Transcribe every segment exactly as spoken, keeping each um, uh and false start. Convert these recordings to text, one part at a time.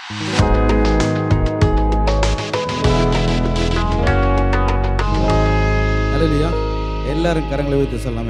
ஹல்லேலூயா. எல்லாரும் கரங்களை வைத்து சொல்லாமே.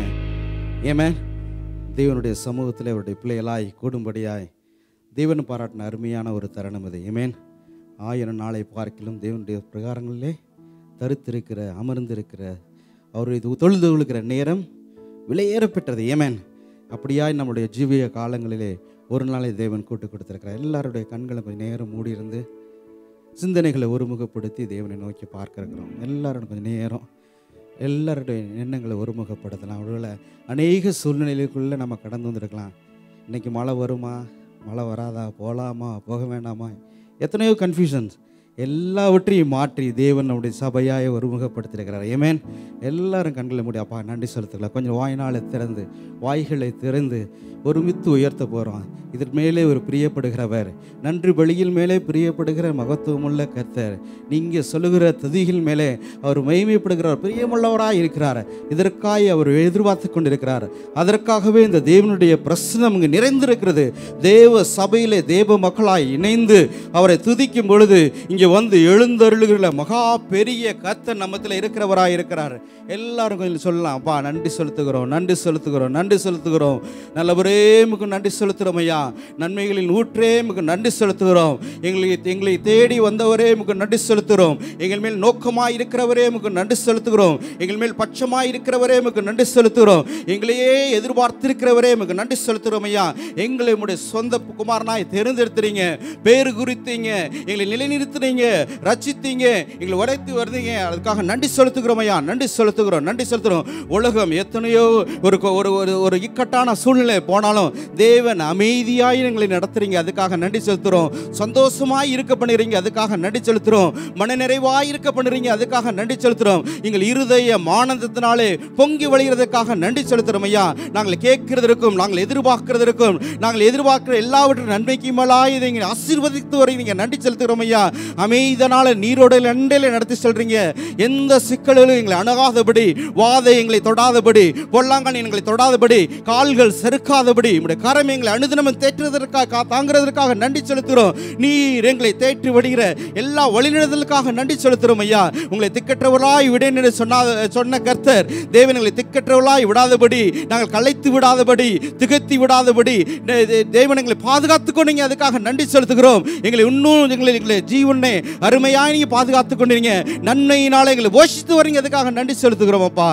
ஏமே தேவனுடைய சமூகத்தில் அவருடைய பிள்ளைகளாய் கூடும்படியாய் தேவன் பாராட்டின அருமையான ஒரு தருணம் இது. ஏமேன். ஆயிரம் நாளை பார்க்கிலும் தேவனுடைய பிரகாரங்களிலே தரித்திருக்கிற அமர்ந்திருக்கிற அவருடைய தொழுது கொள்கிற நேரம் விலையேறப்பெற்றது. ஏமேன். அப்படியாய் நம்முடைய ஜீவிய காலங்களிலே ஒரு நாளை தேவன் கூட்டு கொடுத்திருக்கிறார். எல்லாருடைய கண்களை கொஞ்சம் நேரம் மூடியிருந்து சிந்தனைகளை ஒருமுகப்படுத்தி தேவனை நோக்கி பார்க்க இருக்கிறோம். எல்லாரும் கொஞ்சம் நேரம் எல்லாருடைய எண்ணங்களை ஒருமுகப்படுத்தலாம். ஒருவேளை அநேக சூழ்நிலைக்குள்ளே நம்ம கடந்து வந்திருக்கலாம். இன்றைக்கி மழை வருமா, மழை வராதா, போகலாமா, போக வேண்டாமா, எத்தனையோ கன்ஃபியூஷன்ஸ் எல்லாவற்றையும் மாற்றி தேவன் நம்முடைய சபையாய் ஒருமுகப்படுத்தியிருக்கிறார். ஏமேன். எல்லாரும் கண்களை மூடி அப்பா நன்றி செலுத்துக்கலாம். கொஞ்சம் வாய்நாளை திறந்து வாய்களை திறந்து ஒருமித்து உயர்த்த போகிறோம். இதன் மேலே ஒரு பிரியப்படுகிறவர், நன்றி பலியில் மேலே பிரியப்படுகிற மகத்துவமுள்ள கர்த்தர், நீங்கள் சொல்லுகிற துதிகள் மேலே அவர் மகிமைப்படுகிறார், பிரியமுள்ளவராக இருக்கிறார். இதற்காக அவர் எதிர்பார்த்து கொண்டிருக்கிறார். அதற்காகவே இந்த தேவனுடைய பிரசன்னம் இங்கு நிறைந்திருக்கிறது. தேவ சபையிலே தேவ மக்களாய் இணைந்து அவரை துதிக்கும் பொழுது இங்கே வந்து எழுந்தருளுகிற மகா பெரிய கர்த்தர் நம்மத்தில் இருக்கிறவராக இருக்கிறார். எல்லாரும் கொஞ்சம் சொல்லலாம். அப்பா நன்றி செலுத்துகிறோம், நன்றி செலுத்துகிறோம், நன்றி செலுத்துகிறோம். நல்லவரே மிக நன்றி செலுத்துகிறோம் ஐயா. நன்மைகளின் ஊற்றே மிக நன்றி செலுத்துகிறோம். எங்களை எங்களை தேடி வந்தவரே மிக நன்றி செலுத்துகிறோம். எங்கள் மேல் நோக்கமாக இருக்கிறவரே மிக நன்றி செலுத்துகிறோம். எங்கள் மேல் பட்சமாக இருக்கிறவரே மிக நன்றி செலுத்துகிறோம். எங்களையே எதிர்பார்த்திருக்கிறவரே மிக நன்றி செலுத்துகிறோம் ஐயா. எங்களை உடைய சொந்த குமாரனாய் தேர்ந்தெடுத்துறீங்க, பேரு குறித்தீங்க, எங்களை நிலைநிறுத்துறீங்க, ரட்சித்தீங்க, எங்களை உடைத்து வருதீங்க. அதுக்காக நன்றி செலுத்துகிறோம் ஐயா. நன்றி செலுத்துகிறோம், நன்றி செலுத்துகிறோம். உலகம் எத்தனையோ ஒரு ஒரு ஒரு இக்கட்டான சூழ்நிலை போனாலும் தேவன் அமைதியாய் எங்களை நடத்துறீங்க, அதுக்காக நன்றி செலுத்துகிறோம். சந்தோஷமாய் இருக்க பண்ணுறீங்க, அதுக்காக நன்றி செலுத்துகிறோம். மனநிறைவாய் இருக்க பண்ணுறீங்க, அதுக்காக நன்றி செலுத்துகிறோம். எங்கள் இருதய ஆனந்தத்தினாலே பொங்கி வழிகிறதுக்காக நன்றி செலுத்துகிறோம் ஐயா. நாங்கள் கேட்கிறதற்கும் நாங்கள் எதிர்பார்க்கிறதற்கும் நாங்கள் எதிர்பார்க்கிற எல்லாவற்றும் நன்மைக்குமலாய் இதை ஆசீர்வதித்து வரீங்க, நன்றி செலுத்துகிறோம் ஐயா. அமைதினால நீரோட நண்டையில நடத்தி செல்றீங்க. எந்த சிக்கலிலும் எங்களை அணுகாதபடி, வாதை எங்களை தொடாதபடி, பொல்லாங்கண்ணி எங்களை தொடாதபடி, கால்கள் செருக்காதபடி, உடைய கரம் எங்களை அனுதினமும் தேற்றுவதற்காக தாங்கிறதற்காக நன்றி செலுத்துகிறோம். நீர் எங்களை தேற்றி விடுகிற எல்லா வழிநடத்தலுக்காக நன்றி செலுத்துகிறோம் ஐயா. உங்களை திக்கற்றவர்களாய் விடேன் என்று சொன்ன சொன்ன கர்த்தர் தேவன் எங்களை திக்கற்றவர்களாய் விடாதபடி, நாங்கள் கலைத்து விடாதபடி, திகத்தி விடாதபடி தேவன் எங்களை பாதுகாத்துக் கொண்டீங்க, அதுக்காக நன்றி செலுத்துகிறோம். எங்களை இன்னும் எங்களை எங்களை ஜீவனை அருமையாக நீங்க பாதுகாத்துக் கொண்டீங்க, நன்மையினால எங்களை போஷித்து வரீங்க, அதுக்காக நன்றி செலுத்துகிறோம் அப்பா.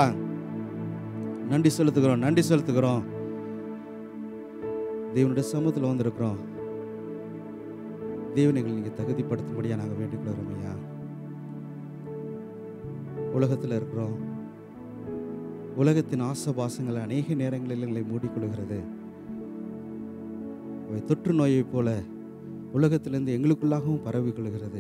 நன்றி செலுத்துகிறோம், நன்றி செலுத்துகிறோம். தேவனுடைய சமூகத்தில் வந்திருக்கிறோம். தேவன் எங்களை நீங்க தகுதிப்படுத்தும்படியா நாங்கள் வேண்டிக் கொள்கிறோம் ஐயா. உலகத்தில் இருக்கிறோம். உலகத்தின் ஆசபாசங்கள் அநேக நேரங்களில் எங்களை மூடிக்கொள்கிறது. அவை தொற்று நோயை போல உலகத்திலிருந்து எங்களுக்குள்ளாகவும் பரவி கொள்கிறது.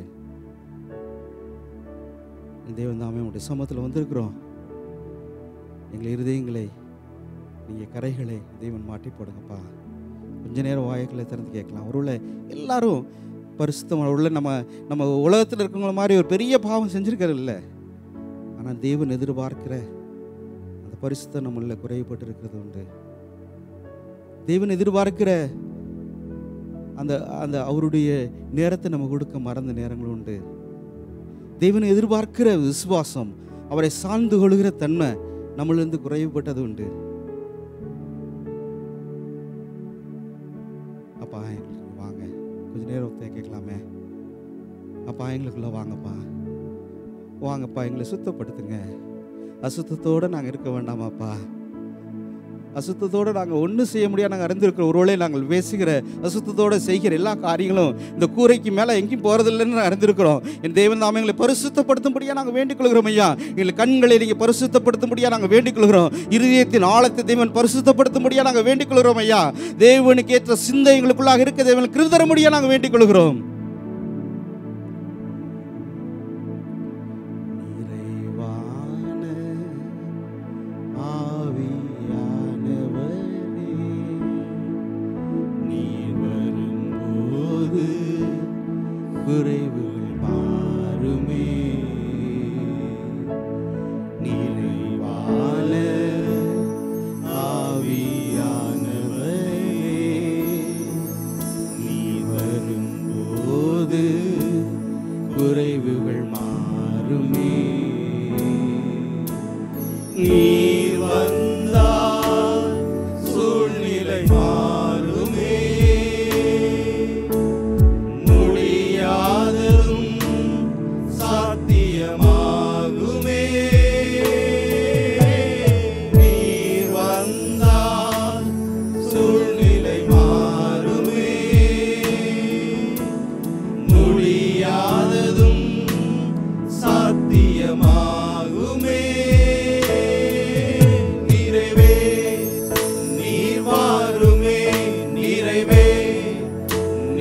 தேவன் தாமே உடைய சமூகத்தில் வந்திருக்கிறோம். எங்கள் இருதயங்களை நீங்கள் கரைகளை தேவன் மாட்டி போடுங்கப்பா. கொஞ்ச நேரம் வாய்களை திறந்து கேட்கலாம். ஒருவேளை எல்லாரும் பரிசுத்தம் உள்ள நம்ம நம்ம உலகத்தில் இருக்கிறவங்கள மாதிரி ஒரு பெரிய பாவம் செஞ்சுருக்கிறது இல்லை. ஆனால் தேவன் எதிர்பார்க்கிற அந்த பரிசுத்தம் நம்மள குறைபட்டு இருக்கிறது உண்டு. தேவன் எதிர்பார்க்கிற அந்த அந்த அவருடைய நேரத்தை நம்ம கொடுக்க மறந்த நேரங்கள் உண்டு. தேவனை எதிர்பார்க்கிற விசுவாசம், அவரை சார்ந்து கொள்கிற தன்மை நம்மளிருந்து குறைவுபட்டது உண்டு. அப்பா எங்களுக்கு வாங்க, கொஞ்ச நேரம் கேட்கலாமே. அப்பா எங்களுக்குள்ள வாங்கப்பா, வாங்கப்பா, எங்களை சுத்தப்படுத்துங்க. அசுத்தத்தோடு நாங்கள் இருக்க வேண்டாமாப்பா. அசுத்தத்தோடு நாங்கள் ஒன்றும் செய்ய முடியாது. நாங்கள் அறிந்திருக்கிற ஒருவேளை நாங்கள் பேசுகிற அசுத்தத்தோடு செய்கிற எல்லா காரியங்களும் இந்த கூரைக்கு மேலே எங்கேயும் போகிறதில்லைன்னு அறிந்திருக்கிறோம். என் தேவன் தாமே எங்களை பரிசுத்தப்படுத்தும்படியாக நாங்கள் வேண்டிக் கொள்கிறோம் ஐயா. எங்கள் கண்களை நீங்கள் பரிசுத்தப்படுத்தும்படியாக நாங்கள் வேண்டிக் கொள்கிறோம். இருதயத்தின் ஆழத்தை தேவன் பரிசுத்தப்படுத்தும்படியாக நாங்கள் வேண்டிக் கொள்கிறோம் ஐயா. தேவனுக்கு ஏற்ற சிந்தை எங்களுக்குள்ளாக இருக்க தேவன் கிருபை தரும்படியாக நாங்கள் வேண்டிக் கொள்கிறோம். Oh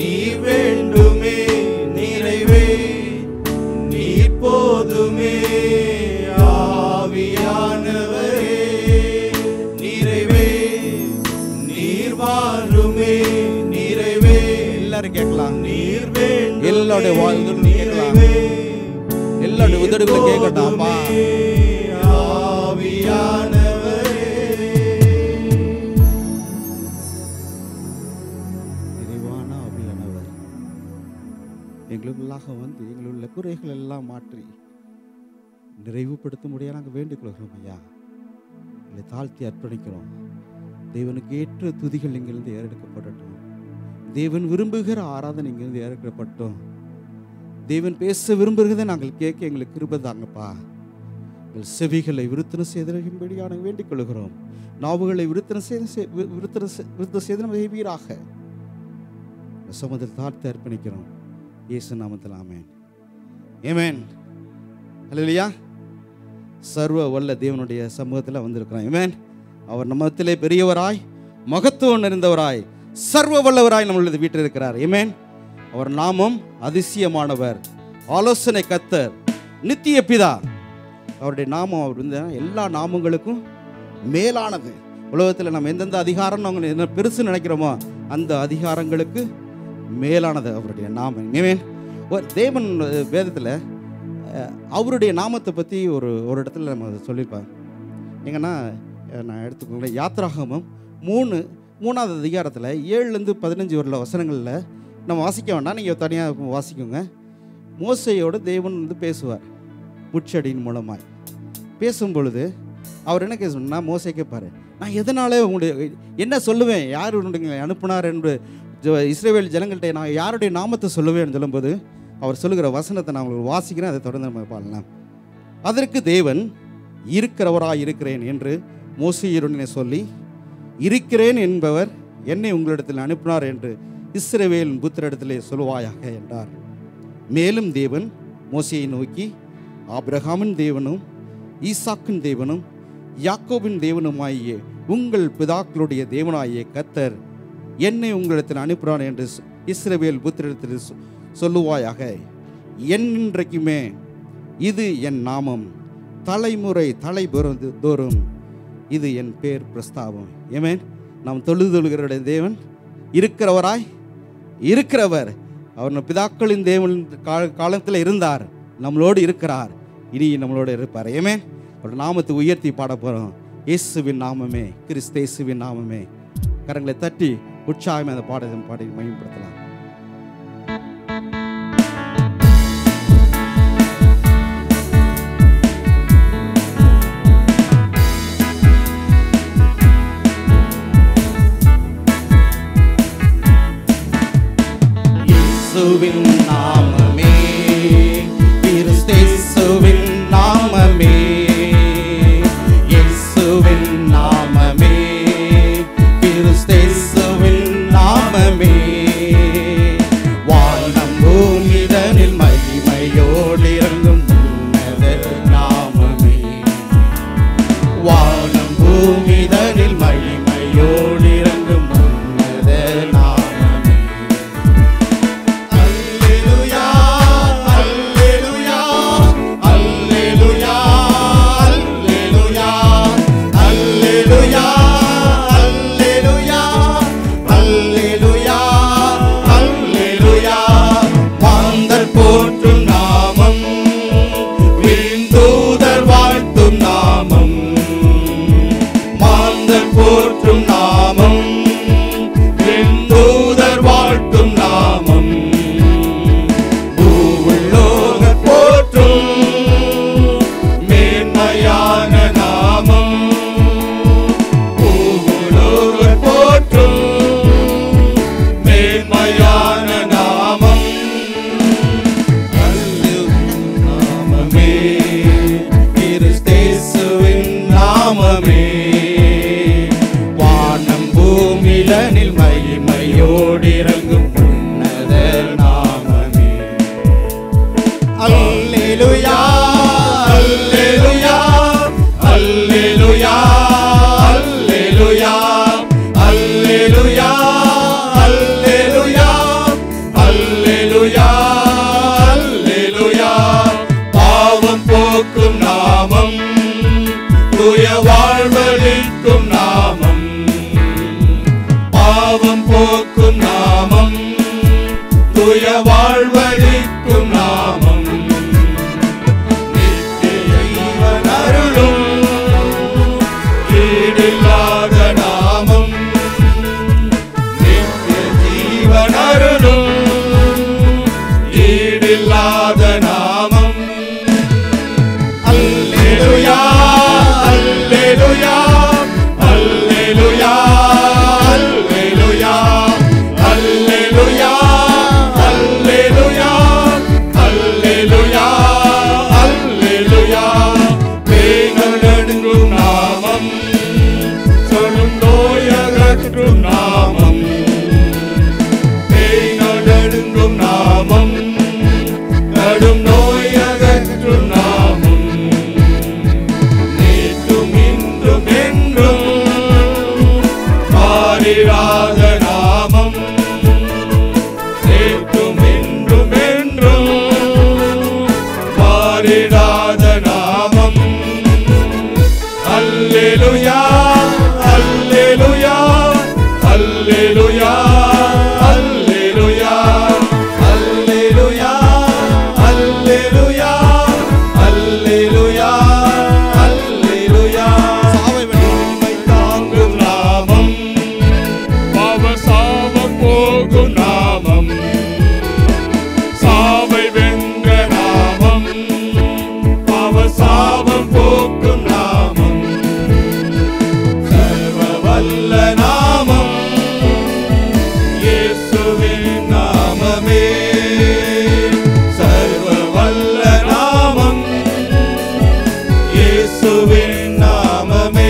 நீ வேண்டுமே நிறைவே நீ போதுமே ஆவியானவரே நிறைவே நீர் வாருமே நிறைவே எல்லாரும் கேட்கலாம் நீர் வேண்டும் எல்லாருடைய வாழ்க்கையிலும் கேட்கலாம் எல்லாருடைய உதடுகளும் கேட்கட்டும் அப்பா ஆவியானவரே நிறைவான ஆவியானவர் எங்களுக்குள்ளாக வந்து எங்களுள்ள குறைகள் எல்லாம் மாற்றி நிறைவுபடுத்த முடியாது நாங்கள் வேண்டிக் கொள்கிறோம் ஐயா. எங்களை தாழ்த்தி அர்ப்பணிக்கிறோம். தேவனுக்கு ஏற்ற துதிகள் இங்கிருந்து ஏறெடுக்கப்படட்டும். தேவன் விரும்புகிற ஆராதனை இங்கிருந்து ஏறெடுக்கப்பட்டோம். தேவன் பேச விரும்புகிறதை நாங்கள் கேட்க எங்களுக்கு கிருபை தாங்கப்பா. எங்கள் செவிகளை விருத்தனை செய்திருக்கும்படி நாங்கள் வேண்டிக் கொள்கிறோம். நாவுகளை விருத்தனை செய்து விருத்தனை விருத்தனை செய்து நம்ம செய்வீராக. சமூகத்தில் தாழ்த்தி அர்ப்பணிக்கிறோம். இயேசு நாமத்தில் ஆமென். ஆமென். அல்லேலூயா. சர்வ வல்ல தேவனுடைய சமூகத்தில் வந்திருக்கிறோம். ஆமென். அவர் நம்மத்திலே பெரியவராய் மகத்துவம் நிறைந்தவராய் சர்வ வல்லவராய் நம்மளது வீட்டில் இருக்கிறார். ஆமென். அவர் நாமம் அதிசயமானவர், ஆலோசனை கர்த்தர், நித்திய பிதா. அவருடைய நாமம் அவர் வந்து எல்லா நாமங்களுக்கும் மேலானது. உலகத்தில் நம்ம எந்தெந்த அதிகாரம் நாங்கள் என்ன பெருசு நினைக்கிறோமோ அந்த அதிகாரங்களுக்கு மேலானது அவருடைய நாமம். ஆமென். ஒரு தேவன் வேதத்தில் அவருடைய நாமத்தை பற்றி ஒரு ஒரு இடத்துல நம்ம சொல்லியிருப்பாங்க. எங்கன்னா நான் எடுத்துக்கோங்களேன், யாத்ராகமம் மூணு மூணாவது அதிகாரத்தில் ஏழுலேருந்து பதினஞ்சு வரல வசனங்களில் நம்ம வாசிக்க வேண்டாம், நீங்கள் தனியாக வாசிக்கோங்க. மோசையோடு தேவன் வந்து பேசுவார் முச்சடியின் மூலமாய். பேசும் பொழுது அவர் என்ன கேட்கணும்னா, மோசை கேட்பார், நான் எதனாலே உங்களுடைய என்ன சொல்லுவேன், யார் உன்னுடைய அனுப்புனார் என்று இஸ்ரவேல் ஜனங்கள்கிட்ட நான் யாருடைய நாமத்தை சொல்லுவேன்னு சொல்லும்போது அவர் சொல்லுகிற வசனத்தை நான் உங்களுக்கு வாசிக்கிறேன். அதை தொடர்ந்து நம்ம பாடலாம். அதற்கு தேவன் இருக்கிறவராய் இருக்கிறேன் என்று மோசேயுடனே சொல்லி, இருக்கிறேன் என்பவர் என்னை உங்களிடத்தில் அனுப்பினார் என்று இஸ்ரவேலின் புத்திரரிடத்திலே சொல்லுவாயாக என்றார். மேலும் தேவன் மோசேயை நோக்கி, ஆபிரகாமின் தேவனும் ஈசாக்கின் தேவனும் யாக்கோபின் தேவனுமாகிய உங்கள் பிதாக்களுடைய தேவனாகிய கர்த்தர் என்னை உங்களிடத்தில் அனுப்பினார் என்று இஸ்ரவேல் புத்திரரிடத்தில் சொல்லுவாயாக. என்றைக்குமே இது என் நாமம், தலைமுறை தலை தோறும் இது என் பேர் பிரஸ்தாபம். ஆமென். நாம் தொழுது தொழுகிற தேவன் இருக்கிறவராய் இருக்கிறவர். அவர் பிதாக்களின் தேவன் காலத்தில் இருந்தார், நம்மளோடு இருக்கிறார், இனி நம்மளோடு இருப்பார். ஆமென். ஒரு நாமத்தை உயர்த்தி பாட போகிறோம். இயேசுவின் நாமமே, கிறிஸ்தேசுவின் நாமமே. கரங்களை தட்டி உற்சாகமே அந்த பாடத்தை பாடி மகிமைப்படுத்தலாம். இயேசுவின் நாமமே, கிறிஸ்தேசுவின் நாமமே, இயேசுவின் நாமமே, கிறிஸ்தேசுவின் நாமமே. வானம் பூமிதனில் மகிமையோடு இறங்கும் உன்னத நாமமே. வானம் பூமிதனில் மகிமையோடு இறங்கும் உன்னத நாமமே. அல்லேலூயா தூய வாழ்வளிக்கும் நாமம், நித்திய ஜீவன் அருளும் ஈடில்லாத நாமம், நித்திய ஜீவன் அருளும் ஈடில்லாத நாமம். அல்லேலூயா அல்லேலூயா அல்லேலூயா அல்லேலூயா அல்லேலூயா அல்லேலூயா அல்லேலூயா அல்லேலூயா. பேய்கள் நடுங்கும் நாமம், சொல்லும் நோயகற்றும் நாமம், பேய்கள் நடுங்கும் நாமம், கடும் நோயகற்றும் நாமம், நேற்றும் இன்றும் என்றும் மாறிடாத நாமம், நேற்றும் இன்றும் என்றும் மாறிடாத நாமம். அல்லேலூயா அல்லேலூயா அல்லேலூயா அல்லேலூயா அல்லேலூயா அல்லேலூயா அல்லேலூயா அல்லேலூயா. சாவை வெற்றி தாங்கும் நாமம், பாவ சாபம் போகும் நாமம், சாவை வென்ற நாமம், பாவ சாபம் போக்கும் நாமம், சர்வ வல்ல நாமம், இயேசுவின் நாமமே, சர்வ வல்ல நாமம், இயேசுவின் நாமமே.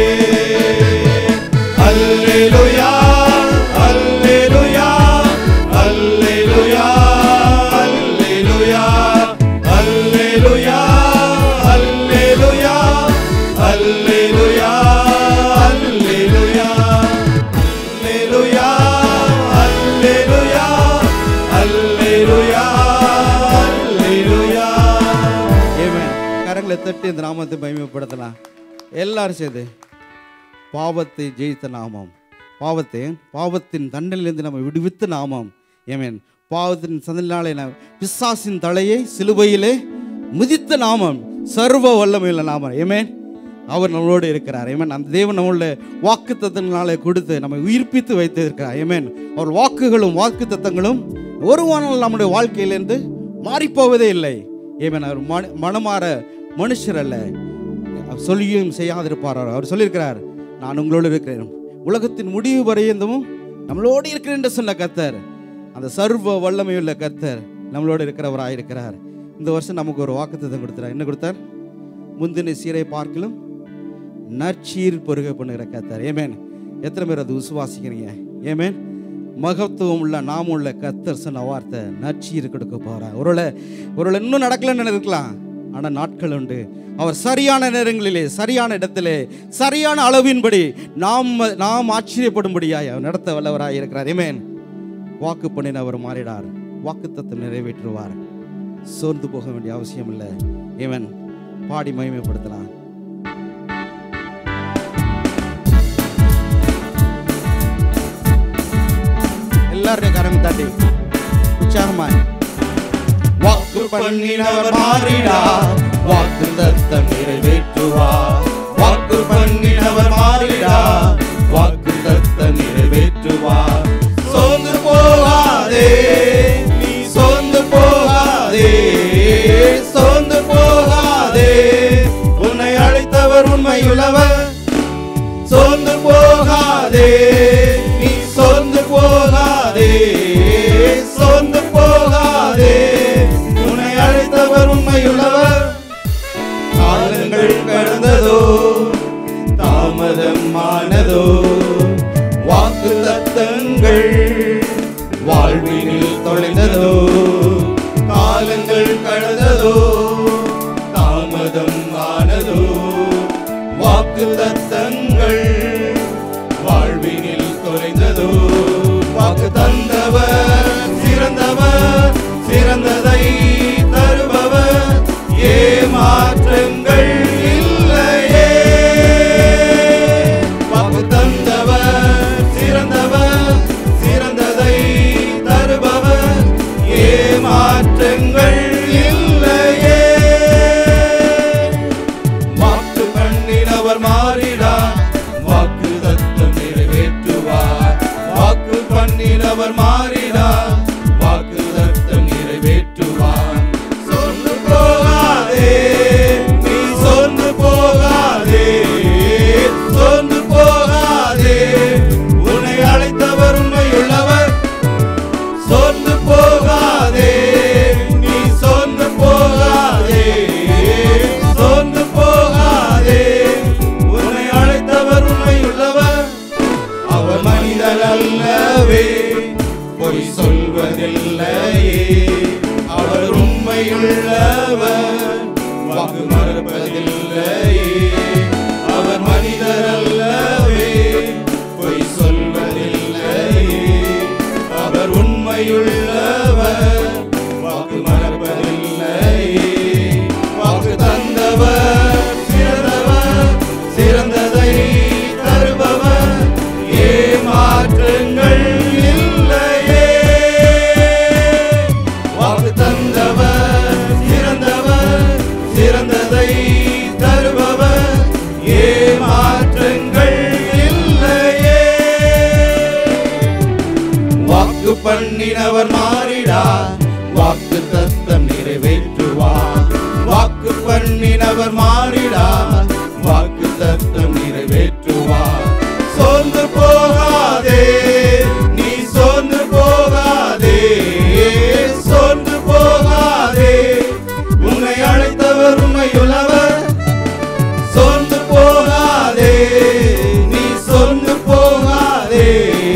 அல்லேலூயா அல்லேலூயா அல்லேலூயா அல்லேலூயா அல்லேலூயா அல்லேலூயா அல்லேலூயா அல்லேலூயா அல்லேலூயா அல்லேலூயா அல்லேலூயா அல்லேலூயா. ஆமென். கரங்களை தட்டி இந்த நாமத்தை மகிமைப்படுத்தலாம் எல்லாரும் சேர்ந்து. பாவத்தை ஜெயித்த நாமம், பாவத்தை பாவத்தின் தண்டனையிலிருந்து நம்ம விடுவித்த நாமம். ஆமென். பாவத்தின் சந்தனாலே பிசாசின் தலையை சிலுவையிலே மிதித்த நாமம், சர்வ வல்லமையுள்ள நாமம். ஆமென். அவர் நம்மளோடு இருக்கிறார். ஆமென். அந்த தேவன் நம்மளோட வாக்கு தத்தங்களாலே கொடுத்து நம்மை உயிர்ப்பித்து வைத்து இருக்கிறார். ஆமென். அவர் வாக்குகளும் வாக்கு தத்தங்களும் ஒரு நாள் நம்முடைய வாழ்க்கையிலிருந்து மாறிப்போவதே இல்லை. ஆமென். அவர் மன மனமாற மனுஷர் அல்ல, சொல்லியும் செய்யாதிருப்பார். அவர் சொல்லியிருக்கிறார், நான் உங்களோடு இருக்கிறேன், உலகத்தின் முடிவு பரியந்தமும் நம்மளோடு இருக்கிறேன் என்று சொன்ன கர்த்தர், அந்த சர்வ வல்லமையுள்ள கர்த்தர் நம்மளோடு இருக்கிறவராக இருக்கிறார். இந்த வருஷம் நமக்கு ஒரு வாக்குத்தத்தம் கொடுத்தார். என்ன கொடுத்தார்? முந்தின சீரை பார்க்கலும் நற்சீர் பொருக பண்ணுகிற கர்த்தர். ஏமேன். எத்தனை பேர் அது விசுவாசிக்கிறீங்க? ஏமேன். மகத்துவம் உள்ள நாம உள்ள கர்த்தர் சொன்ன வார்த்தை நற்சீர் கொடுக்க போறார். ஒருவேளை ஒருவேளை இன்னும் நடக்கலன்னு இருக்கலாம், ஆனால் நாட்கள் உண்டு. அவர் சரியான நேரங்களிலே சரியான இடத்திலே சரியான அளவின்படி நாம் நாம் ஆச்சரியப்படும்படியாய் அவர் நடத்த வல்லவராய் இருக்கிறார். ஆமென். வாக்கு பண்ணின அவர் மாறிடார், வாக்கு தத்தம் நிறைவேற்றுவார். சோர்ந்து போக வேண்டிய அவசியம் இல்லை. ஆமென். பாடி மகிமைப்படுத்தலாம். எல்லாருடைய கரம் தாண்டி உற்சாகமாய். வாக்கு பண்ணினவர் மாறிடார், வாக்கு தத்தம் நிறைவேற்றுவார். வாக்கு பண்ணினவர் மாறிடார், வாக்கு தத்தம் நிறைவேற்றுவார். சோர்ந்து போகாதே நீ, சோர்ந்து போகாதே, சோர்ந்து போகாதே, உன்னை அழைத்தவர் உண்மையுள்ளவர். சோர்ந்து போகாதே நீ, சோர்ந்து போகாதே, சோர்ந்து போகாதே, உன்னை அழைத்தவர் உண்மையுள்ளவர். காலங்கள் கடந்ததோ தாமதமானதோ, வாக்கு தத்தங்கள் வாழ்வினில் தொலைந்ததோ. காலங்கள் கடந்ததோ தாமதம் ஆனதோ, வாக்கு தத்தங்கள் வாழ்வினில் தொலைந்ததோ. வாக்கு தந்தவர் சிறந்தவர், சிறந்ததை தருபவர், ஏமாற்றங்கள் இல்லையே. வாக்கு தந்தவர் சிறந்தவர், சிறந்ததை தருபவர், மாற்றங்கள் இல்லையே. வாக்கு பண்ணினவர் மாறினார், வாக்கு தத்தம் நிறைவேற்றுவார். வாக்கு பண்ணினவர் மாறினார், வாக்கு தத்தம் நிறைவேற்றுவார். சொந்து போகாதே, நீ சொந்து போகாதே, சொந்து போகாதே, உன்னை அழைத்தவர் உண்மையுள்ளவர். சொந்து போகாதே, நீ சொந்து போகாதே, சொந்து போகாதே, உன்னை அழைத்தவர் உண்மையுள்ளவர். அவர் மனிதர் அல்லவே, பொய் சொல்வதில்லையே. அவர் உண்மையுள்ளவர், வாக்கு மறுப்பதில்லையே. அவர் மனிதர் அல்லவே, பொய் சொல்வதில்லையே. அவர் உண்மையுள்ளவர், வாக்கு மறுப்பதில்லையே. வாக்கு தந்தவர் சிறந்தவர், சிறந்ததை தருபவர், ஏமாற்றங்கள் இல்லையே. வாக்கு தந்தவர் சிறந்தவர், சிறந்ததை தருபவர், ஏமாற்றங்கள் இல்லையே. வாக்கு பண்ணினவர் மாறிடார், வாக்கு தத்தம் நிறைவேற்றுவார். வாக்கு பண்ணினவர் மாறிடார், வாக்கு தத்தம் நிறைவேற்றுவார். சோர்ந்து போகாதே, நீ சோர்ந்து போகாதே, சோர்ந்து போகாதே, உன்னை அழைத்தவர் உண்மையுள்ளவர். சோர்ந்து போகாதே, நீ சோர்ந்து போகாதே,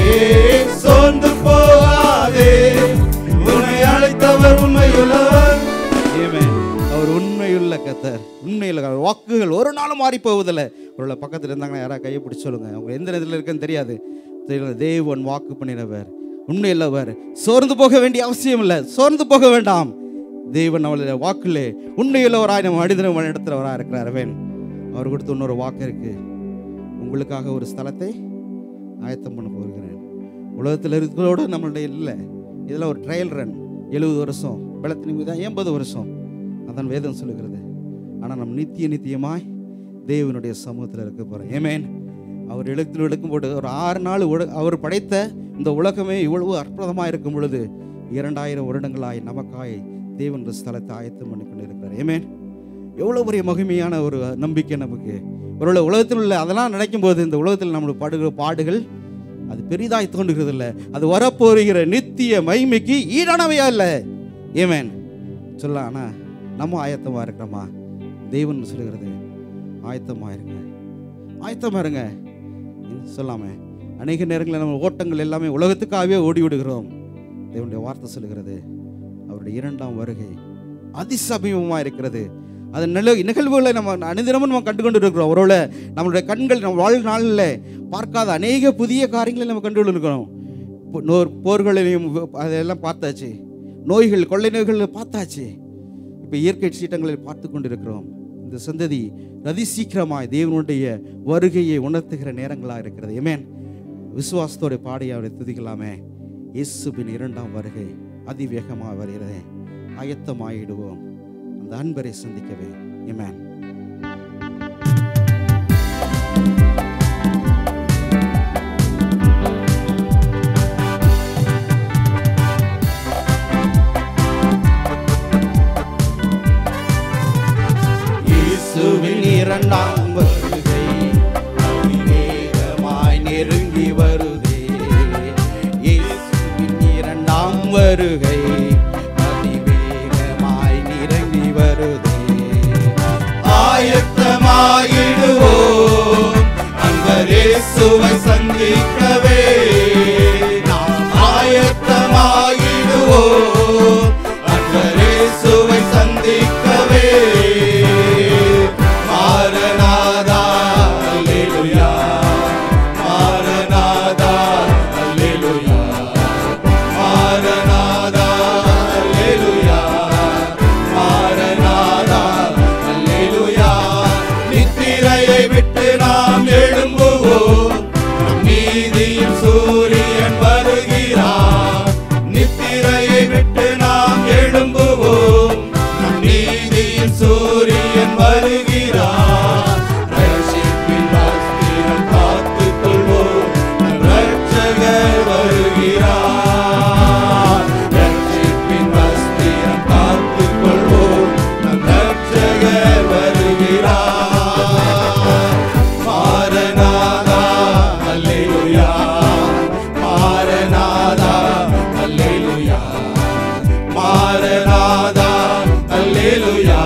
சோர்ந்து போகாதே, உன்னை அழைத்தவர் உண்மையுள்ளவர். ஆமென். அவர் உண்மையுள்ள கர்த்தர், உண்மையுள்ள கர்த்தர். வாக்குகள் ஒரு நாளும் மாறி போவதில்லை. ஒரு பக்கத்தில் இருந்தாங்கன்னா யாராவது கையை பிடிச்சி சொல்லுங்க, அவங்க எந்த நேரத்தில் இருக்குன்னு தெரியாது. தேவன் வாக்கு பண்ணினவர், உண்மையுள்ளவர். சோர்ந்து போக வேண்டிய அவசியம் இல்லை, சோர்ந்து போக வேண்டாம். தேவன் அவளுடைய வாக்குலே உண்மையுள்ளவராய் நம்ம அடிதனம் நடத்துகிறவராக இருக்கிறார். அவன் அவர் கொடுத்த இன்னொரு வாக்கு இருக்கு, உங்களுக்காக ஒரு ஸ்தலத்தை ஆயத்தம் பண்ண போகிறேன். உலகத்தில் இருக்கிறோடு நம்மளுடைய இல்லை, இதெல்லாம் ஒரு ட்ரையல் ரன். எழுபது வருஷம் பலத்தின் மீது எண்பது வருஷம் அதான் வேதம் சொல்லுகிறது. ஆனால் நம்ம நித்திய நித்தியமாய் தேவனுடைய சமூகத்தில் இருக்க போகிறோம். ஏமேன். அவர் எழுத்தில் எடுக்கும் போது ஒரு ஆறு நாள் அவர் படைத்த இந்த உலகமே இவ்வளவு அற்புதமாக இருக்கும் பொழுது இரண்டாயிரம் வருடங்களாய் நமக்காய் தேவன் ஸ்தலத்தை ஆயத்தம் பண்ணி கொண்டு இருக்கிறார். ஏமேன். எவ்வளோ பெரிய மகிமையான ஒரு நம்பிக்கை நமக்கு. ஒரு உலகத்தில் உள்ள அதெல்லாம் நினைக்கும் போது இந்த உலகத்தில் நம்மளுக்கு பாடுகிற பாடுகள் அது பெரிதாய் தோன்றுகிறது இல்லை, அது வரப்போகிற நித்திய மகிமைக்கு ஈடானவையா இல்லை. ஏமேன் சொல்ல. ஆனால் நம்ம ஆயத்தமாக இருக்கிறோமா? தெய்வன் சொல்லுகிறது ஆயத்தமாக இருங்க, ஆயத்தமாக இருங்க சொல்லாமல். அநேக நேரங்களில் நம்ம ஓட்டங்கள் எல்லாமே உலகத்துக்காகவே ஓடி விடுகிறோம். தேவனுடைய வார்த்தை சொல்லுகிறது அவருடைய இரண்டாம் வருகை அதிசமீபமாக இருக்கிறது. அதன் நில நிகழ்வுகளை நம்ம அனுதினமும் நம்ம கண்டு கொண்டு இருக்கிறோம். ஒருவேளை நம்மளுடைய கண்கள் நம்ம வாழ்நாளில் பார்க்காத அநேக புதிய காரியங்களை நம்ம கண்டு இருக்கிறோம். நோர் போர்களையும் அதெல்லாம் பார்த்தாச்சு, நோய்கள் கொள்ளை நோய்கள் பார்த்தாச்சு, இப்போ இயற்கை சீட்டங்களில் பார்த்து கொண்டு இருக்கிறோம். இந்த சந்ததி அதி சீக்கிரமாய் தேவனுடைய வருகையை உணர்த்துகிற நேரங்களாக இருக்கிறது. ஏமேன். விசுவாசத்தோட பாடி அவரை துதிக்கலாமே. இயேசுவின் இரண்டாம் வருகை அதிவேகமாக வருகிறதே, ஆயத்தமாயிடுவோம் அந்த அன்பரை சந்திக்கவே. ஆமென். இயேசுவின் இரண்டாம் வருகை அதிவேகமாய் நெருங்கி வருதே. இயேசுவின் இரண்டாம் வருகை அதிவேகமாய் நெருங்கி வருதே. ஆயத்தமாயிடுவோம் அன்பர் இயேசுவை சந்திக்கவே. நாம் ஆயத்தமாயிடுவோம் அன்பர் இயேசுவை சந்திக்கவே. மாரநாதா அல்லேலூயா, மாரநாதா அல்லேலூயா, மாரநாதா அல்லேலூயா, மாரநாதா அல்லேலூயா. நித்திரையை விட்டு நாம் எழும்புவோம், நம் நீதி மாரநாதா அல்லேலூயா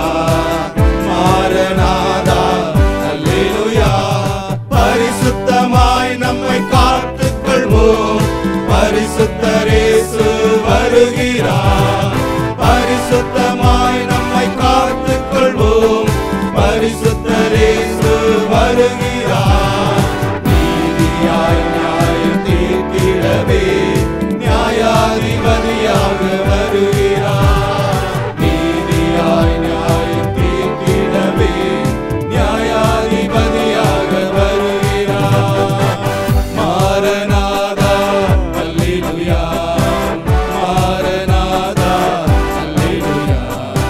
மாரநாதா அல்லேலூயா பரிசுத்தமாய் நம்மை காத்துக் கொள்வோம் பரிசுத்தர் இயேசு வருகிறார் பரிசுத்தமாய் நம்மை காத்துக் கொள்வோம் பரிசுத்தர் இயேசு வருகிறார் நீதியாய் நியாயம் தீர்த்திடவே நியாயாதிபதியாக வருகிறார் நீதியாய் நியாயம் தீர்த்திடவே நியாயாதிபதியாக வருகிறார் மாரநாதா அல்லேலூயா மாரநாதா அல்லேலூயா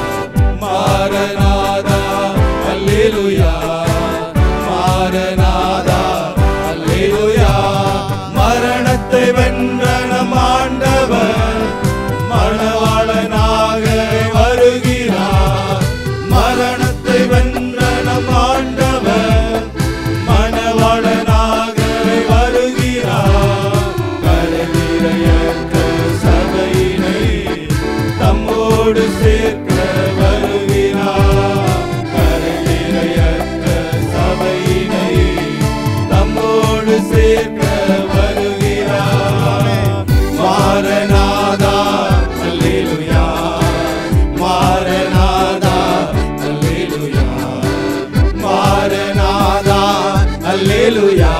மாரநாதா அல்லேலூயா மாரநாதா அல்லேலூயா மரணத்தை வென்ற நம் ஆண்டவர் மணவாளனாக வருகிறார் மரணத்தை வென்ற நம் ஆண்டவர் மணவாளனாக வருகிறார் கரைதிரையற்ற சபையினை தம்மோடு சேர்க்க வருகிறார் கரைதிரையற்ற சபையினை தம்மோடு சேர்க்க வருகிறார் மாரநாதா அல்லேலூயா மாரநாதா அல்லேலூயா மாரநாதா அல்லேலூயா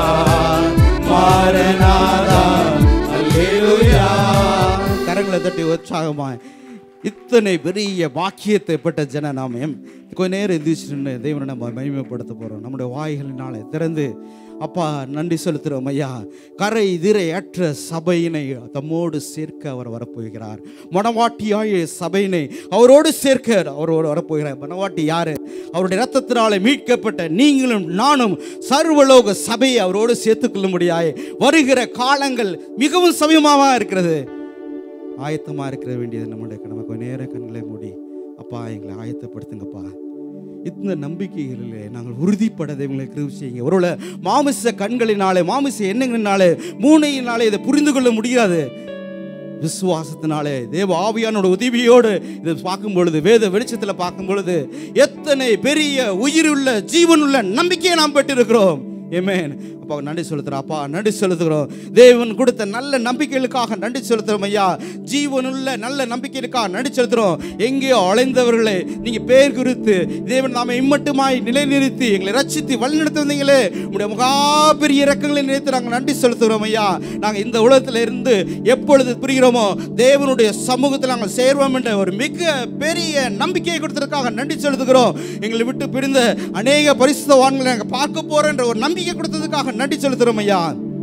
மாரநாதா அல்லேலூயா கரங்களை தட்டி உற்சாகமாய் இத்தனை பெரிய பாக்கியத்தை பெற்ற ஜன நாம கொஞ்ச நேரம் எந்திரிச்சு தேவனை நம்ம மகிமைப்படுத்த போகிறோம் நம்முடைய வாய்களினாலே திறந்து அப்பா நன்றி செலுத்துகிறோம் ஐயா கரை திரை அற்ற சபையினை தம்மோடு சேர்க்க அவர் வரப்போகிறார் மணவாட்டியாய சபையினை அவரோடு சேர்க்க அவரோடு வரப்போகிறார் மணவாட்டி யாரு அவருடைய இரத்தத்தினாலே மீட்கப்பட்ட நீங்களும் நானும் சர்வலோக சபையை அவரோடு சேர்த்துக்கொள்ள முடியாது வருகிற காலங்கள் மிகவும் சமீபமாக இருக்கிறது ஆயத்தமாக இருக்கிற வேண்டியது நம்முடைய கடமை கொஞ்ச நேரம் கண்களை மூடி அப்பா எங்களை ஆயத்தப்படுத்துங்கப்பா இந்த நம்பிக்கைகளிலே நாங்கள் உறுதிப்படதை எங்களை கிருபை செய்யுங்க ஒருவேளை மாமிச கண்களினாலே மாமிச எண்ணங்களினாலே மூனையினாலே இதை புரிந்து கொள்ள முடியாது விசுவாசத்தினாலே தேவ ஆவியானோட உதவியோடு இதை பார்க்கும் பொழுது வேத வெளிச்சத்தில் பார்க்கும் பொழுது எத்தனை பெரிய உயிருள்ள ஜீவனுள்ள நம்பிக்கையை நாம் பெற்றிருக்கிறோம் ஆமென் அப்பா நன்றி செலுத்துகிறோம் அப்பா நன்றி செலுத்துகிறோம் தேவன் கொடுத்த நல்ல நம்பிக்கைகளுக்காக நன்றி செலுத்துகிறோம் ஐயா ஜீவனுள்ள நல்ல நம்பிக்கைகளுக்காக நன்றி செலுத்துகிறோம் எங்கேயோ அலைந்தவர்களே நீங்கள் பேர் குறித்து தேவன் நாம இம்மட்டுமாய் நிலைநிறுத்தி எங்களை ரட்சித்து வழிநடத்தி வந்தீங்களே உங்களுடைய மகா பெரிய இறக்கங்களை நினைத்து நாங்கள் நன்றி செலுத்துகிறோம் ஐயா நாங்கள் இந்த உலகத்தில் இருந்து எப்பொழுது புரிகிறோமோ தேவனுடைய சமூகத்தில் நாங்கள் சேர்வோம் என்ற ஒரு மிக பெரிய நம்பிக்கையை கொடுத்ததற்காக நன்றி செலுத்துகிறோம் எங்களை விட்டு பிரிந்த அநேக பரிசுத்தவான்களை நாங்கள் பார்க்க போறோம் என்ற ஒரு நம்பிக்கை கொடுத்ததுக்காக நன்றி செலுத்துறோம் ஐயா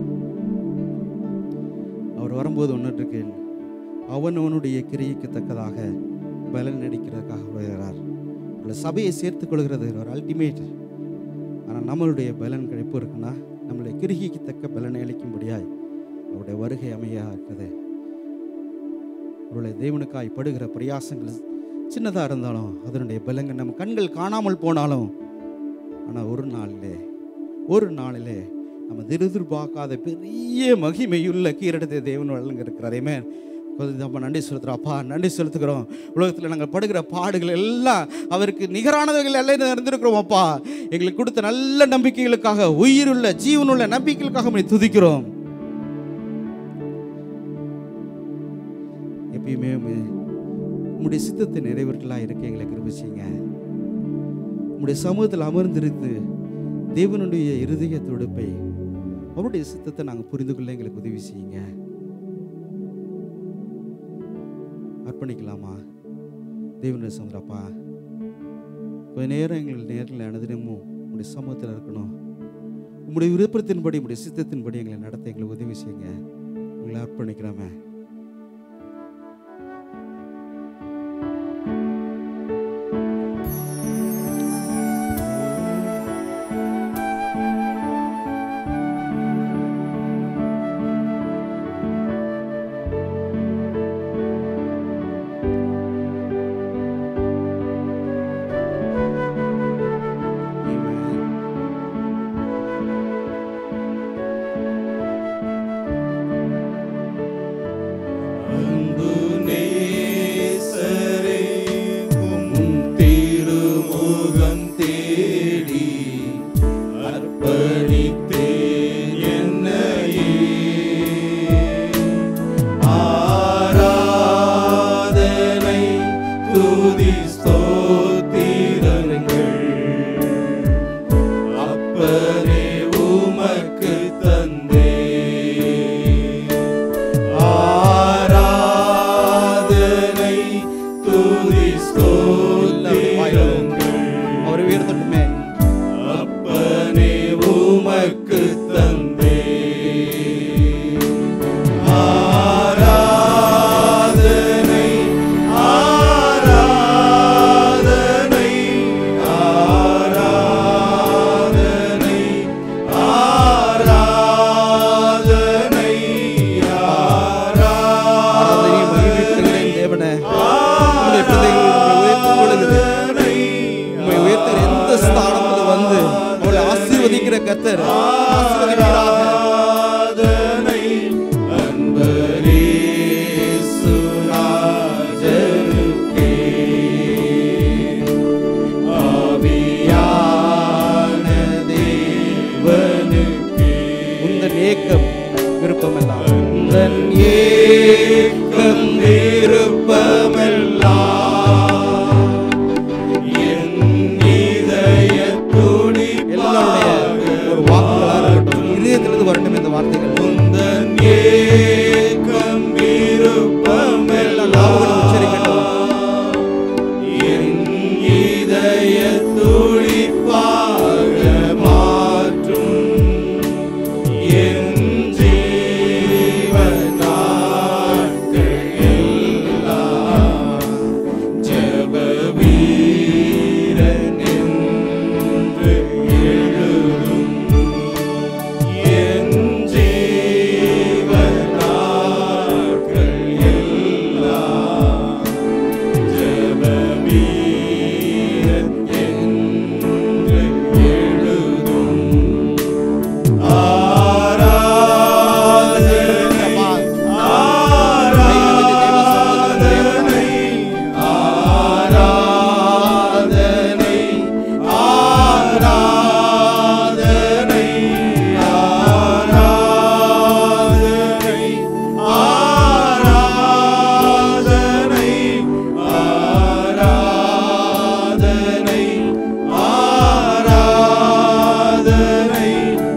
அவர் வரும்போது ஒன்று இருக்கு அவன் அவனுடைய கிரியைக்கு தக்கதாக பலன் நடிக்கிறதுக்காக வருகிறார் சபையை சேர்த்துக் கொள்கிறது ஒரு அல்டிமேட் ஆனால் நம்மளுடைய பலன் கிடைப்பு இருக்குன்னா நம்மளுடைய கிரிகைக்கு தக்க பலனை அளிக்கும்படியாய் அவருடைய வருகை அமையா இருக்குது அவருடைய தேவனுக்காய் படுகிற பிரயாசங்கள் சின்னதாக இருந்தாலும் அதனுடைய பலங்கள் நம்ம கண்கள் காணாமல் போனாலும் ஆனால் ஒரு நாளிலே ஒரு நாளிலே நம்ம எதிர்பார்க்காத பெரிய மகிமையுள்ள கீரடத்தை தேவன் வழங்க இருக்கிறார் ஆமென் நம்ம நன்றி செலுத்துகிறோம் அப்பா நன்றி செலுத்துகிறோம் உலகத்தில் நாங்கள் படுகிற பாடுகள் எல்லாம் அவருக்கு நிகரானவர்கள் எல்லாம் இருந்திருக்கிறோம் அப்பா எங்களுக்கு கொடுத்த நல்ல நம்பிக்கைகளுக்காக உயிருள்ள ஜீவனுள்ள நம்பிக்கைகளுக்காக நம்மை துதிக்கிறோம் எப்பயுமே உங்களுடைய சித்தத்தை நிறைவேற்றலாம் இருக்க எங்களை கிருபை செய்யுங்க உங்களுடைய சமூகத்தில் அமர்ந்திருந்து தேவனுடைய இருதய துடிப்பை அவருடைய சித்தத்தை நாங்கள் புரிந்து கொள்ள எங்களுக்கு உதவி செய்யுங்க அர்ப்பணிக்கலாமா தேவனுடைய சமுதிரப்பா கொஞ்ச நேரம் எங்கள் நேரில் அனுதினமும் உங்களுடைய சமூகத்தில் இருக்கணும் உங்களுடைய விருப்பத்தின்படி உங்களுடைய சித்தத்தின்படி எங்களை நடத்த எங்களை உதவி செய்யுங்க உங்களை அர்ப்பணிக்கிறோமே துதி ஸ்தோத்திரங்கள் அப்பனே உமக்கு தந்தே ஆராதனை துதி ஸ்தோத்திரங்கள் அவர் உயர்த்தட்டுமே. அப்பனே உமக்கு தந்தே ஆராதனை ஆராதனை ஆராதனை ஆராதனை ஆராதனை மகிமைப்படுகிறேன் தேவனே. உம்முடைய பிள்ளைகள் உம்மை உயர்த்தும் பொழுது உம்மை உயர்த்துற எந்த ஸ்தானத்தில் வந்து அவளை ஆசீர்வதிக்கிற கர்த்தர் ஆசீர்வதிக்கிறார். ஆராதனை அன்பரேசுராஜனுக்கே ஆவியான தேவனுக்கே உந்தன் ஏக்கம் விருப்பமெல்லாம் உந்தன் ஏக்கம் விருப்பமெல்லாம் என் இதயத் துடிப்பாக ஒரு வாக்குகளாக இருக்கட்டும், இதயத்திலிருந்து வரட்டும் இந்த வார்த்தைகள். உந்தன் ஏக்கம் விருப்பமெல்லாம் என் இதயத் துடிப்பாக மாற்றும் என் ஜீவன் நாட்கள் எல்லாம் ஜெப வீரன் என்று எழுதும் என் ஜீவன் நாட்கள் எல்லாம் ஜெப வீரன் என்று எழுதும் ஆராதனை ஆராதனை ஆராதனை ஆராதனை ஆராதனை ஆராதனை ஆராதனை ஆராதனை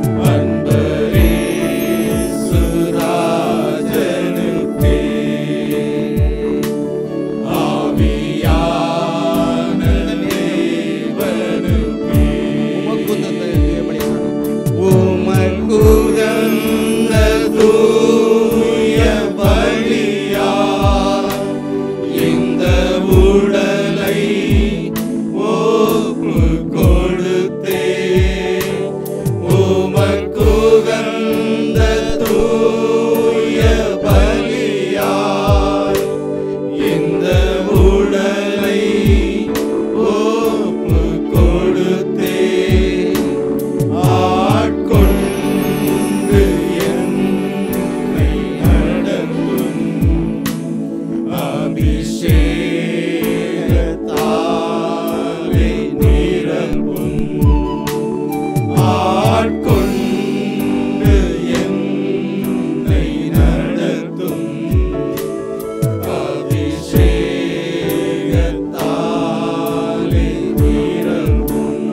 அன்பரேசுராஜனுக்கே ஆவியான தேவனுக்கே உமக்குகந்த தூய பலியா இந்த உடலை ஒப்பு கொடுத்தே உமக்குகந்த தூய பலியா இந்த உடலை ஒப்பு கொடுத்தே ஆட்கொண்டு என்னை நடத்தும் அபிஷேகத்தாலே நிரப்பும் ஆட்கொண்டு என்னை நடத்தும் அபிஷேகத்தாலே நிரப்பும்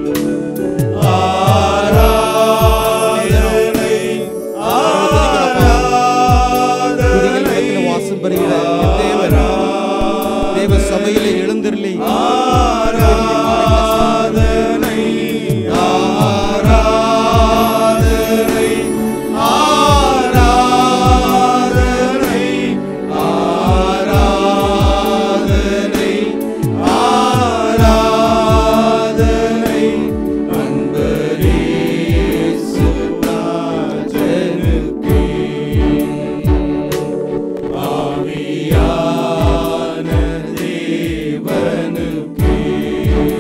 ஆராதனை துதிகளின் ஆராதனை மத்தியில் வாசம் பெறுகிற என் தேவன் தேவ சபையிலே எழுந்திருளி ஆராதனை ஆராதனை ஆராதனை ஆராதனை ஆராதனை அன்பரேசுராஜனுக்கே ஆவியான தேவனுக்கே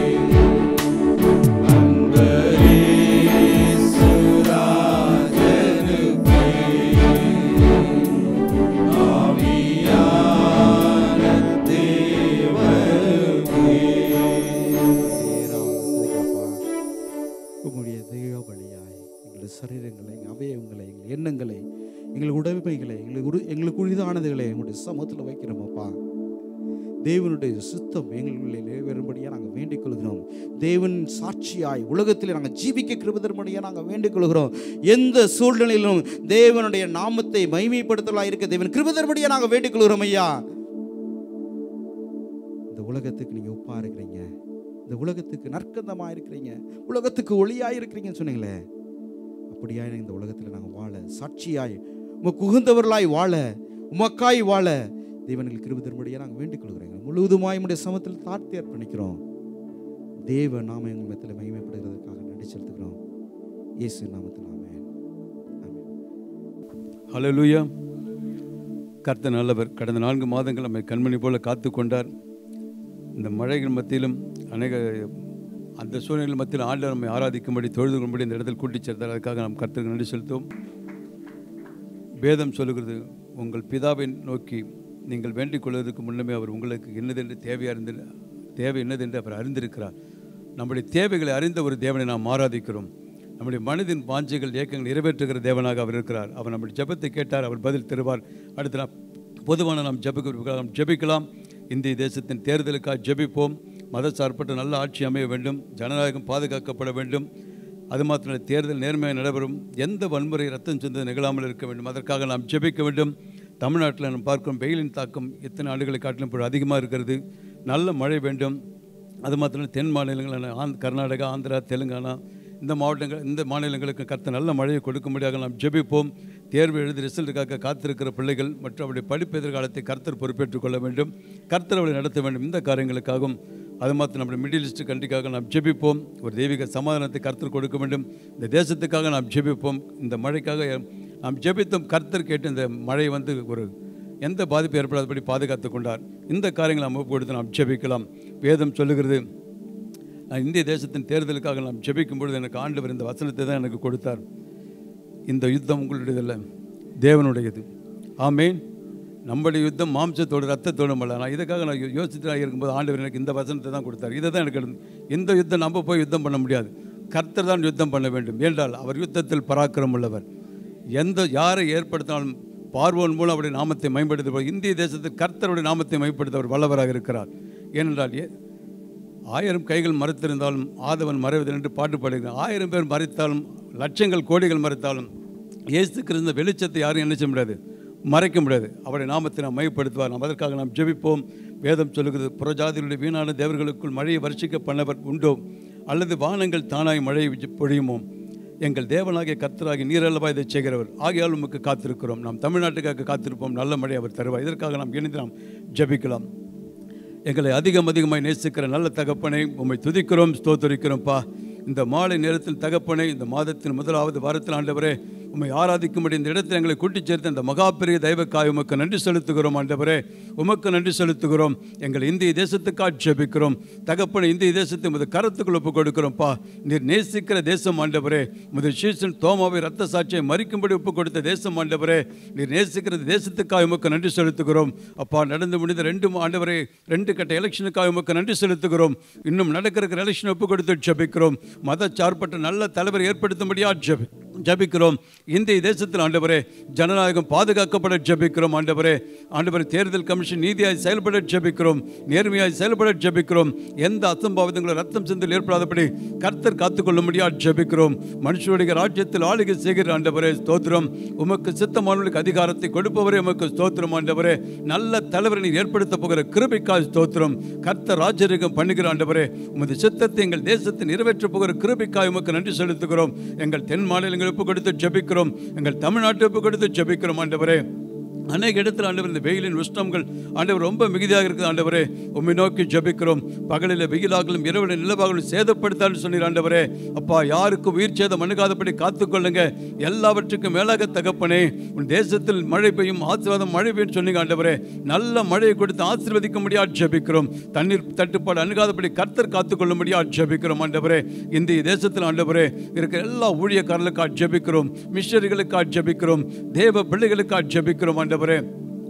தேவனுடைய சித்தம் எங்களுடைய நிறைவேறும்படியாக நாங்கள் வேண்டிக் கொள்கிறோம். தேவன் சாட்சியாய் உலகத்தில் நாங்கள் ஜீவிக்க கிருபை தரும்படியாக நாங்கள் வேண்டிக் கொள்கிறோம். எந்த சூழ்நிலையிலும் தேவனுடைய நாமத்தை மகிமைப்படுத்தலாக இருக்க தேவன் கிருபை தரும்படியாக நாங்கள் வேண்டிக் கொள்கிறோம். ஐயா, இந்த உலகத்துக்கு நீங்கள் உப்பா இருக்கிறீங்க, இந்த உலகத்துக்கு நற்கந்தமாக இருக்கிறீங்க, உலகத்துக்கு ஒளியாக இருக்கிறீங்கன்னு சொன்னீங்களே, அப்படியாய் இந்த உலகத்தில் நாங்கள் வாழ, சாட்சியாய் உமக்கு உகந்தவர்களாய் வாழ, உமக்காய் வாழ தேவனுக்கு கிருபை தரும்படியாக நாங்கள் வேண்டிக் கொள்கிறோம். முழுவதுமாய் உம்முடைய சமத்தில் தாழ்த்தி அர்ப்பணிக்கிறோம். தேவ நாம எங்கள் மத்தியில் மகிமைப்படுகிறதுக்காக நன்றி செலுத்துகிறோம். இயேசு நாமத்தில் ஆமென். ஆமென். ஹல்லேலூயா. கர்த்தர் நல்லவர். கடந்த நான்கு மாதங்கள் நம்மை கண்மணி போல காத்து கொண்டார். இந்த மழைகள் மத்தியிலும் அநேக அந்த சூழ்நிலை மத்தியில் ஆண்டவர் நம்மை ஆராதிக்கும்படி, தொழுது கொள்ளும்படி இந்த இடத்தில் கூட்டிச் சேர்த்தார். அதுக்காக நாம் கர்த்தருக்கு நன்றி செலுத்துவோம். வேதம் சொல்லுகிறது, உங்கள் பிதாவை நோக்கி நீங்கள் வேண்டிக் கொள்வதற்கு முன்னமே அவர் உங்களுக்கு என்னதென்று தேவையாக இருந்து தேவை என்னதென்று அவர் அறிந்திருக்கிறார். நம்முடைய தேவைகளை அறிந்த ஒரு தேவனை நாம் ஆராதிக்கிறோம். நம்முடைய மனதின் வாஞ்சைகள் இயக்கங்கள் நிறைவேற்றுகிற தேவனாக அவர் இருக்கிறார். அவர் நம்முடைய ஜெபத்தை கேட்டார், அவர் பதில் தருவார். அடுத்து நாம் பொதுவான நாம் ஜெபிக்க நாம் ஜெபிக்கலாம். இந்திய தேசத்தின் தேர்தலுக்காக ஜெபிப்போம். மதசார்பற்ற நல்ல ஆட்சி அமைய வேண்டும், ஜனநாயகம் பாதுகாக்கப்பட வேண்டும். அது மாத்திரம் தேர்தல் நேர்மையாக நடைபெறும், எந்த வன்முறை ரத்தம் சிந்தது நிகழாமல் இருக்க வேண்டும். அதற்காக நாம் ஜெபிக்க வேண்டும். தமிழ்நாட்டில் நாம் பார்க்கும் வெயிலின் தாக்கம் எத்தனை ஆண்டுகளை காட்டிலும் இப்போ அதிகமாக இருக்கிறது. நல்ல மழை வேண்டும். அது மாத்திரம் தென் மாநிலங்களான ஆந் கர்நாடகா, ஆந்திரா, தெலுங்கானா இந்த மாவட்டங்கள் இந்த மாநிலங்களுக்கு கர்த்தர் நல்ல மழையை கொடுக்கும்படியாக நாம் ஜெபிப்போம். தேர்வு எழுதி ரிசல்ட்டுக்காக காத்திருக்கிற பிள்ளைகள் மற்றும் அவருடைய படிப்பு எதிர்காலத்தை கர்த்தர் பொறுப்பேற்றுக் கொள்ள வேண்டும். கர்த்தர் அவளை நடத்த வேண்டும். இந்த காரியங்களுக்காகவும் அது மாத்திரம் நம்முடைய மிடில் ஈஸ்ட் கண்ட்ரிக்காக நாம் ஜெபிப்போம். ஒரு தெய்வீக சமாதானத்தை கர்த்தர் கொடுக்க வேண்டும். இந்த தேசத்துக்காக நாம் ஜெபிப்போம். இந்த மழைக்காக நாம் ஜெபித்தோம். கர்த்தர் கேட்டு இந்த மழை வந்து ஒரு எந்த பாதிப்பு ஏற்படாதபடி பாதுகாத்து கொண்டார். இந்த காரியங்களை நாம் கொடுத்து நாம் ஜெபிக்கலாம். வேதம் சொல்லுகிறது, நான் இந்திய தேசத்தின் தேர்தலுக்காக நாம் ஜெபிக்கும் பொழுது எனக்கு ஆண்டவர் இந்த வசனத்தை தான் எனக்கு கொடுத்தார். இந்த யுத்தம் உங்களுடையதல்ல, தேவனுடையது. ஆமேன். நம்முடைய யுத்தம் மாம்சத்தோடு ரத்தத்தோடும் அல்ல. நான் இதுக்காக நான் யோசித்து இருக்கும்போது ஆண்டவர் எனக்கு இந்த வசனத்தை தான் கொடுத்தார். இதை தான் எனக்கு இந்த யுத்தம் நம்ம போய் யுத்தம் பண்ண முடியாது. கர்த்தர் தான் யுத்தம் பண்ண வேண்டும். ஏனென்றால் அவர் யுத்தத்தில் பராக்கிரம் உள்ளவர். எந்த யாரை ஏற்படுத்தினாலும் பார்வோன் மூலம் அவருடைய நாமத்தை மேம்படுத்துவார். இந்திய தேசத்தில் கர்த்தருடைய நாமத்தை மேம்படுத்த அவர் வல்லவராக இருக்கிறார். ஏனென்றால் ஆயிரம் கைகள் மறைத்திருந்தாலும் ஆதவன் மறைவதில் என்று பாட்டு பாடுகிறார். ஆயிரம் பேர் மறைத்தாலும் லட்சங்கள் கோடிகள் மறைத்தாலும் இயேசு கிறிஸ்து வெளிச்சத்தை யாரும் என்ன செய்ய முடியாது, மறைக்க முடியாது. அவருடைய நாமத்தை நாம் மையப்படுத்துவார். நாம் அதற்காக நாம் ஜெபிப்போம். வேதம் சொல்லுகிறது, புறஜாதிகளுடைய வீணான தேவர்களுக்குள் மழையை வருஷிக்க பண்ணவர் உண்டோ, அல்லது வானங்கள் தானாய் மழையை பொழியுமோ? எங்கள் தேவனாகிய கர்த்தராகி நீரல்லவா இதை செய்கிறவர், ஆகையால் உமக்கு காத்திருக்கிறோம். நாம் தமிழ்நாட்டுக்காக காத்திருப்போம். நல்ல மழை அவர் தருவார். இதற்காக நாம் இணைந்து நாம் ஜெபிக்கலாம். எங்களை அதிகம் அதிகமாய் நேசிக்கிற நல்ல தகப்பனை உம்மை துதிக்கிறோம், ஸ்தோத்தரிக்கிறோம்ப்பா. இந்த மாலை நேரத்தில் தகப்பனை, இந்த மாதத்தின் முதலாவது வாரத்தில் ஆண்டவரே உம்மை ஆராதிக்கும்படி இந்த இடத்தில் எங்களை கூட்டிச் சேர்த்த இந்த மகா பெரிய தெய்வக்காய் உமக்கு நன்றி செலுத்துகிறோம். ஆண்டவரே உமக்கு நன்றி செலுத்துகிறோம். எங்கள் இந்திய தேசத்துக்காக ஜெபிக்கிறோம் தகப்பனை. இந்திய தேசத்தை முத கரத்துக்குள் ஒப்புக் கொடுக்கிறோம்ப்பா. நீர் நேசிக்கிற தேசம் ஆண்டவரே. முதல் சீசன் தோமாவை ரத்த சாட்சியை மறிக்கும்படி ஒப்புக் கொடுத்த தேசம் ஆண்டவரே. நீர் நேசிக்கிற தேசத்துக்காக உமக்கு நன்றி செலுத்துகிறோம் அப்பா. நடந்து முடிந்த ரெண்டு ஆண்டவரே ரெண்டு கட்ட எலெக்ஷனுக்காக உமக்கு நன்றி செலுத்துகிறோம். இன்னும் நடக்கிற எலெக்ஷன் ஒப்புக் கொடுத்து ஜெபிக்கிறோம். மத சார்பற்ற நல்ல தலைவர் ஏற்படுத்தும்படியா ஜெபி ஜபிக்கிறோம். இந்திய தேசத்தில் ஆண்டவரே ஜனநாயகம் பாதுகாக்கப்பட ஜபிக்கிறோம். ஆண்டவரே ஆண்டவரே தேர்தல் கமிஷன் நீதியாய் செயல்பட ஜபிக்கிறோம், நேர்மையாய் செயல்பட ஜபிக்கிறோம். எந்த அசம்பாவிதங்களும் ரத்தம் சிந்தல் ஏற்படாதபடி கர்த்தர் காத்துக்கொள்ளும்படியா ஜபிக்கிறோம். மனுஷனுடைய ராஜ்யத்தில் ஆளுகை செய்கிற ஆண்டவரே ஸ்தோத்திரம். உமக்கு சித்தமானவர்களுக்கு அதிகாரத்தை கொடுப்பவரே உமக்கு ஸ்தோத்திரம். ஆண்டவரே நல்ல தலைவரை நீர் ஏற்படுத்த போகிற கிருபைக்காய் ஸ்தோத்திரம். கர்த்தர் ராஜரிகம் பண்ணுகிற ஆண்டவரே உமது சித்தத்தை எங்கள் தேசத்தை நிறைவேற்ற போகிற கிருபைக்காய் உமக்கு நன்றி செலுத்துகிறோம். எங்கள் தென் மாநிலங்கள் ஒப்பு கொடுத்து ஜெபிக்கிறோம். எங்கள் தமிழ்நாட்டை ஒப்பு கொடுத்து ஜெபிக்கிறோம். ஆண்டவரே அநேக இடத்துல ஆண்டவர் இந்த வெயிலின் உஷ்ணங்கள் ஆண்டவர் ரொம்ப மிகுதியாக இருக்குது. ஆண்டவரே உம்மை நோக்கி ஜெபிக்கிறோம். பகலில் வெயிலாகலும் இரவில் நிலவாகலும் சேதப்படுத்தான்னு சொன்னீர். ஆண்டவரே அப்பா யாருக்கும் உயிர் சேதம் அணுகாதபடி காத்துக்கொள்ளுங்க. எல்லாவற்றுக்கும் மேலாக தகப்பனே உன் தேசத்தில் மழை பெய்யும், ஆசீர்வாதம் மழை பெய்யும் சொன்னீங்க. ஆண்டவரே நல்ல மழையை கொடுத்து ஆசீர்வதிக்க முடியாது ஜெபிக்கிறோம். தண்ணீர் தட்டுப்பாடு அணுகாதபடி கர்த்தர் காத்துக்கொள்ள முடியாது ஜெபிக்கிறோம். ஆண்டவரே இந்திய தேசத்தில் ஆண்டவரே இருக்கிற எல்லா ஊழியக்காரர்களுக்காக ஜெபிக்கிறோம். மிஷனரிகளுக்காக ஜெபிக்கிறோம். தேவ பிள்ளைகளுக்காக ஜெபிக்கிறோம். ஆண்டவரே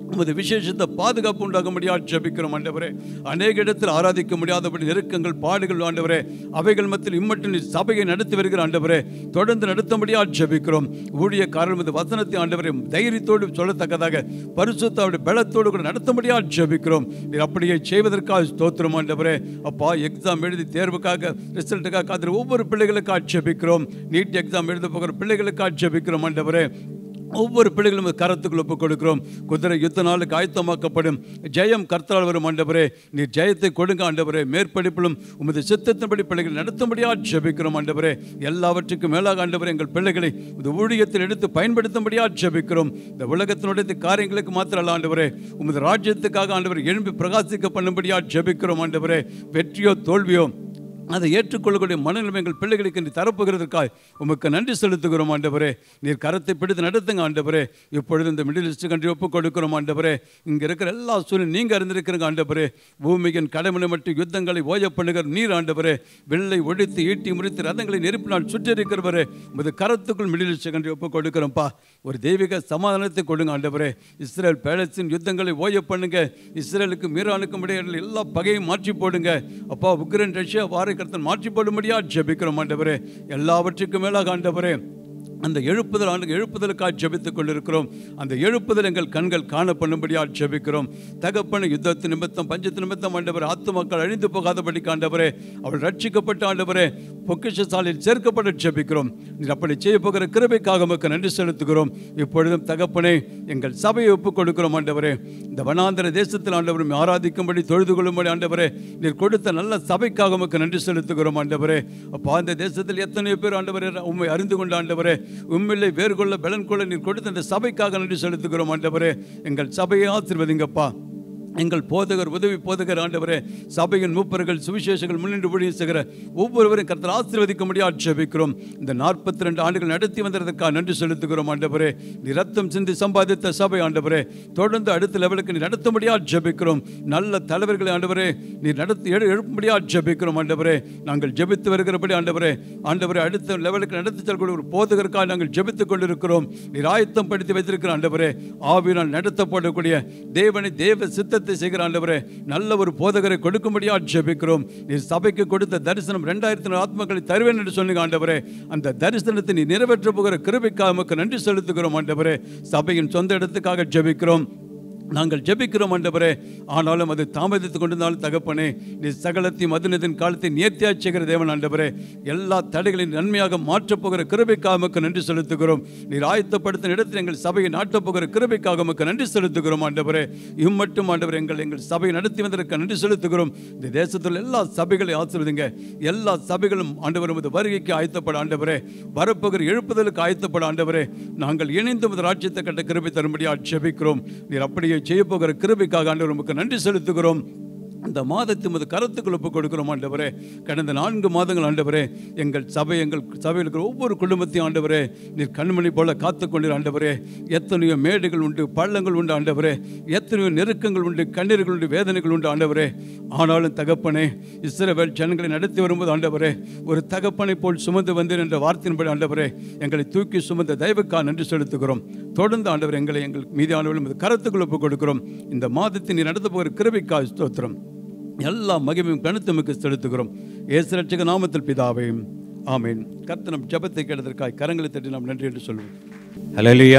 உமது விசேஷத்தை பாதுகாப்பு உண்டாக முடியாது ஜெபிக்கிறோம் ஆண்டவரே. அநேக இடத்தில் ஆராதிக்க முடியாதபடி நெருக்கங்கள் பாடுகள் ஆண்டவரே, அவைகள் மத்தியில் இம்மட்டும் சபையை நடத்தி வருகிற ஆண்டவரே தொடர்ந்து நடத்த முடியாது ஜெபிக்கிறோம். ஊழியக்காரர் மீது வசனத்தை ஆண்டவரே தைரியத்தோடு சொல்லத்தக்கதாக பரிசுத்தோடு பலத்தோடு கூட நடத்த முடியாது ஜெபிக்கிறோம். நீர் அப்படியே செய்வதற்காக ஸ்தோத்திரம் ஆண்டவரே. அப்பா, எக்ஸாம் எழுதி தேர்வுக்காக ரிசல்ட்டுக்காக காத்திரு ஒவ்வொரு பிள்ளைகளுக்காக ஜெபிக்கிறோம். நீட் எக்ஸாம் எழுத போகிற பிள்ளைகளுக்காக ஜெபிக்கிறோம் ஆண்டவரே. ஒவ்வொரு பிள்ளைகளும் கரத்துக்குள் ஒப்புக் கொடுக்கிறோம். குதிரை யுத்த நாளுக்கு ஆயத்தமாக்கப்படும். ஜெயம் கர்த்தரால் வரும் ஆண்டவரே. நீர் ஜெயத்தை கொடுங்க ஆண்டவரே. மேற்படிப்பிலும் உமது சித்தத்தின்படி பிள்ளைகள் நடத்தும்படியாக ஜெபிக்கிறோம் ஆண்டவரே. எல்லாவற்றுக்கும் மேலாக ஆண்டவரே எங்கள் பிள்ளைகளை உமது ஊழியத்தில் எடுத்து பயன்படுத்தும்படியாக ஜெபிக்கிறோம். இந்த உலகத்தினுடைய காரியங்களுக்கு மாத்திரம் ஆண்டவரே, உமது ராஜ்யத்துக்காக ஆண்டவரை எழும்பி பிரகாசிக்க பண்ணும்படியாக ஜெபிக்கிறோம் ஆண்டவரே. வெற்றியோ தோல்வியோ அதை ஏற்றுக்கொள்ளக்கூடிய மனநிலைமை எங்கள் பிள்ளைகளுக்கு நீ தரப்புகிறதற்காக உமக்கு நன்றி செலுத்துகிறோம் ஆண்டவரே. நீர் கரத்தை பிடித்து நடத்துங்க ஆண்டவரே. இப்பொழுது இந்த மிடில் ஈஸ்ட் கண்ட்ரி ஒப்புக் கொடுக்கிறோம் ஆண்டவரே. இங்கே இருக்கிற எல்லா சூழ்நிலை நீங்கள் அறிந்திருக்கிறீங்க ஆண்டவரே. பூமியின் கடமையை மட்டும் யுத்தங்களை ஓய பண்ணுகிற நீர் ஆண்டவரே. வெள்ளை ஒழித்து ஈட்டி முறித்து ரதங்களை நெருப்பினால் சுற்றிருக்கிறவரே, உமது கரத்துக்குள் மிடில் ஈஸ்ட் கண்ட்ரி ஒப்புக் கொடுக்கிறோம்ப்பா. ஒரு தெய்வீக சமாதானத்தை கொடுங்க ஆண்டவரே. இஸ்ரேல் பேலஸ்தீன் யுத்தங்களை ஓய பண்ணுங்க. இஸ்ரேலுக்கும் ஈரானுக்கும் இடையே எல்லா பகையும் மாற்றி போடுங்க அப்பா. உக்ரைன் ரஷ்யா வார கர்த்தன் மாற்றி போடும்படியா ஜெபிக்கிறோம் ஆண்டவரே. எல்லாவற்றுக்கும் மேலாக ஆண்டவரே அந்த எழுப்புதல் ஆண்டு எழுப்புதலுக்காக ஜெபித்துக் கொண்டிருக்கிறோம். அந்த எழுப்புதல் எங்கள் கண்கள் காண பண்ணும்படியாக ஜெபிக்கிறோம். தகப்பன யுத்தத்து நிமித்தம் பஞ்சத்து நிமித்தம் ஆண்டவரே ஆத்துமக்கள் அழிந்து போகாதபடி ஆண்டவரே அவள் ரட்சிக்கப்பட்ட ஆண்டவரே பொக்கிஷசாலையில் சேர்க்கப்பட்டு ஜெபிக்கிறோம். நீர் அப்படி செய்ய போகிற கிருபைக்காக உமக்கு நன்றி செலுத்துகிறோம். இப்பொழுதும் தகப்பனே எங்கள் சபையை ஒப்புக் கொடுக்கிறோம் ஆண்டவரே. இந்த வனாந்தர தேசத்தில் ஆண்டவரும் ஆராதிக்கும்படி தொழுது கொள்ளும்படி ஆண்டவரே நீர் கொடுத்த நல்ல சபைக்காக உமக்கு நன்றி செலுத்துகிறோம் ஆண்டவரே. அப்போ அந்த தேசத்தில் எத்தனை பேர் ஆண்டவரே உண்மை அறிந்து கொண்ட ஆண்டவரே உண்மையிலே வேறு கொள்ள பலன் கொள்ள நீர் கொடுத்த அந்த சபைக்காக நன்றி செலுத்துகிறோம் ஆண்டவரே. எங்கள் சபையை ஆசீர்வதிங்கப்பா. எங்கள் போதகர் உதவி போதகர் ஆண்டவரே, சபையின் மூப்பர்கள் சுவிசேஷங்கள் முன்னின்று ஊழியம் செய்கிற ஒவ்வொருவரும் கர்த்தர் ஆசீர்வதிக்க முடியாது ஜெபிக்கிறோம். இந்த நாற்பத்தி ரெண்டு ஆண்டுகள் நடத்தி வந்ததற்காக நன்றி செலுத்துகிறோம் ஆண்டவரே. நீ ரத்தம் சிந்தி சம்பாதித்த சபை ஆண்டவரே தொடர்ந்து அடுத்த லெவலுக்கு நீ நடத்த முடியாது ஜெபிக்கிறோம். நல்ல தலைவர்களை ஆண்டவரே நீ நடத்தி எழுப்ப முடியாது ஜெபிக்கிறோம் ஆண்டவரே. நாங்கள் ஜெபித்து வருகிறபடி ஆண்டவரே ஆண்டவரே அடுத்த லெவலுக்கு நடத்தி செல்லக்கூடிய ஒரு போதகருக்காக நாங்கள் ஜெபித்துக் கொண்டிருக்கிறோம். நீர் ஆயத்தம் படுத்தி வைத்திருக்கிற ஆண்டவரே ஆவியினால் நடத்தப்படக்கூடிய தேவனை தேவ சித்த செய்கிற ஆண்டவரே நல்ல ஒரு போதகரை கொடுக்கும்படியாக ஜெபிக்கிறோம். நீர் சபைக்கு கொடுத்த தரிசனம் இரண்டாயிரத்தி ஆத்மாக்களை தருவேன் என்று சொன்னீங்க ஆண்டவரே. அந்த தரிசனத்தை நீ நிறைவேற்ற போகிற கிருபைக்காக உமக்கு நன்றி செலுத்துகிறோம் ஆண்டவரே. சபையின் சொந்த இடத்துக்காக ஜெபிக்கிறோம். நாங்கள் ஜெபிக்கிறோம் ஆண்டவரே. ஆனாலும் அது தாமதித்துக் கொண்டிருந்தாலும் தகப்பனே நீ சகலத்தையும் மதுனத்தின் காலத்தை நேர்த்தியாக செய்கிற தேவன் ஆண்டவரே. எல்லா தடைகளையும் நன்மையாக மாற்றப் போகிற கிருபைக்காக உமக்கு நன்றி செலுத்துகிறோம். நீர் ஆயத்தப்படுத்தின இடத்தில் எங்கள் சபையை நாட்டப் போகிற கிருபைக்காக உமக்கு நன்றி செலுத்துகிறோம் ஆண்டவரே. இம்மட்டும் ஆண்டவர் எங்கள் எங்கள் சபையை நடத்தி வந்ததற்கு நன்றி செலுத்துகிறோம். இந்த தேசத்தில் எல்லா சபைகளையும் ஆசீர்வதிங்க. எல்லா சபைகளும் ஆண்டவர் உமது வருகைக்கு ஆயத்தப்பட ஆண்டவரே, வரப்போகிற எழுப்புதலுக்கு ஆயத்தப்பட ஆண்டவரே. நாங்கள் இணைந்து உமது ராஜ்யத்தை கட்ட கிருபை தரும்படியாக ஜெபிக்கிறோம். நீர் அப்படியே செய்ய போகிற கிருபைக்காக ஆண்டவர் உமக்கு நன்றி செலுத்துகிறோம். இந்த மாதத்தை உமது கரத்துக்குள் ஒப்புக் கொடுக்கிறோம் ஆண்டவரே. கடந்த நான்கு மாதங்கள் ஆண்டவரே எங்கள் சபை எங்கள் சபையில் இருக்கிற ஒவ்வொரு குடும்பத்தையும் ஆண்டவரே நீர் கண்மணி போல காத்து கொண்டிரு ஆண்டவரே. எத்தனையோ மேடுகள் உண்டு, பள்ளங்கள் உண்டு ஆண்டவரே. எத்தனையோ நெருக்கங்கள் உண்டு, கண்ணீர்கள் உண்டு, வேதனைகள் உண்டு ஆண்டவரே. ஆனாலும் தகப்பனே இஸ்ரவேல் ஜனங்களை நடத்தி வரும்போது ஆண்டவரே ஒரு தகப்பனை போல் சுமந்து வந்தேன் என்ற வார்த்தையின்படி ஆண்டவரே எங்களை தூக்கி சுமந்த தயவுக்காக நன்றி செலுத்துகிறோம். தொடர்ந்து ஆண்டவர் எங்களை எங்கள் மீதியானவர்களும் கரத்துக்குள் ஒப்புக் கொடுக்கிறோம். இந்த மாதத்தை நீ நடத்த போகிற கிருபைக்காக ஸ்தோத்திரம். எல்லா மகிமையும் கனத்துமிக்கு செலுத்துகிறோம். இயேசு ரட்சக நாமத்தில் பிதாவே, ஆமேன். கர்த்தர் நம் ஜெபத்தை கேட்டதற்காக கரங்களை தட்டி நாம் நன்றி என்று சொல்லுவோம். ஹல்லேலூயா.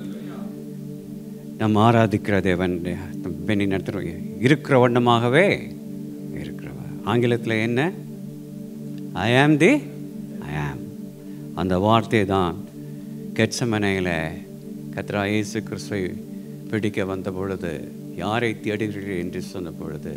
நாம் ஆராதிக்கிற தேவன் பெண்ணி நடத்துகிற இருக்கிற வண்ணமாகவே இருக்கிறவர். ஆங்கிலத்தில் என்ன? ஐ ஆம் தி ஐ ஆம். அந்த வார்த்தை தான் கெத்செமனேயிலே கர்த்தராகிய இயேசு கிறிஸ்துவை பிடிக்க வந்த பொழுது யாரை தேடுகிறீர்கள் என்று சொன்ன பொழுது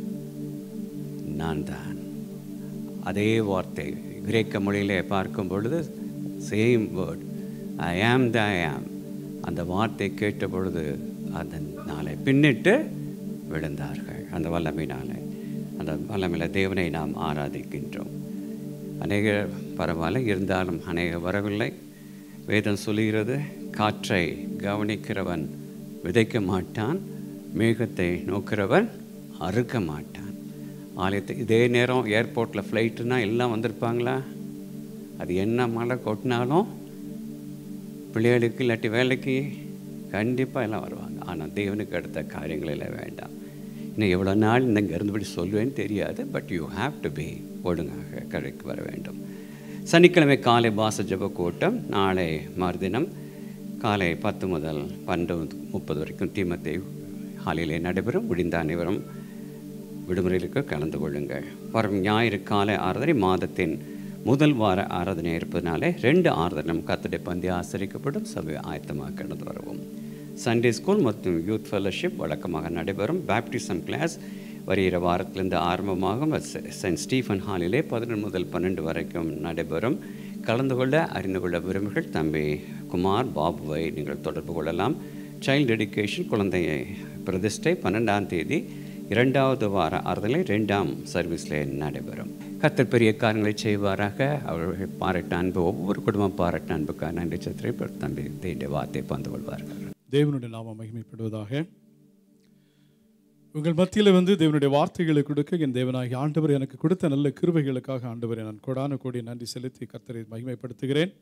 நான் தான். அதே வார்த்தை கிரேக்க மொழியிலே பார்க்கும் பொழுது சேம் வேர்ட் ஐ ஆம் த ஐ ஆம். அந்த வார்த்தை கேட்ட பொழுது அதனாலே பின்னிட்டு விழுந்தார்கள். அந்த வல்லமையினாலே அந்த வல்லமையில் தேவனை நாம் ஆராதிக்கின்றோம். அநேக பரவாயில்ல, இருந்தாலும் அநேக வரவில்லை. வேதம் சொல்லுகிறது, காற்றை கவனிக்கிறவன் விதைக்க மாட்டான், மேகத்தை நோக்கிறவன் அறுக்க மாட்டான். ஆலயத்தை இதே நேரம் ஏர்போர்ட்டில் ஃப்ளைட்டுனா எல்லாம் வந்திருப்பாங்களா? அது என்ன மழை கொட்டினாலும் பிள்ளைகளுக்கு இல்லாட்டி வேலைக்கு கண்டிப்பாக எல்லாம் வருவாங்க. ஆனால் தேவனுக்கு அடுத்த காரியங்களில் வேண்டாம். இன்னும் எவ்வளோ நாள் இந்த இங்கே இருந்தபடி சொல்லுவேன்னு தெரியாது. But you have to be ஒழுங்காக கடைக்கு வர வேண்டும். சனிக்கிழமை காலை பாச ஜப கூட்டம் நாளை மறுதினம் காலை பத்து முதல் பன்னெண்டு முப்பது வரைக்கும் தீமத்தை ஹாலிலே நடைபெறும். முடிந்த அனைவரும் விடுமுறைகளுக்கு கலந்து கொள்ளுங்கள். வரும் ஞாயிறு காலை ஆராதனை மாதத்தின் முதல் வார ஆராதனை இருப்பதனாலே ரெண்டு ஆராதனை கர்த்தருடைய பந்தி ஆசரிக்கப்படும். சபை ஆயத்தமாக கடந்து வரவும். சண்டே ஸ்கூல் மற்றும் யூத் ஃபெலோஷிப் வழக்கமாக நடைபெறும். பேப்டிசம் கிளாஸ் வருகிற வாரத்திலிருந்து ஆரம்பமாகும். சென்ட் ஸ்டீஃபன் ஹாலிலே பதினொன்று முதல் பன்னெண்டு வரைக்கும் நடைபெறும். கலந்து கொள்ள அறிந்து கொள்ள விரும்புகள் தம்பி குமார் பாபுவை நீங்கள் தொடர்பு கொள்ளலாம். சைல்டு எஜுகேஷன் குழந்தை பிரதிஷ்டை பன்னெண்டாம் தேதி இரண்டாவது வார ஆறுதலை ரெண்டாம் சர்வீஸில் நடைபெறும். கர்த்தர் பெரிய காரியங்களை செய்வாராக. அவர்கள் பாராட்ட அன்பு ஒவ்வொரு குடும்பம் பாராட்ட அன்புக்காக நன்றி சத்திரை தம்பி தேடிய வார்த்தை பந்து கொள்வார்கள். தேவனுடைய நாமம் மகிமைப்படுவதாக. உங்கள் மத்தியில் வந்து தேவனுடைய வார்த்தைகளை கொடுக்க என் தேவனாகி ஆண்டவர் எனக்கு கொடுத்த நல்ல கிருபைகளுக்காக ஆண்டவரை நான் கொடான கோடி நன்றி செலுத்தி கர்த்தரை மகிமைப்படுத்துகிறேன்.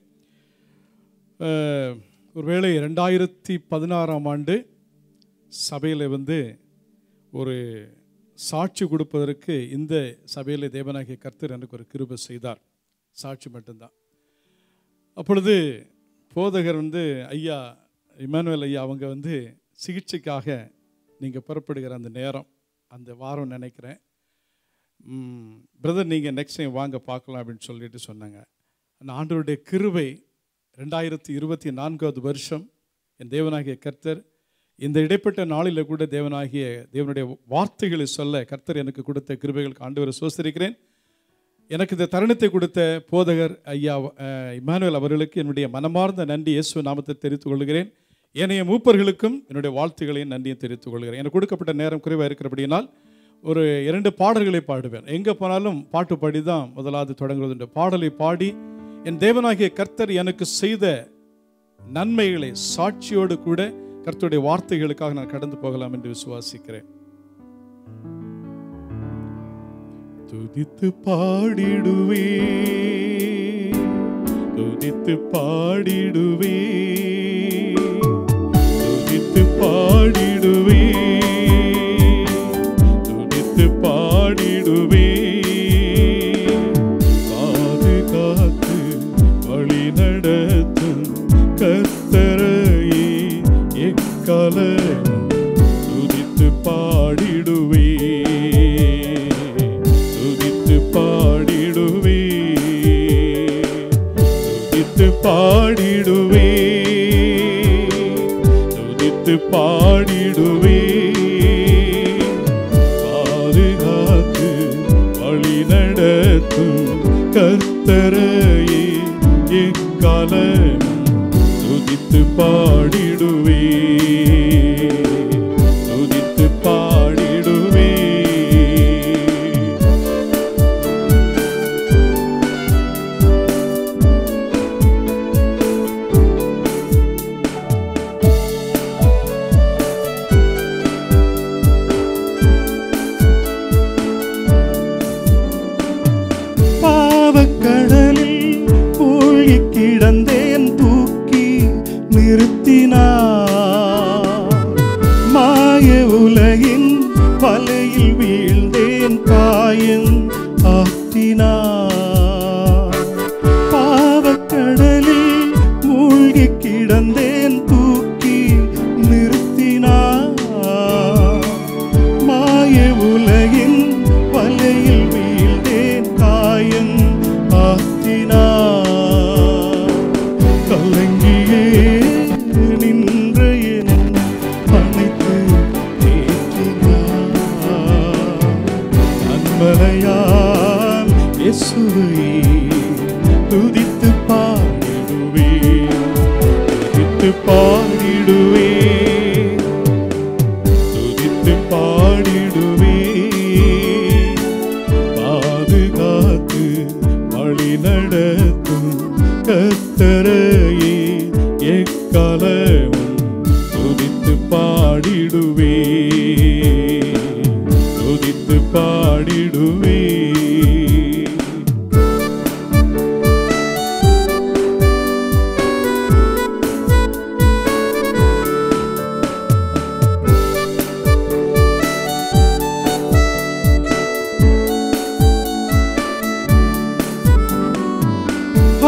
ஒருவேளை ரெண்டாயிரத்தி பதினாறாம் ஆண்டு சபையில் வந்து ஒரு சாட்சி கொடுப்பதற்கு இந்த சபையில் தேவனாகிய கர்த்தர் எனக்கு ஒரு கிருபை செய்தார். சாட்சி மட்டும்தான். அப்பொழுது போதகர் வந்து ஐயா இமானுவேல் ஐயா அவங்க வந்து சிகிச்சைக்காக நீங்கள் புறப்படுகிற அந்த நேரம் அந்த வாரம் நினைக்கிறேன், பிரதர் நீங்கள் நெக்ஸ்ட் டைம் வாங்க பார்க்கலாம் அப்படின்னு சொல்லிட்டு சொன்னாங்க. அந்த ஆண்டவருடைய கிருபை ரெண்டாயிரத்தி இருபத்தி நான்காவது வருஷம் என் தேவனாகிய கர்த்தர் இந்த இடைப்பட்ட நாளில் கூட தேவனாகிய தேவனுடைய வார்த்தைகளை சொல்ல கர்த்தர் எனக்கு கொடுத்த கிருபைகளுக்கு ஆண்டவரை சோஸ்தரிக்கிறேன். எனக்கு இந்த தருணத்தை கொடுத்த போதகர் ஐயா இமானுவேல் அவர்களுக்கு என்னுடைய மனமார்ந்த நன்றி இயேசு நாமத்தை தெரிவித்துக் கொள்கிறேன். ஏனைய மூப்பர்களுக்கும் என்னுடைய வாழ்த்துக்களையும் நன்றியும் தெரிவித்துக் கொள்கிறேன். எனக்கு கொடுக்கப்பட்ட நேரம் குறைவாக இருக்கிறபடியினால் ஒரு இரண்டு பாடல்களை பாடுவேன். எங்கே போனாலும் பாட்டு பாடி தான் முதலாவது தொடங்குவது. பாடலை பாடி என் தேவனாகிய கர்த்தர் எனக்கு செய்த நன்மைகளை சாட்சியோடு கூட கர்த்தருடைய வார்த்தைகளுக்காக நான் கடந்து போகலாம் என்று விசுவாசிக்கிறேன். துதித்து பாடிடுவே துதித்து பாடிடுவே துதித்து பாடிடுவே துதித்து பாடிடுவே பாதுகாத்து வழி நடத்தும் கர்த்தரையே எக்காலம் துதித்து பாடிடுவே துதித்து பாடிடுவே துதித்து பாடிடுவே துதித்து பாடிடுவே பாதுகாத்து வழி நடத்தும் கர்த்தரையே எக்காலம் துதித்து பாடிடுவே துதித்து பாடிடுவே. பாவக்கடலில் மூழ்கி கிடந்தேன் தூக்கி நிறுத்தினார். மாய உலகின் வலையில் வீழ்ந்தேன் காயம் ஆற்றினார். பாவக்கடலில் மூழ்கி கிடந்தேன் தூக்கி நிறுத்தினார். மாய உலகின் வலையில் வீழ்ந்தேன் காயம் ஆற்றினார். கலங்கியே நின்ற என் அனைத்து தேற்றினார். நன்மலையால் இயேசுவை துதித்து பாடிடுவே துதித்து பாடிடுவே துதித்து பாடிடுவே பாதுகாத்து வழி நடத்தும் கர்த்தரையே எக்காலமும் துதித்து பாடிடுவே துதித்து பாடிடுவே.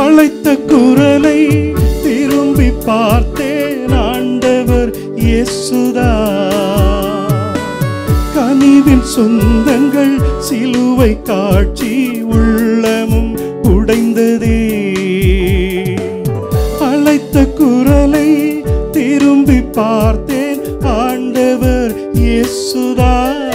அழைத்த குரலை திரும்பி பார்த்தேன், ஆண்டவர் இயேசுதா. கனிவின் சொந்தங்கள் சிலுவை காட்சி உள்ளமும் உடைந்ததே. அழைத்த குரலை திரும்பி பார்த்தேன், ஆண்டவர் இயேசுதா.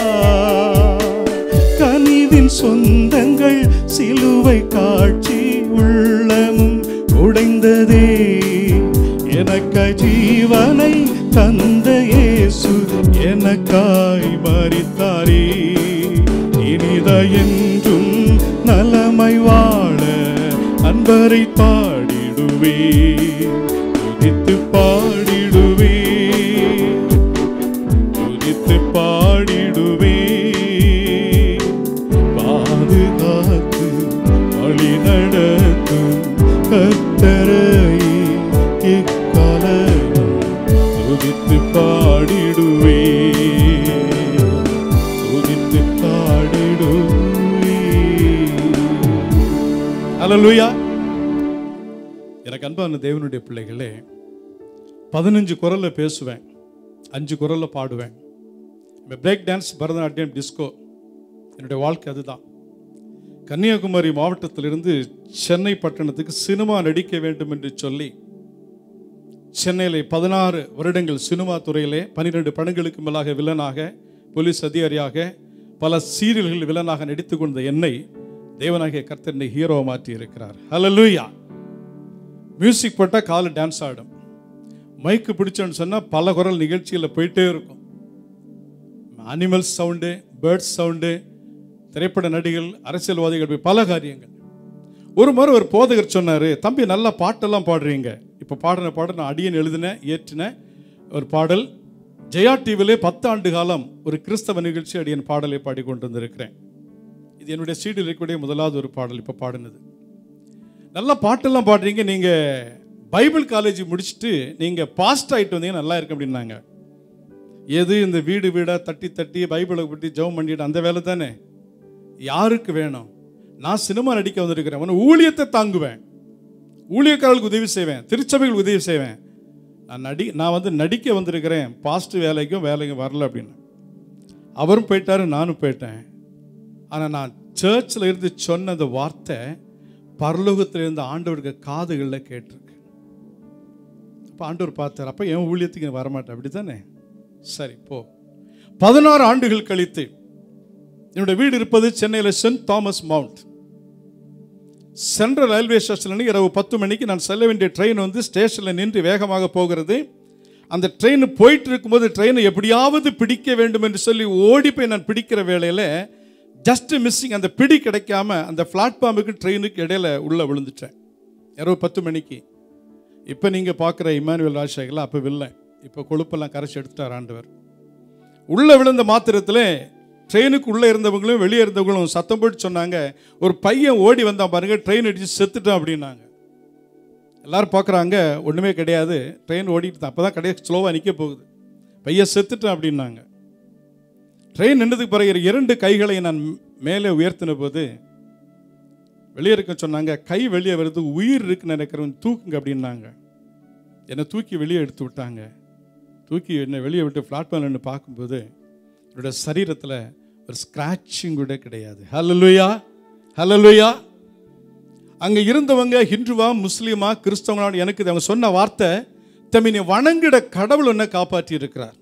கனிவின் சொந்தங்கள் சிலுவை காட்சி உள்ளமும் உடைந்ததே. எனக்காய் ஜீவனை தந்த இயேசு எனக்காய் மரித்தாரே. இனிதா என்றும் நலமை வாழ அன்பரை பாடிடுவே, துதித்து பாடிடுவே, துதித்து பாடிடுவே. பாதுகாத்து வழி நடத்தும் கர்த்தரை இக்காலம் துதித்து பாடிடுவே, துதித்து பாடிடுவே. அல்லேலூயா. எனக்கு அன்பான தேவனுடைய பிள்ளைகளே, பதினஞ்சு குரல்ல பேசுவேன், அஞ்சு குரல்ல பாடுவேன். பிரேக் டான்ஸ், பரதநாட்டியம், டிஸ்கோ என்னுடைய வாழ்க்கை அதுதான். கன்னியாகுமரி மாவட்டத்திலிருந்து சென்னை பட்டணத்துக்கு சினிமா நடிக்க வேண்டும் என்று சொல்லி சென்னையில் பதினாறு வருடங்கள் சினிமா துறையிலே பன்னிரெண்டு படங்களுக்கு மேலாக வில்லனாக, போலீஸ் அதிகாரியாக, பல சீரியல்கள் வில்லனாக நடித்து கொண்ட என்னை தேவனாகிய கர்த்தர் ஹீரோ மாற்றி இருக்கிறார். ஹல்லேலூயா. மியூசிக் போட்டால் காலு டான்ஸ் ஆடும். மைக்கு பிடிச்சோன்னு சொன்னால் பல குரல் நிகழ்ச்சியில் போயிட்டே இருக்கும். அனிமல்ஸ் சவுண்டு, பேர்ட்ஸ் சவுண்டு, திரைப்பட நடிகள், அரசியல்வாதிகள், பல காரியங்கள். ஒரு முறை ஒரு போதகர் சொன்னார், தம்பி நல்லா பாட்டெல்லாம் பாடுறீங்க. இப்போ பாடின பாடல் நான் அடியன் எழுதின இயற்றின ஒரு பாடல். ஜெயா டிவிலே பத்து ஆண்டு காலம் ஒரு கிறிஸ்தவ நிகழ்ச்சி அடியன் பாடலை பாடிக்கொண்டு வந்திருக்கிறேன். இது என்னுடைய சீடில் இருக்கக்கூடிய முதலாவது ஒரு பாடல் இப்போ பாடினது. நல்லா பாட்டெல்லாம் பாடுறீங்க, நீங்கள் பைபிள் காலேஜ் முடிச்சுட்டு நீங்கள் பாஸ்ட் ஆகிட்டு வந்தீங்க, நல்லா இருக்கு அப்படின்னாங்க. எது இந்த வீடு வீடாக தட்டி தட்டி பைபிளை பற்றி ஜெபம் பண்ணிட்டு அந்த வேலை தானே யாருக்கு வேணும்? நான் சினிமா நடிக்க வந்திருக்கிறேன், அவன் ஊழியத்தை தாங்குவேன், ஊழியக்காரர்களுக்கு உதவி செய்வேன், திருச்சபைகளுக்கு உதவி செய்வேன். நான் நடி நான் வந்து நடிக்க வந்திருக்கிறேன், பாஸ்ட் வேலைக்கும் வேலைக்கும் வரல அப்படின்னு. அவரும் போயிட்டாரு, நானும் போயிட்டேன். ஆனால் நான் சர்ச்சில் இருந்து சொன்ன அந்த வார்த்தை பரலோகத்தில் இருந்த ஆண்டவருக்கு காதுகளில் கேட்டிருக்கு. அப்போ ஆண்டவர் பார்த்தார், அப்போ என் ஊழியத்துக்கு வரமாட்டேன், அப்படி தானே? சரி போ. பதினாறு ஆண்டுகள் கழித்து என்னுடைய வீடு இருப்பது சென்னையில் சென்ட் தாமஸ் மவுண்ட். சென்ட்ரல் ரயில்வே ஸ்டேஷனில் இரவு பத்து மணிக்கு நான் செல்ல வேண்டிய ட்ரெயின் வந்து ஸ்டேஷனில் நின்று வேகமாக போகிறது. அந்த ட்ரெயின் போயிட்டு இருக்கும்போது ட்ரெயினை எப்படியாவது பிடிக்க வேண்டும் என்று சொல்லி ஓடி போய் நான் பிடிக்கிற வேளையில் ஜஸ்ட் மிஸ்ஸிங், அந்த பிடி கிடைக்காம அந்த பிளாட்ஃபார்முக்கு ட்ரெயினுக்கு இடையில உள்ளே விழுந்துட்டேன் இரவு பத்து மணிக்கு. இப்போ நீங்கள் பார்க்குற இமானுவேல் ராஜசேகர்லாம் அப்போ வில்லை, இப்போ கொழுப்பெல்லாம் கரைச்சி எடுத்துட்டார் ஆண்டவர். உள்ளே விழுந்த மாத்திரத்தில் ட்ரெயினுக்கு உள்ளே இருந்தவங்களும் வெளியே இருந்தவங்களும் சத்தம் போட்டு சொன்னாங்க, ஒரு பையன் ஓடி வந்தான் பாருங்க, ட்ரெயின் அடித்து செத்துட்டான் அப்படின்னாங்க. எல்லோரும் பார்க்குறாங்க, ஒன்றுமே கிடையாது, ட்ரெயின் ஓடிட்டு தான், அப்போ தான் கடைசி ஸ்லோவாக நிற்க போகுது, பையன் செத்துட்டான் அப்படின்னாங்க. ட்ரெயின் நின்றதுக்கு பிறகு இரண்டு கைகளை நான் மேலே உயர்த்தின போது வெளியே இருக்க சொன்னாங்க, கை வெளியே வருது, உயிர் இருக்குன்னு நினைக்கிறவன் தூக்குங்க அப்படின்னாங்க. என்னை தூக்கி வெளியே எடுத்து விட்டாங்க. தூக்கி என்னை வெளியே விட்டு பிளாட்ஃபார்ம் நின்று பார்க்கும்போது என்னோட சரீரத்தில் ஒரு ஸ்க்ராட்சிங் கூட கிடையாது. ஹல்லேலூயா, ஹல்லேலூயா. அங்கே இருந்தவங்க ஹிந்துவா முஸ்லீமா கிறிஸ்தவங்களா எனக்கு அவங்க சொன்ன வார்த்தை, தம்பி நீ வணங்கிட கடவுள் என்ன காப்பாற்றி இருக்கிறார்.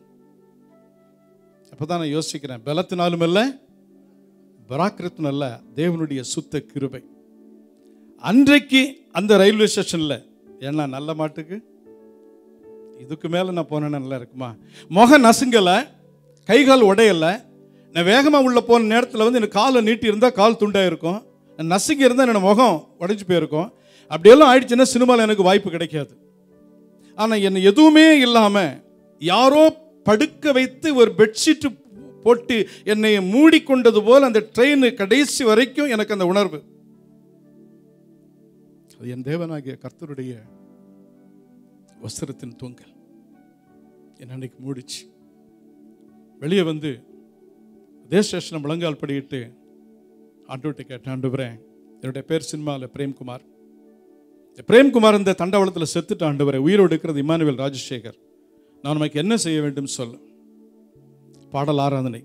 அப்போ தான் நான் யோசிக்கிறேன், பலத்தினாலும் அல்ல பராக்கிரத்தினும் அல்ல, தேவனுடைய சுத்த கிருபை. அன்றைக்கு அந்த ரயில்வே ஸ்டேஷனில் ஏன்னா நல்ல மாட்டுக்கு இதுக்கு மேலே நான் போனேன்னா நல்லா இருக்குமா? முகம் நசுங்கலை, கைகால் உடையலை. நான் வேகமாக உள்ள போன நேரத்தில் வந்து எனக்கு காலை நீட்டி இருந்தால் கால் துண்டாக இருக்கும், நசுங்கி இருந்தால் என்னோட முகம் உடைஞ்சு போயிருக்கும். அப்படியெல்லாம் ஆயிடுச்சுன்னா சினிமாவில் எனக்கு வாய்ப்பு கிடைக்காது. ஆனால் என்னை எதுவுமே இல்லாமல் யாரோ படுக்க வைத்து ஒரு பெட்ஷீட்டு போட்டு என்னை மூடிக்கொண்டது போல் அந்த ட்ரெயின் கடைசி வரைக்கும் எனக்கு அந்த உணர்வு. அது என் தேவனாகிய கர்த்தருடைய வஸ்திரத்தின் தூங்கல் என்ன அன்னைக்கு மூடிச்சு. வெளியே வந்து அதே ஸ்டேஷனை முழங்கால் படியிட்டு ஆண்டவர்கிட்ட கேட்டேன், ஆண்டவரே என்னுடைய பேர் சினிமாவில் பிரேம்குமார், பிரேம்குமார் இந்த தண்டவாளத்தில் செத்துட்டு ஆண்டவரை, உயிரோடு இருக்கிறது இமானுவேல் ராஜசேகர், நான் நமக்கு என்ன செய்ய வேண்டும் சொல்ல. பாடல் ஆராதனை,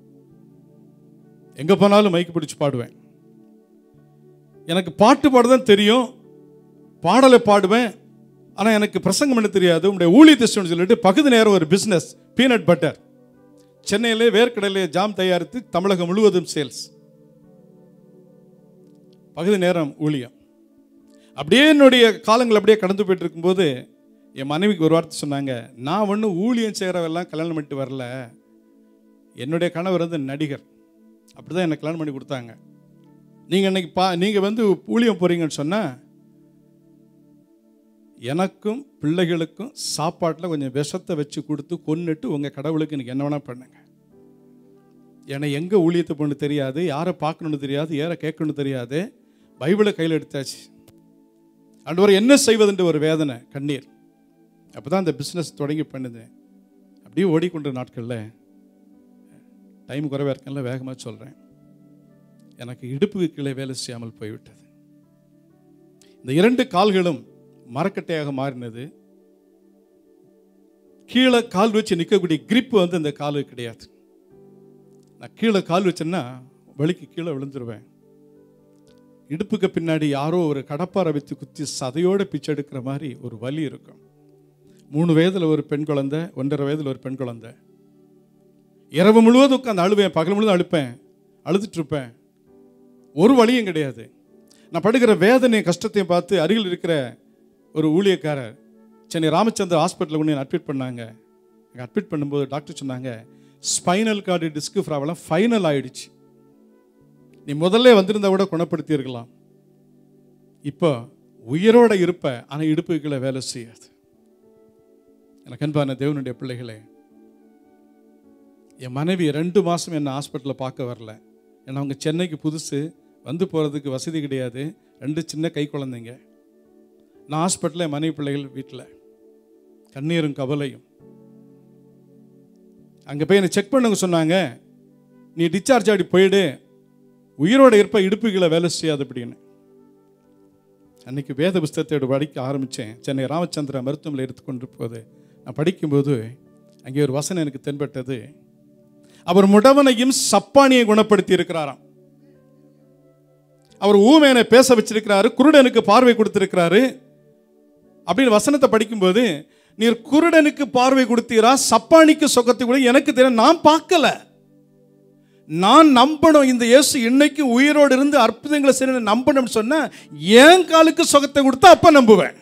எங்கே போனாலும் மைக்கு பிடிச்சி பாடுவேன். எனக்கு பாட்டு பாடுதான் தெரியும், பாடலை பாடுவேன். ஆனால் எனக்கு பிரசங்கம் பண்ண தெரியாது. உங்களுடைய ஊழியத்தை சொல்லிட்டு பகுதி நேரம் ஒரு பிஸ்னஸ், பீனட் பட்டர், சென்னையிலே வேர்க்கடலே ஜாம் தயாரித்து தமிழகம் முழுவதும் சேல்ஸ், பகுதி நேரம் ஊழியம். அப்படியே என்னுடைய காலங்கள் அப்படியே கடந்து போயிட்டு இருக்கும்போது என் மனைவிக்கு ஒரு வார்த்தை சொன்னாங்க, நான் ஒன்றும் ஊழியம் செய்கிறவெல்லாம் கல்யாணம் பண்ணிட்டு வரல, என்னுடைய கணவர் வந்து நடிகர், அப்படி தான் எனக்கு கல்யாணம் பண்ணி கொடுத்தாங்க. நீங்கள் இன்னைக்கு பா நீங்கள் வந்து ஊழியம் போகிறீங்கன்னு சொன்னால் எனக்கும் பிள்ளைகளுக்கும் சாப்பாட்டில் கொஞ்சம் விஷத்தை வச்சு கொடுத்து கொன்னுட்டு உங்கள் கடவுளுக்கு இன்றைக்கி என்ன வேணால் பண்ணுங்க. ஏன்னா எங்கே ஊழியத்தை பண்ணு தெரியாது, யாரை பார்க்கணுன்னு தெரியாது, யாரை கேட்கணுன்னு தெரியாது. பைபிளை கையில் எடுத்தாச்சு. ஆண்டவரே என்ன செய்வதுன்ற ஒரு வேதனை, கண்ணீர். அப்போ தான் அந்த பிஸ்னஸ் தொடங்கி பண்ணுதேன். அப்படியே ஓடிக்கொண்ட நாட்களில் டைம் குறைவாக இருக்கல, வேகமாக சொல்கிறேன், எனக்கு இடுப்புக்கு கீழே வேலை செய்யாமல் போய்விட்டது. இந்த இரண்டு கால்களும் மரக்கட்டையாக மாறினது. கீழே கால் வச்சு நிற்கக்கூடிய கிரிப்பு வந்து இந்த காலுக்கு கிடையாது. நான் கீழே கால் வச்சேன்னா வலிக்கு கீழே விழுந்துருவேன். இடுப்புக்கு பின்னாடி யாரோ ஒரு கடப்பாரை வைத்து குத்தி சதையோடு பிச்சை எடுக்கிற மாதிரி ஒரு வலி இருக்கும். மூணு வயதில் ஒரு பெண் குழந்தை, ஒன்றரை வயதில் ஒரு பெண் குழந்தை. இரவு முழுவதும் உட்காந்து அழுவேன், பகல் முழுவதும் அழுப்பேன், அழுதுட்டு இருப்பேன். ஒரு வழியும் கிடையாது. நான் படுகிற வேதனை கஷ்டத்தையும் பார்த்து அருகில் இருக்கிற ஒரு ஊழியக்காரர் சென்னை ராமச்சந்திர ஹாஸ்பிட்டலில் கொண்டு அட்மிட் பண்ணாங்க. அட்மிட் பண்ணும்போது டாக்டர் சொன்னாங்க, spinal cord disc problem final ஆயிடுச்சு, நீ முதல்ல வந்திருந்தா கூட குணப்படுத்தி இருக்கலாம், இப்போ உயிரோட இருப்ப, ஆனால் இடுப்புகளை வேலை செய்யாது. எனக்கு அன்பான தேவனுடைய பிள்ளைகளே, என் மனைவி ரெண்டு மாதம் என்னை ஹாஸ்பிட்டலில் பார்க்க வரல. ஏன்னா அவங்க சென்னைக்கு புதுசு, வந்து போகிறதுக்கு வசதி கிடையாது, ரெண்டு சின்ன கை குழந்தைங்க. நான் ஹாஸ்பிட்டலில் மனைவி பிள்ளைகள் வீட்டில் கண்ணீரும் கவலையும். அங்கே போய் என்னை செக் பண்ணுங்க சொன்னாங்க, நீ டிஸ்சார்ஜ் ஆகி போயிடு, உயிரோட இருப்ப, இடுப்புகளை வேலை செய்யாது அப்படின்னு. அன்னைக்கு வேத புஸ்தகத்தோடு படிக்க ஆரம்பித்தேன். சென்னை ராமச்சந்திரா மருத்துவமனையில் எடுத்துக்கொண்டு போது நான் படிக்கும்போது அங்கே ஒரு வசனம் எனக்கு தென்பட்டது. அவர் முடவனையும் சப்பானியை குணப்படுத்தி இருக்கிறாராம். அவர் ஊமையனை பேச வச்சிருக்கிறாரு, குருடனுக்கு பார்வை கொடுத்திருக்கிறாரு அப்படின்னு வசனத்தை படிக்கும்போது, நீர் குருடனுக்கு பார்வை கொடுத்தீரா, சப்பானிக்கு சுகத்தை கூட எனக்கு தெரியும், நான் பார்க்கல, நான் நம்பணும். இந்த இயேசு இன்னைக்கு உயிரோடு இருந்து அற்புதங்களை செய்ய நம்பணும் சொன்னா என் காலுக்கு சுகத்தை கொடுத்தா அப்ப நம்புவேன்.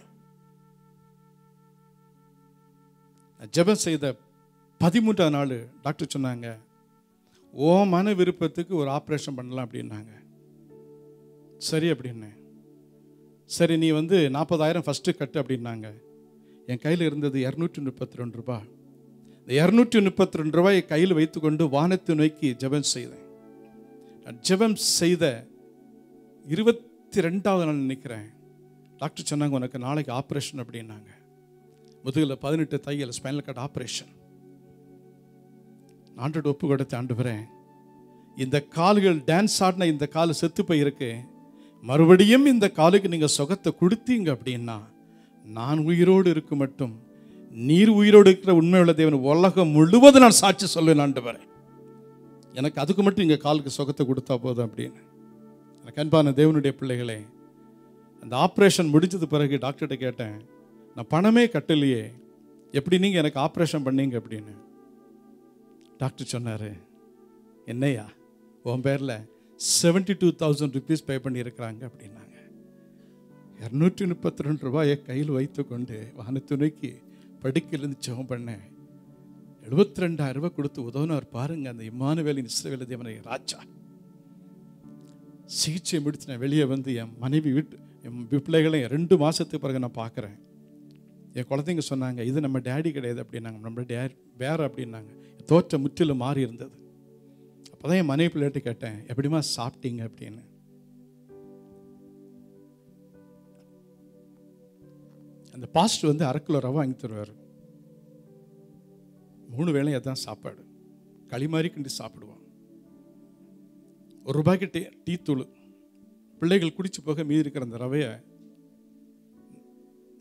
ஜெபம் செய்த பதிமூன்றாம் நாள் டாக்டர் சொன்னாங்க, ஓ மன விருப்பத்துக்கு ஒரு ஆப்ரேஷன் பண்ணலாம் அப்படின்னாங்க. சரி அப்படின்னு, சரி நீ வந்து நாற்பதாயிரம் ஃபஸ்ட்டு கட்டு அப்படின்னாங்க. என் கையில் இருந்தது இரநூற்றி முப்பத்தி ரெண்டு ரூபாய். இந்த இரநூற்றி முப்பத்தி ரெண்டு ரூபாயை கையில் வைத்துக்கொண்டு வானத்தை நோக்கி ஜெபம் செய்தேன். நான் ஜெபம் செய்த இருபத்தி ரெண்டாவது நாள் நினைக்கிறேன், டாக்டர் சொன்னாங்க, உனக்கு நாளைக்கு ஆப்ரேஷன் அப்படின்னாங்க. முதுகில் பதினெட்டு தையல், ஸ்பைனல் கார்டு ஆப்ரேஷன். ஆண்டோட ஒப்பு கொடுத்து, ஆண்டவரே இந்த கால்கள் டான்ஸ் ஆடின இந்த கால் செத்து போயிருக்கு, மறுபடியும் இந்த காலுக்கு நீங்கள் சுகத்தை கொடுத்தீங்க அப்படின்னா நான் உயிரோடு இருக்க மட்டும் நீர் உயிரோடு இருக்கிற உண்மையுள்ள தேவன் உலகம் முழுவதும் நான் சாட்சி சொல்லுவேன் ஆண்டவரே, எனக்கு அதுக்கு மட்டும் இங்கே காலுக்கு சுகத்தை கொடுத்தா போதும் அப்படின்னு. எனக்கு அன்பான தேவனுடைய பிள்ளைகளே, அந்த ஆப்ரேஷன் முடிஞ்சது பிறகு டாக்டர்கிட்ட கேட்டேன், நான் பணமே கட்டலையே, எப்படி நீங்கள் எனக்கு ஆப்ரேஷன் பண்ணீங்க அப்படின்னு. டாக்டர் சொன்னார், என்னையா உன் பேரில் seventy two thousand rupees pay பண்ணியிருக்கிறாங்க அப்படின்னாங்க. இரநூற்றி முப்பத்தி ரெண்டு ரூபாயை கையில் வைத்து கொண்டு வானத்தை நோக்கி படுக்கையிலிருந்து ஜெபம் பண்ணேன். எழுபத்தி ரெண்டாயிரம் ரூபாய் கொடுத்து உதவுனார் பாருங்க அந்த இம்மானுவேலின் இஸ்ரவேல் தேவனை ராஜா. சிகிச்சை முடித்து நான் வெளியே வந்து என் மனைவி வீட்டு என் பிள்ளைகளையும் ரெண்டு மாதத்துக்கு பிறகு நான் பார்க்குறேன். என் குழந்தைங்க சொன்னாங்க, இது நம்ம டேடி கிடையாது அப்படின்னாங்க, நம்ம டே வேற அப்படின்னாங்க. தோற்றம் முற்றிலும் மாறி இருந்தது. அப்போ தான் என் மனைவி பிள்ளைகிட்ட கேட்டேன், எப்படிமா சாப்பிட்டீங்க அப்படின்னு. அந்த பாஸ்டர் வந்து அரை கிலோ ரவை வாங்கி தருவார். மூணு வேளையும் அதுதான் சாப்பாடு, களி மாதிரி கிண்டி சாப்பிடுவோம். ஒரு ரூபாய்க்கு டீ டீ தூள், பிள்ளைகள் குடிச்சு போக மீதி இருக்கிற அந்த ரவையை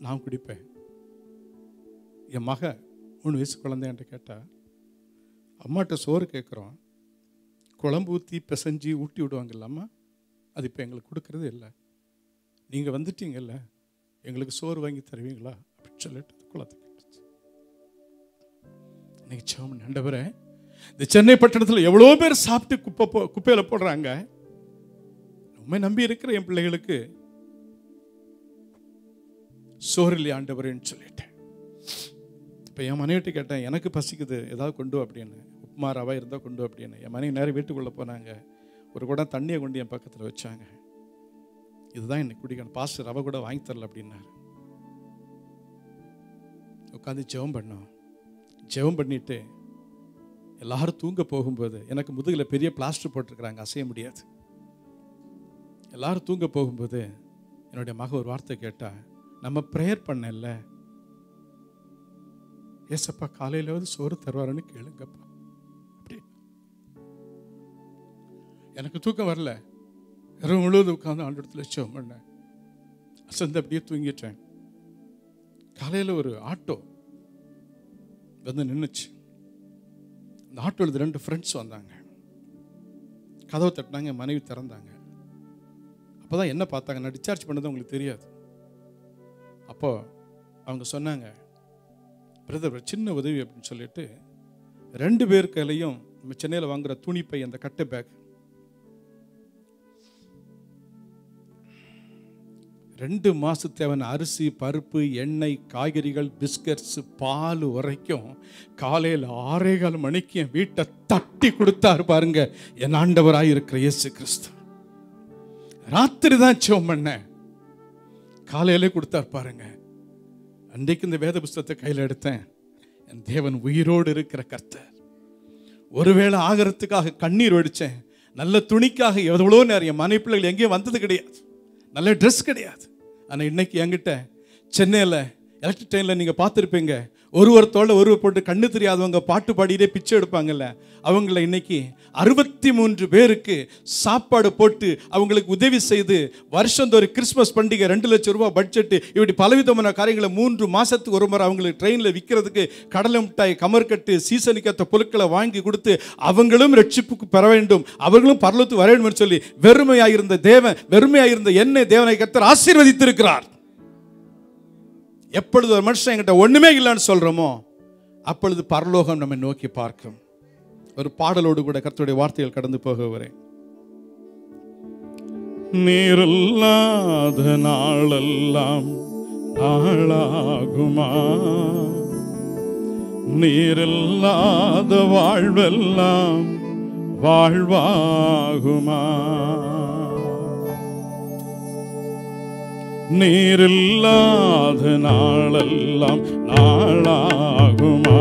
நான் குடிப்பேன். என் மக மூணு வயசு குழந்தைன்ட்டு கேட்டா, அம்மாட்ட சோறு கேட்குறோம், குழம்பு ஊற்றி பிசைஞ்சி ஊட்டி விடுவாங்கல்லாமா, அது இப்போ எங்களுக்கு கொடுக்கறதே இல்லை. நீங்கள் வந்துட்டீங்கல்ல, எங்களுக்கு சோறு வாங்கி தருவீங்களா அப்படின்னு சொல்லிட்டு குழந்தை கேட்டுச்சு. இன்னைக்கு சோமன் ஆண்டவரே, இந்த சென்னை பட்டணத்தில் எவ்வளோ பேர் சாப்பிட்டு குப்பை போ குப்பையில் போடுறாங்க. உண்மை நம்பி இருக்கிற என் பிள்ளைகளுக்கு சோறு இல்லையா ஆண்டவரேன்னு சொல்லிட்டேன். இப்போ என் மனைவிட்டு கேட்டேன், எனக்கு பசிக்குது, ஏதாவது கொண்டு அப்படின்னு. உப்புமா ரவா இருந்தால் கொண்டு அப்படின்னு. என் மனைவி நேரம் வீட்டுக்குள்ளே போனாங்க, ஒரு குடம் தண்ணியை கொண்டு என் பக்கத்தில் வச்சாங்க. இதுதான் எனக்கு குடிக்கணும், பாஸ்டர் ரவை கூட வாங்கி தரல அப்படின்னாரு. உட்காந்து ஜெபம் பண்ணோம். ஜெபம் பண்ணிட்டு எல்லாரும் தூங்க போகும்போது, எனக்கு முதுகில் பெரிய பிளாஸ்டர் போட்டிருக்கிறாங்க, அசைய முடியாது. எல்லாரும் தூங்க போகும்போது என்னுடைய மக ஒரு வார்த்தை கேட்டா, நம்ம ப்ரேயர் பண்ணல, ஏசப்பா காலையில வந்து சோறு தருவாருன்னு கேளுங்கப்பா. அப்படி எனக்கு தூக்கம் வரல, இரவு முழுவதும் உட்காந்து ஆண்டு இடத்துல ஜெபம் பண்ணேன். அசந்து அப்படியே தூங்கிட்டேன். காலையில் ஒரு ஆட்டோ வந்து நின்றுச்சு. அந்த ஆட்டோவில் ரெண்டு ஃப்ரெண்ட்ஸ் வந்தாங்க. கதவை தட்டினாங்க, மனைவி திறந்தாங்க. அப்போ தான் என்ன பார்த்தாங்க, நான் டிஸ்சார்ஜ் பண்ணது உங்களுக்கு தெரியாது. அப்போ அவங்க சொன்னாங்க, பிரதர் சின்ன உதவி அப்படின்னு சொல்லிட்டு ரெண்டு பேர் கையிலையும் நம்ம சென்னையில் வாங்குகிற துணிப்பை, அந்த கட்டை பேக், ரெண்டு மாச தேவையான அரிசி, பருப்பு, எண்ணெய், காய்கறிகள், பிஸ்கட்ஸ், பால் வரைக்கும் காலையில் ஆறே கால் மணிக்கு என் வீட்டை தட்டி கொடுத்தாரு பாருங்க என் ஆண்டவராய் இருக்கிற இயேசு கிறிஸ்து. ராத்திரி தான் ஜெபம் பண்ணேன், காலையிலே கொடுத்தார் பாருங்க. அன்றைக்கு இந்த வேத புஸ்தகத்தை கையில் எடுத்தேன். என் தேவன் உயிரோடு இருக்கிற கர்த்தர். ஒருவேளை ஆகிறதுக்காக கண்ணீர் வடித்தேன், நல்ல துணிக்காக எவ்வளோ நேரம். என் மனைவி பிள்ளைகள் எங்கேயும் வந்தது கிடையாது, நல்ல ட்ரெஸ் கிடையாது. ஆனால் இன்னைக்கு என்கிட்ட சென்னையில் எலக்ட்ரிக் ட்ரெயினில் நீங்கள் பார்த்துருப்பீங்க, ஒருவர் தோள ஒருவர் போட்டு கண்ணு தெரியாதவங்க பாட்டு பாடியிலே பிச்சை எடுப்பாங்கல்ல, அவங்கள இன்னைக்கு அறுபத்தி மூன்று பேருக்கு சாப்பாடு போட்டு அவங்களுக்கு உதவி செய்து வருஷந்தோறும் கிறிஸ்மஸ் பண்டிகை ரெண்டு லட்சம் ரூபாய் பட்ஜெட்டு, இப்படி பலவிதமான காரியங்களை மூன்று மாதத்துக்கு ஒரு முறை அவங்களுக்கு ட்ரெயினில் விற்கிறதுக்கு கடலை மிட்டாய், கமர்கட்டு, சீசனுக்கேற்ற பொருட்களை வாங்கி கொடுத்து அவங்களும் ரட்சிப்புக்கு பெற வேண்டும், அவர்களும் பரலோகத்துக்கு வர வேண்டும் சொல்லி வெறுமையாயிருந்த தேவன், வெறுமையாயிருந்த என்னை தேவனை கர்த்தர் ஆசீர்வதித்திருக்கிறார். எப்பொழுது ஒரு மனுஷன் என்கிட்ட ஒண்ணுமே இல்லைன்னு சொல்றோமோ, அப்பொழுது பரலோகம் நம்மை நோக்கி பார்க்கும். ஒரு பாடலோடு கூட கர்த்தருடைய வார்த்தைகள் கடந்து போக வரேன். நீரில்லாத நாளெல்லாம் நாளாகுமா, நீரில்லாத வாழ்வெல்லாம் வாழ்வாகுமா, நீரில்லாத நாளெல்லாம் நாளாகுமா,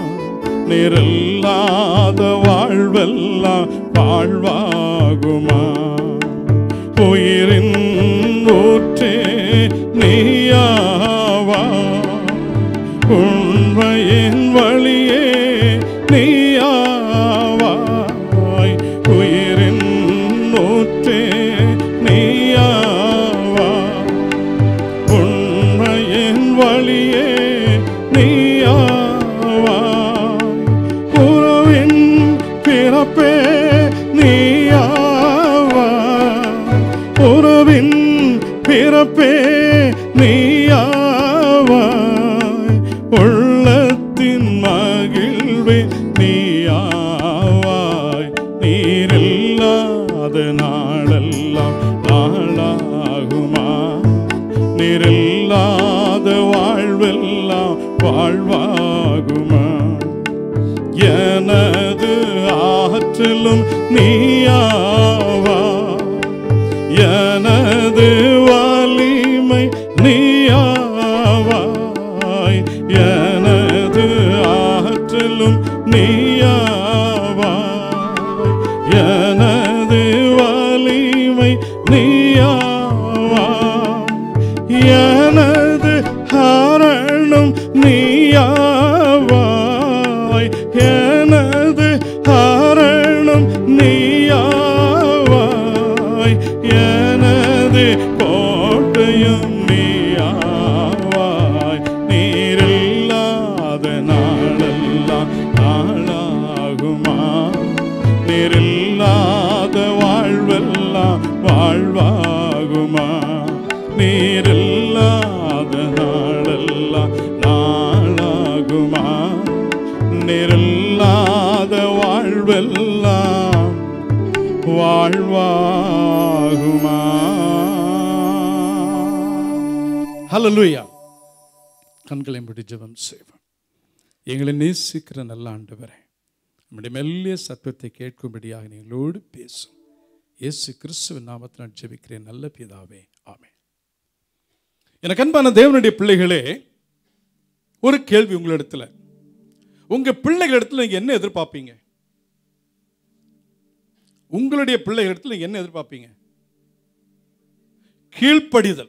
நீரில்லாத வாழ்வெல்லாம் வாழ்வாகுமா, உயிரின் ஊற்றே நீயாவா, உண்மையின் வழியே நீயாவாய், உயிரின் ஊற்றே நீயாவா, உண்மையின் வழியே நீயாவா, உறவின் பிறப்பே நீயாவா, உறவின் பிறப்பே நீயாவாய், உள்ளத்தின் மகிழ்வே நீயாவாய், நீரில்லாத நாளெல்லாம் நாளாகுமா, நீரில்லாத வாழ்வெல்லாம் வாழ்வாகுமா, எனது ஆற்றலும் நீயாவா, எனது வலிமை நீயாவாய், எனது ஆற்றலும் நீயாவாய், எனது வலிமை நீயாவாய், எனது ஹரணம் நீயாவாய், எனது ஹரணம் நீயாவாய், எனது கோட்டையும் நீயாவாய், வாழ்வாகுமா? நீரில்லாத நாளெல்லாம் நாளாகுமா? நீரில்லாத வாழ்வெல்லாம் வாழ்வாகுமா? ஹல்லேலூயா. கண்களை மூடி ஜெபம் செய்வோம். எங்களை நேசிக்கிற நல்ல ஆண்டவரே, நம்முடைய மெல்லிய சத்தத்தை கேட்கும்படியாக நீங்களோடு பேசும் இயேசு கிறிஸ்துவின் நாமத்தில் நான் ஜெபிக்கிறேன் நல்ல பிதாவே, ஆமென். எனக்கு அன்பான தேவனுடைய பிள்ளைகளே, ஒரு கேள்வி உங்களிடத்தில். உங்க பிள்ளைகளிடத்தில் நீங்க என்ன எதிர்பார்ப்பீங்க? உங்களுடைய பிள்ளைகளிடத்தில் நீங்க என்ன எதிர்பார்ப்பீங்க? கீழ்ப்படிதல்.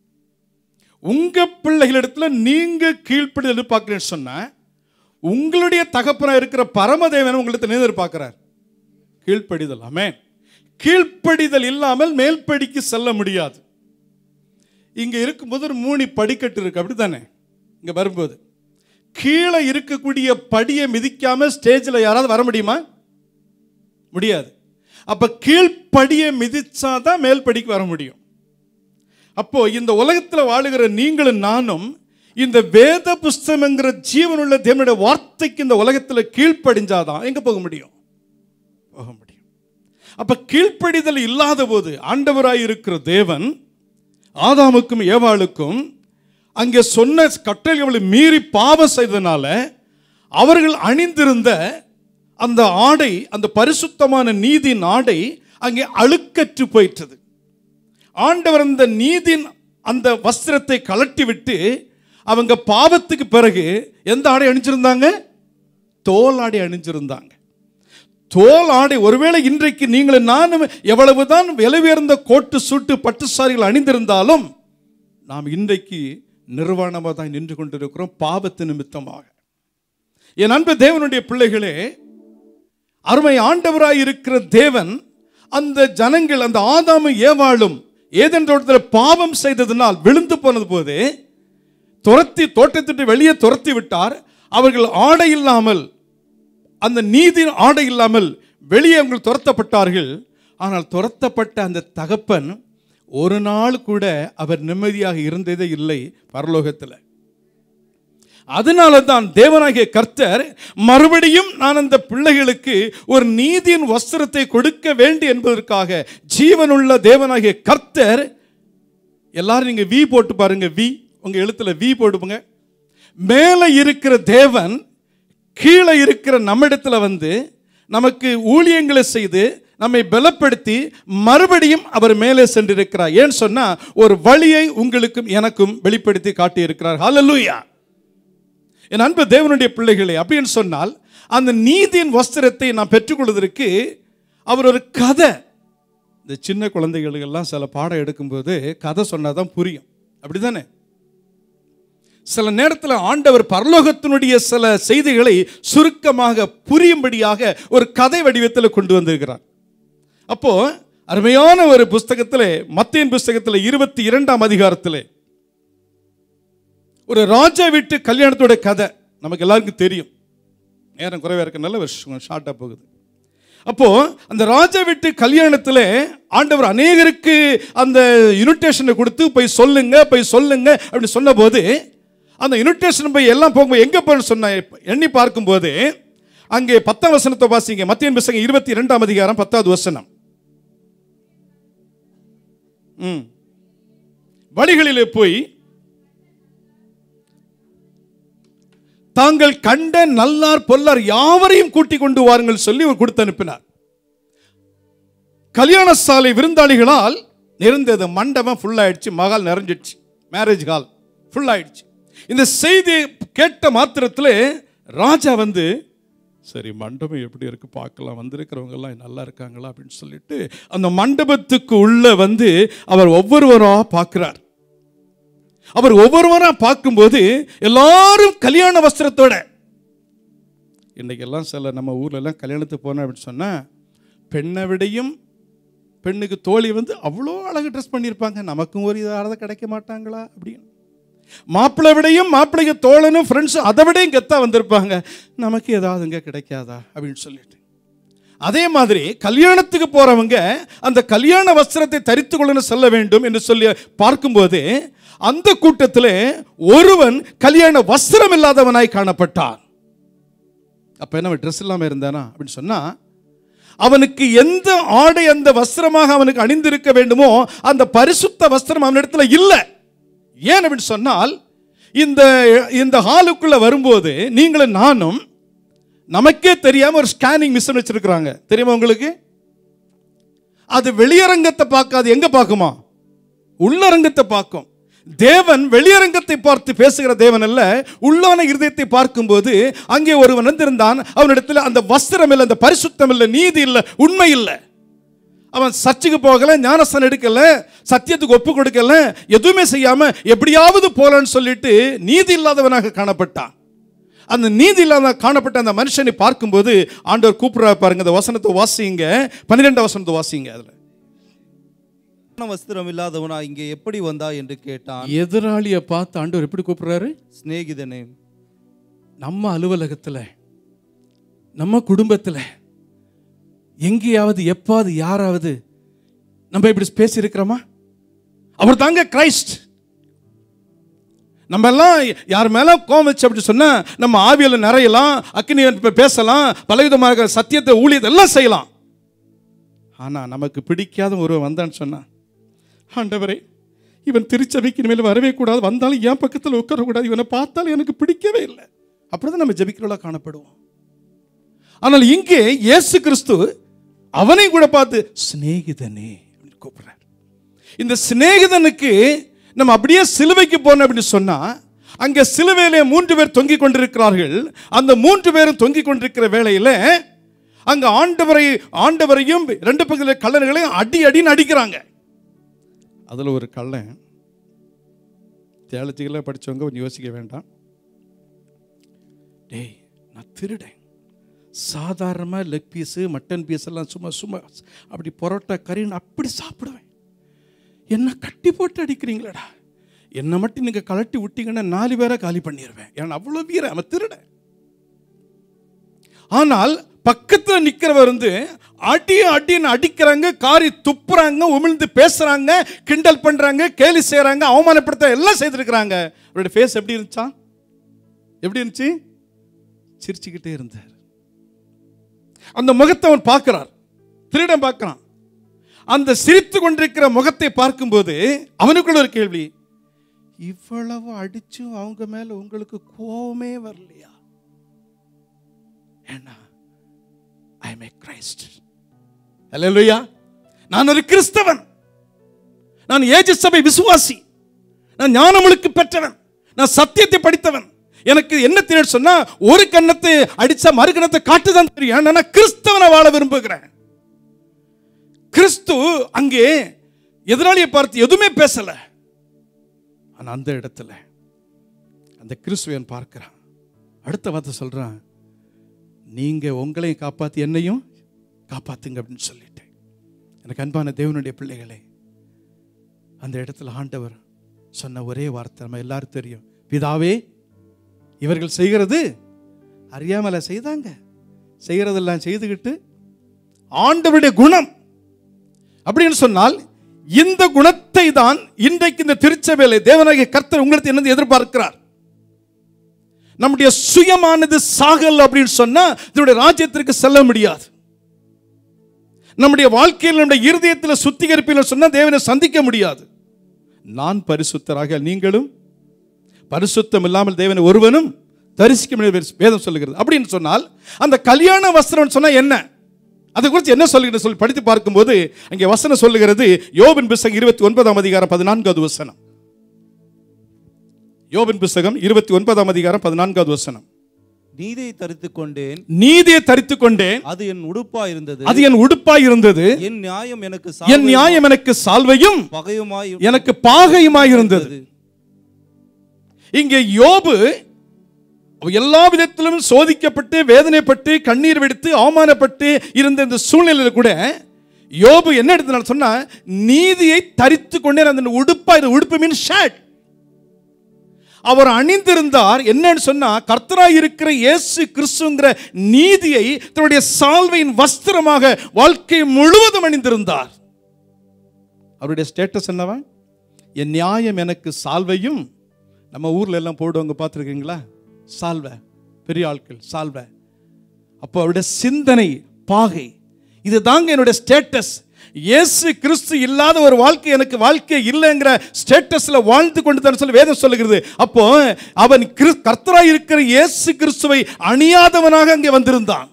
உங்க பிள்ளைகளிடத்தில் நீங்க கீழ்ப்படிதல் எதிர்பார்க்கிறேன்னு சொன்னா, உங்களுடைய தகப்பனா இருக்கிற பரமதேவன் உங்களிடத்தில் எதிர்பார்க்கிறார் கீழ்ப்படிதல். ஆமென். கீழ்ப்படிதல் இல்லாமல் மேல்படிக்கு செல்ல முடியாது. இங்க இருக்கும்போது ஒரு மூணு படிக்கட்டு இருக்கு, அப்படித்தானே? இங்க வரும்போது கீழே இருக்கக்கூடிய படியை மிதிக்காம ஸ்டேஜில் யாராவது வர முடியுமா? முடியாது. அப்ப கீழ்ப்படியை மிதிச்சாதான் மேல் படிக்கு வர முடியும். அப்போ இந்த உலகத்தில் வாழுகிற நீங்களும் நானும் இந்த வேத புஸ்தகங்கிற ஜீவனுள்ள தேவனுடைய வார்த்தைக்கு இந்த உலகத்தில் கீழ்ப்படிஞ்சாதான் எங்க போக முடியும்? போக முடியும். அப்ப கீழ்ப்படிதல் இல்லாத போது ஆண்டவராய் இருக்கிற தேவன் ஆதாமுக்கும் ஏவாளுக்கும் அங்கே சொன்ன கட்டளைகளை மீறி பாவம் செய்ததனால அவர்கள் அணிந்திருந்த அந்த ஆடை, அந்த பரிசுத்தமான நீதியின் ஆடை அங்கே அழுக்கற்று போயிட்டது. ஆண்டவர் அந்த நீதியின் அந்த வஸ்திரத்தை கலட்டி விட்டு அவங்க பாவத்துக்கு பிறகு எந்த ஆடை அணிஞ்சிருந்தாங்க? தோல் ஆடை அணிஞ்சிருந்தாங்க. தோல் ஆடை. ஒருவேளை இன்றைக்கு நீங்கள் நானும் எவ்வளவுதான் விலை உயர்ந்த கோட்டு சூட்டு பட்டு சாரிகள் அணிந்திருந்தாலும் நாம் இன்றைக்கு நிர்வாணமாக தான் நின்று கொண்டிருக்கிறோம் பாவத்து நிமித்தமாக. என் அன்பு தேவனுடைய பிள்ளைகளே, அருமை ஆண்டவராய் இருக்கிற தேவன் அந்த ஜனங்கள், அந்த ஆதாமும் ஏவாளும் ஏதேன் தோட்டத்தில் பாவம் செய்ததனால் விழுந்து போனது போது துரத்தி தோட்டத்திட்டு வெளியே துரத்தி விட்டார். அவர்கள் ஆடை இல்லாமல், அந்த நீதி ஆடை இல்லாமல் வெளியே அவர்கள் துரத்தப்பட்டார்கள். ஆனால் துரத்தப்பட்ட அந்த தகப்பன் ஒரு நாள் கூட அவர் நிம்மதியாக இருந்ததே இல்லை பரலோகத்தில். அதனால தான் தேவனாகிய கர்த்தர் மறுபடியும் நான் அந்த பிள்ளைகளுக்கு ஒரு நீதியின் வஸ்திரத்தை கொடுக்க வேண்டும் என்பதற்காக ஜீவனுள்ள தேவனாகிய கர்த்தர், எல்லாரும் நீங்க வி போட்டு பாருங்க, வி உங்க எழுத்துல வி போட்டுங்க. மேலே இருக்கிற தேவன் கீழே இருக்கிற நம்மிடத்துல வந்து நமக்கு ஊழியங்களை செய்து நம்மை பலப்படுத்தி மறுபடியும் அவர் மேலே சென்றிருக்கிறார். ஏன்னு சொன்னா ஒரு வழியை உங்களுக்கும் எனக்கும் வெளிப்படுத்தி காட்டியிருக்கிறார். ஹல்லேலூயா. என் அன்பு தேவனுடைய பிள்ளைகளே, அப்படின்னு சொன்னால் அந்த நீதியின் வஸ்திரத்தை நாம் பெற்றுக்கொள்வதற்கு அவர் ஒரு கதை, இந்த சின்ன குழந்தைகளுக்கெல்லாம் சில பாடம் எடுக்கும்போது கதை சொன்னாதான் புரியும், அப்படிதானே? சில நேரத்தில் ஆண்டவர் பரலோகத்தினுடைய சில செய்திகளை சுருக்கமாக புரியும்படியாக ஒரு கதை வடிவத்தில் கொண்டு வந்திருக்கிறார். அப்போ அருமையான ஒரு புஸ்தகத்தில், மத்தேயு புஸ்தகத்தில் இருபத்தி இரண்டாம் அதிகாரத்தில் ஒரு ராஜா வீட்டு கல்யாணத்தோட கதை நமக்கு எல்லாருக்கும் தெரியும். நேரம் குறைவா இருக்க நல்ல வருஷம் ஷார்ட்டா போகுது. அப்போ அந்த ராஜா வீட்டு கல்யாணத்தில் ஆண்டவர் அநேகருக்கு அந்த இன்விடேஷனை கொடுத்து போய் சொல்லுங்க போய் சொல்லுங்க அப்படின்னு சொன்ன போது அந்த இன்விடேஷன் போய் எல்லாம் போகும்போது எங்க போய் சொன்ன எண்ணி பார்க்கும்போது அங்கே பத்தாம் வசனத்தை வாசிங்க. மத்தேயு புஸ்தகம் இருபத்தி இரண்டாம் அதிகாரம் பத்தாவது வசனம். ம் வழிகளிலே போய் தாங்கள் கண்ட நல்லார் பொல்லார் யாவரையும் கூட்டிக் கொண்டு வாருங்கள் சொல்லி அவர் கொடுத்து அனுப்பினார். கல்யாண சாலை விருந்தாளிகளால் நிறைந்தது. மண்டபம் ஃபுல் ஆயிடுச்சு, மகால் நிறைஞ்சிடுச்சு, மேரேஜ் ஹால் ஃபுல் ஆயிடுச்சு. இந்த செய்தி கேட்ட மாத்திரத்தில் ராஜா வந்து, சரி மண்டபம் எப்படி இருக்கு பார்க்கலாம், வந்திருக்கிறவங்க எல்லாம் நல்லா இருக்காங்களா அப்படின்னு சொல்லிட்டு அந்த மண்டபத்துக்கு உள்ள வந்து அவர் ஒவ்வொருவரா பார்க்கிறார். அவர் ஒவ்வொருவரா பார்க்கும்போது எல்லாரும் கல்யாண வஸ்திரத்தோட, இன்னைக்கெல்லாம் சில நம்ம ஊர்ல எல்லாம் கல்யாணத்துக்கு போனோம் அப்படின்னு சொன்னா பெண்ணை விடையும் பெண்ணுக்கு தோழி வந்து அவ்வளோ அழகு ட்ரெஸ் பண்ணியிருப்பாங்க, நமக்கும் ஒரு இதாக கிடைக்க மாட்டாங்களா அப்படின்னு. மாப்பிள்ளை விடையும் மாப்பிள்ளைக்கு தோழனும் ஃப்ரெண்ட்ஸும் அதை விடையும் கெத்தா வந்திருப்பாங்க, நமக்கு ஏதாவது இங்கே கிடைக்காதா அப்படின்னு சொல்லிட்டு. அதே மாதிரி கல்யாணத்துக்கு போறவங்க அந்த கல்யாண வஸ்திரத்தை தரித்து கொள்ளணும் செல்ல வேண்டும் என்று சொல்லி பார்க்கும்போது அந்த கூட்டத்தில் ஒருவன் கல்யாண வஸ்திரம் இல்லாதவனாய் காணப்பட்டான். அப்ப என்ன ட்ரெஸ் இல்லாம இருந்தானா அப்படின்னு சொன்னா, அவனுக்கு எந்த ஆடை அந்த வஸ்திரமாக அவனுக்கு அணிந்திருக்க வேண்டுமோ அந்த பரிசுத்த வஸ்திரம் அவனிடத்துல இல்லை. ஏன் அப்படின்னு சொன்னால், இந்த இந்த ஹாலுக்குள்ள வரும்போது நீங்களும் நானும் நமக்கே தெரியாம ஒரு ஸ்கேனிங் மிஷின் வச்சிருக்கிறாங்க. தெரியுமா உங்களுக்கு? அது வெளியரங்கத்தை பார்க்காது, எங்க பார்க்குமா? உள்ளரங்கத்தை பார்க்கும். தேவன் வெளியரங்கத்தை பார்த்து பேசுகிற தேவன் அல்ல, உள்ளான இருதயத்தை பார்க்கும்போது அங்கே ஒருவன் வந்திருந்தான். அவனிடத்தில் அந்த வஸ்திரம் இல்லை, அந்த பரிசுத்தம் இல்லை, நீதி இல்லை, உண்மை இல்லை. அவன் சர்ச்சுக்கு போகல, ஞானஸ்தானம் எடுக்கல, சத்தியத்துக்கு ஒப்பு கொடுக்கல, எதுவுமே செய்யாம எப்படியாவது போலன்னு சொல்லிட்டு நீதி இல்லாதவனாக காணப்பட்டான். அந்த நீதி இல்லாத காணப்பட்ட அந்த மனுஷனை பார்க்கும்போது ஆண்டவர் கூப்பிடுறா பாருங்க. அந்த வசனத்தை வாசிங்க, பன்னிரெண்டாம் வசனத்தை வாசிங்க. அதுல வஸ்திரம் இல்லாதவனா இங்கே எப்படி வந்தா என்று கேட்டான். எதிராளியை பார்த்து ஆண்டவர் எப்படி கூப்பிடுறாரு? சிநேகிதனே. நம்ம அலுவலகத்துல, நம்ம குடும்பத்துல எங்கேயாவது எப்பாவது யாராவது நம்ம இப்படி பேசி இருக்கிறோமா? அவர் தாங்க கிரைஸ்ட். நம்ம எல்லாம் யார் மேல கோவம் வச்சு அப்படி சொன்னா நம்ம ஆவியில நிறையலாம், அக்னி பேசலாம், பலவிதமாக சத்தியத்தை ஊழியத்தை எல்லாம் செய்யலாம். ஆனா நமக்கு பிடிக்காத ஒருவன் வந்தான்னு சொன்னா, ஆண்டவரே இவன் திருச்சபைக்கு இனிமேல் வரவே கூடாது, வந்தாலும் என் பக்கத்தில் உட்காரக்கூடாது, இவனை பார்த்தாலும் எனக்கு பிடிக்கவே இல்லை, அப்படிதான் நம்ம ஜெபிக்கிறவளா காணப்படுவோம். ஆனால் இங்கே இயேசு கிறிஸ்து அவனை கூட பார்த்து சிநேகிதனே கூப்பிடுறார். இந்த சிநேகிதனுக்கு நம்ம அப்படியே சிலுவைக்கு போனோம் அப்படின்னு சொன்னா, அங்க சிலுவையிலே மூன்று பேர் தொங்கிக் கொண்டிருக்கிறார்கள். அந்த மூன்று பேரும் தொங்கிக் கொண்டிருக்கிற வேளையில அங்க ஆண்டவரை ஆண்டவரையும் ரெண்டு பக்கத்தில் கள்ளர்களையும் அடி அடின்னு அடிக்கிறாங்க. அதுல ஒரு கள்ளன், தியாலஜிக்கலாக படிச்சவங்க கொஞ்சம் யோசிக்க வேண்டாம். டேய், நான் திருடேன், சாதாரணமாக லெக் பீஸு மட்டன் பீஸ் எல்லாம் சும்மா சும்மா அப்படி பரோட்டா கறின்னு அப்படி சாப்பிடுவேன், என்ன கட்டி போட்டு அடிக்கிறீங்களடா, என்னை மட்டும் நீங்கள் கலட்டி விட்டீங்கன்னா நாலு பேரை காலி பண்ணிடுவேன், ஏன்னா அவ்வளோ வீர அவன் திருடன். ஆனால் பக்கத்தில் நிற்கிறவர் வந்து அடி அடின்னு அடிக்கிறாங்க, காரி துப்புறாங்க, உமிழ்ந்து பேசுறாங்க, கிண்டல் பண்றாங்க, கேலி செய்யறாங்க, அவமானப்படுத்த எல்லாம் செய்திருக்கிறாங்க. அவருடைய ஃபேஸ் எப்படி இருந்துச்சா? எப்படி இருந்துச்சு? சிரிச்சுக்கிட்டே இருந்தார். அந்த முகத்தை அவன் பார்க்கிறார், திருடன் பார்க்கிறான். அந்த சிரித்து கொண்டிருக்கிற முகத்தை பார்க்கும்போது அவனுக்குள்ள ஒரு கேள்வி, இவ்வளவு அடிச்சும் அவங்க மேல உங்களுக்கு கோபமே வரலையா? ஏன்னா I am a Christ. Hallelujah. நான் ஒரு கிறிஸ்தவன், நான் ஏஜி சபை விசுவாசி, நான் ஞானமுழுக்கு பெற்றவன், நான் சத்தியத்தை படித்தவன். எனக்கு என்ன தெரியும் சொன்னா, ஒரு கண்ணத்தை அடிச்சா மறு கண்ணத்தை காட்டுதான் தெரியும். நான் கிறிஸ்தவனை வாழ விரும்புகிறேன். கிறிஸ்து அங்கே எதிராளியை பார்த்து எதுவுமே பேசல. ஆனா அந்த இடத்துல அந்த கிறிஸ்துவன் பார்க்கிறான். அடுத்த வார்த்தை சொல்றான், நீங்க உங்களையும் காப்பாத்தி என்னையும் காப்பாத்துங்க அப்படின்னு சொல்லிட்டேன். எனக்கு அன்பான தேவனுடைய பிள்ளைகளே, அந்த இடத்துல ஆண்டவர் சொன்ன ஒரே வார்த்தை நம்ம எல்லாரும் தெரியும், பிதாவே இவர்கள் செய்கிறது அறியாமல செய்தாங்க, செய்கிறதெல்லாம் செய்துகிட்டு. ஆண்டவருடைய குணம் அப்படின்னு சொன்னால், இந்த குணத்தை தான் இன்றைக்கு இந்த திருச்சபையிலே தேவனாகிய கர்த்தர் உங்களுக்கு என்ன எதிர்பார்க்கிறார். நம்முடைய சுயமானது சாகல் அப்படின்னு சொன்னா இதனுடைய ராஜ்யத்திற்கு செல்ல முடியாது. நம்முடைய வாழ்க்கையில் நம்முடைய இருதயத்தில் சுத்திகரிப்பில் சொன்னா தேவனை சந்திக்க முடியாது. நான் பரிசுத்தராக நீங்களும் பரிசுத்தம் இல்லாமல் தேவனை ஒருவனும் தரிசிக்க முடியாது வேதம் சொல்லுகிறது. அப்படின்னு சொன்னால் அந்த கல்யாண வஸ்திரம் சொன்னா என்ன, அதை குறித்து என்ன சொல்லுகிறது சொல்லி படித்து பார்க்கும்போது அங்கே வசனம் சொல்லுகிறது. யோபின் புத்தகம் இருபத்தி ஒன்பதாம் அதிகாரம் பதினான்காவது வசனம். யோபின் புத்தகம் இருபத்தி ஒன்பதாம் அதிகாரம் பதினான்காவது வசனம். நீதியை தரித்துக் கொண்டேன், நீதியை தரித்துக் கொண்டேன், அது என் உடுப்பா இருந்தது, அது என் உடுப்பா இருந்தது, என் நியாயம் எனக்கு என் நியாயம் எனக்கு சால்வையும் பகையுமாய் எனக்கு பாகையுமாய் இருந்தது. இங்கே யோபு எல்லா விதத்திலும் சோதிக்கப்பட்டு வேதனைப்பட்டு கண்ணீர் வெடித்து அவமானப்பட்டு இருந்த இந்த சூழ்நிலையில் கூட யோபு என்ன எடுத்து சொன்னா, நீதியை தரித்து கொண்டேன், அந்த உடுப்பா, இது உடுப்பு மீன் ஷர்ட். அவர் அணிந்திருந்தார். என்னன்னு சொன்னா, கர்த்தராய் இருக்கிற இயேசு கிறிஸ்துங்கிற நீதியை தன்னுடைய சால்வையின் வஸ்திரமாக வாழ்க்கை முழுவதும் அணிந்திருந்தார். அவருடைய ஸ்டேட்டஸ் என்னவா? என் நியாயம் எனக்கு சால்வையும். நம்ம ஊர்ல எல்லாம் போடுவாங்க, பார்த்துருக்கீங்களா? சால்வை, பெரிய ஆட்கள் சால்வை. அப்போ அவருடைய சிந்தனை பாகை, இது தாங்க என்னுடைய ஸ்டேட்டஸ். இயேசு கிறிஸ்து இல்லாத ஒரு வாழ்க்கை எனக்கு வாழ்க்கை இல்லைங்கிற ஸ்டேட்டஸ்ல வாழ்ந்து கொண்டு தான் சொல்லி வேதம் சொல்லுகிறது. அப்போ அவன் கர்த்தராய் இருக்கிற இயேசு கிறிஸ்துவை அணியாதவனாக அங்கே வந்திருந்தான்.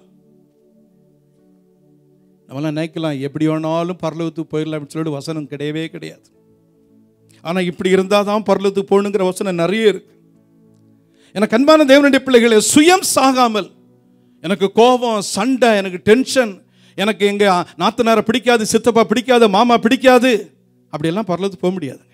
நம்மளாம் நினைக்கலாம் எப்படி வேணாலும் பரலோகத்துக்கு போயிடலாம் சொல்லிட்டு வசனம் கிடையவே கிடையாது. ஆனா இப்படி இருந்தால் தான் பரலோகத்துக்கு போகணுங்கிற வசனம் நிறைய இருக்கு. எனக்கு அன்பான தேவனுடைய பிள்ளைகளே, சுயம் சாகாமல், எனக்கு கோபம், சண்டை, எனக்கு டென்ஷன், எனக்கு எங்க நாத்தனாரை பிடிக்காது, சித்தப்பா பிடிக்காது, மாமா பிடிக்காது, அப்படியெல்லாம் பரலோகத்துக்கு போக முடியாதுங்க.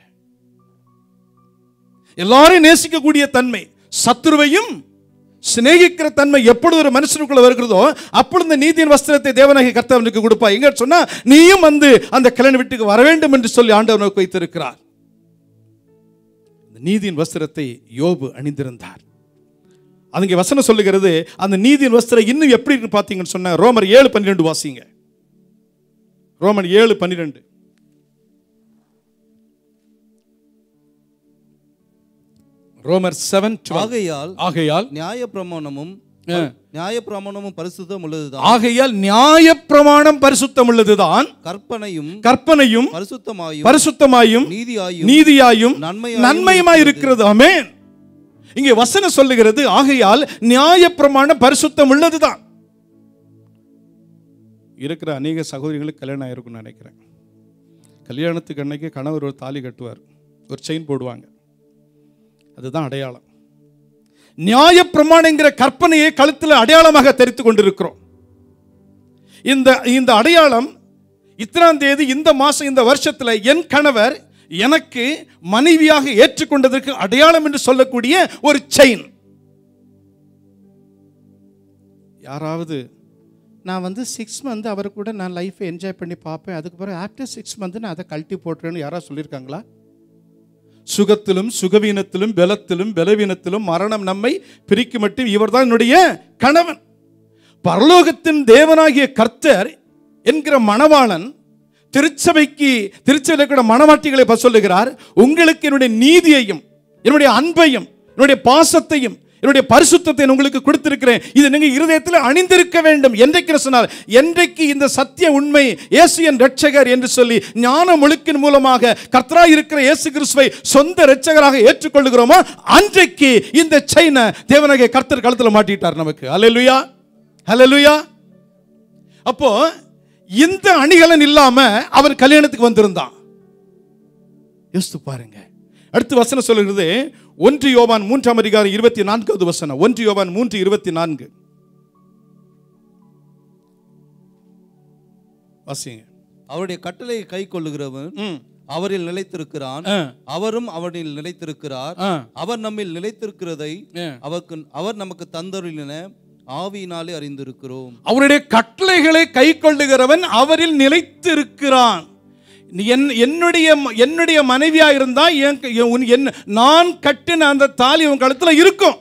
எல்லாரையும் நேசிக்கக்கூடிய தன்மை, சத்துருவையும் சிநேகிக்கிற தன்மை எப்பொழுது ஒரு மனுஷனுக்குள்ள வருகிறதோ அப்பொழுது இந்த நீதியின் வஸ்திரத்தை தேவனாகிய கர்த்தர் கொடுப்பா. எங்க சொன்னா, நீயும் வந்து அந்த கல்யாண வீட்டுக்கு வர வேண்டும் என்று சொல்லி ஆண்டவர் வைத்திருக்கிறார். நீதியின் வஸ்திரத்தை யோபு அணிந்திருந்தார். அதுங்க வசனம் சொல்லுகிறது. அந்த நீதியின் வஸ்திரம் இன்னும் எப்படி இருக்கு பார்த்தீங்கன்னு சொன்னா, ரோமர் ஏழு பன்னிரெண்டு வாசிங்க. ரோமர் ஏழு பன்னிரெண்டு. ரோமர் செவன் ஆகையால் ஆகையால் நியாயப்பிரமாணமும் நியாயப்பிரமாணமும் பரிசுத்தம் உள்ளதுதான். ஆகையால் நியாயப்பிரமாணம் பரிசுத்தம் உள்ளதுதான். கற்பனையும் கற்பனையும் பரிசுத்தமாயும் பரிசுத்தமாயும் நீதியாயும் நீதியாயும் நன்மையாயும் நன்மையுமாய் இருக்கிறது. ஆமென். இங்கே வசனம் சொல்லுகிறது, ஆகையால் நியாயப்பிரமாணம் பரிசுத்தம் உள்ளதுதான். இருக்கிற அநேக சகோதரிகளுக்கு கல்யாணம் ஆயிருக்கும்னு நினைக்கிறேன். கல்யாணத்துக்கு அன்னைக்கு கணவர் ஒரு தாலி கட்டுவார், ஒரு செயின் போடுவாங்க, அதுதான் அடையாளம். நியாயப்பிரமாணங்கிற கற்பனையை கழுத்தில் அடையாளமாக தெரிந்து கொண்டிருக்கிறோம். இந்த இந்த அடையாளம் இத்தனாம் தேதி இந்த மாசம் இந்த வருஷத்துல என் கணவர் எனக்கு மனைவியாக ஏற்றுக்கொண்டதற்கு அடையாளம் என்று சொல்லக்கூடிய ஒரு செயின். யாராவது நான் வந்து சிக்ஸ் மந்த் அவர் கூட நான் லைஃப்பை என்ஜாய் பண்ணி பார்ப்பேன், அதுக்கு பிறகு ஆஃப்டர் சிக்ஸ் மந்த் நான் அதை கழட்டி போட்டுறேன்னு யாராவது சொல்லியிருக்காங்களா? சுகத்திலும் சுகவீனத்திலும் பலத்திலும் பலவீனத்திலும் மரணம் நம்மை பிரிக்கும் மட்டும் இவர் தான் என்னுடைய கணவன். பரலோகத்தின் தேவனாகிய கர்த்தர் என்கிற மணவாளன் திருச்சபைக்கு திருச்சபைக்கு மணவாட்டிகளை சொல்லுகிறார், உங்களுக்கு என்னுடைய நீதியையும் என்னுடைய அன்பையும் என்னுடைய பாசத்தையும் என்னுடைய பரிசுத்தத்தை உங்களுக்கு கொடுத்திருக்கிறேன், இது நீங்க இருதயத்தில் அணிந்திருக்க வேண்டும். என்றைக்கு சொன்னால், என்றைக்கு இந்த சத்திய உண்மை இயேசு என் இரட்சகர் என்று சொல்லி ஞான முழுக்கின் மூலமாக கர்த்தராய் இருக்கிற இயேசு கிறிஸ்துவை சொந்த இரட்சகராக ஏற்றுக்கொள்கிறோமோ அன்றைக்கு இந்த செயினை தேவனாகிய கர்த்தர் கழுத்தில் மாட்டிட்டார் நமக்கு. ஹல்லேலூயா, ஹல்லேலூயா. அப்போ இந்த அணிகலன் இல்லாம அவன் கல்யாணத்துக்கு வந்திருந்தான். யோசித்து பாருங்க. அடுத்து வசனம் சொல்லுகிறது, ஒன்று யோவான் மூன்றாம் அதிகாரம் இருபத்தி நான்காவது வசனம். ஒன்று யோவான் மூன்று இருபத்தி நான்கு வாசிங்க. அவருடைய கட்டளை கை கொள்ளுகிறவன் அவரில் நிலைத்திருக்கிறான், அவரும் அவனில் நிலைத்திருக்கிறார். அவர் நம்மில் நிலைத்திருக்கிறதை அவருக்கு அவர் நமக்கு தந்தருளின ஆவியினாலே அறிந்திருக்கிறோம். அவருடைய கட்டளைகளை கை கொள்ளுகிறவன் அவரில் நிலைத்திருக்கிறான். என்னுடைய என்னுடைய மனைவியா இருந்தா நான் கட்டின அந்த தாலி உன் கழுத்துல இருக்கும்.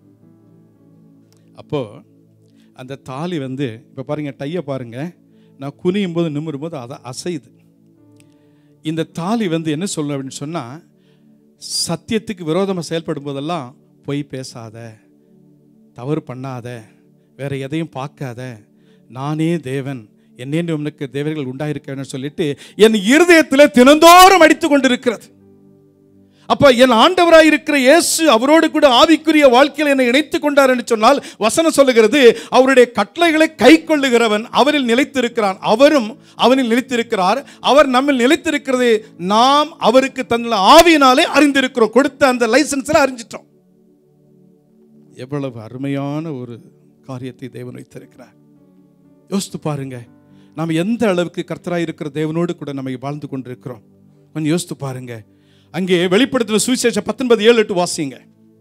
அப்போ அந்த தாலி வந்து இப்ப பாருங்க, டைய பாருங்க, நான் குனியும் போது நிமிரும் போது அதை அசைது. இந்த தாலி வந்து என்ன சொல்லணும் அப்படின்னு சொன்னா, சத்தியத்துக்கு விரோதமாக செயல்படும் போதெல்லாம் பொய் பேசாத, தவறு பண்ணாத, வேற எதையும் பார்க்காத, நானே தேவன், என்னென்று உனக்கு தேவர்கள் உண்டாயிருக்கன்னு சொல்லிட்டு என் இருதயத்தில் தினந்தோறும் அடித்து கொண்டிருக்கிறது. அப்ப என் ஆண்டவராய் இருக்கிற இயேசு அவரோடு கூட ஆவிக்குரிய வாழ்க்கையில் என்னை இணைத்துக் கொண்டார் என்று சொன்னால், வசனம் சொல்லுகிறது, அவருடைய கட்டளைகளை கை கொள்ளுகிறவன் அவரில் நிலைத்திருக்கிறான், அவரும் அவனில் நிலைத்திருக்கிறார். அவர் நம்மில் நிலைத்திருக்கிறது நாம் அவருக்கு தன்னுள்ள ஆவியினாலே அறிந்திருக்கிறோம். கொடுத்த அந்த லைசன்ஸ்ல அறிஞ்சிட்டோம். எவ்வளவு அருமையான ஒரு காரியத்தை தேவன் வைத்திருக்கிறார். யோசித்து பாருங்க, நாம் எந்த அளவுக்கு கர்த்தராய் இருக்கிற தேவனோடு கூட நம்ம வாழ்ந்து கொண்டிருக்கிறோம். கொஞ்சம் யோசித்து பாருங்க. அங்கே வெளிப்படுத்தின சுவிசேஷம் பத்தொன்பது ஏழு எட்டு வாசிங்க.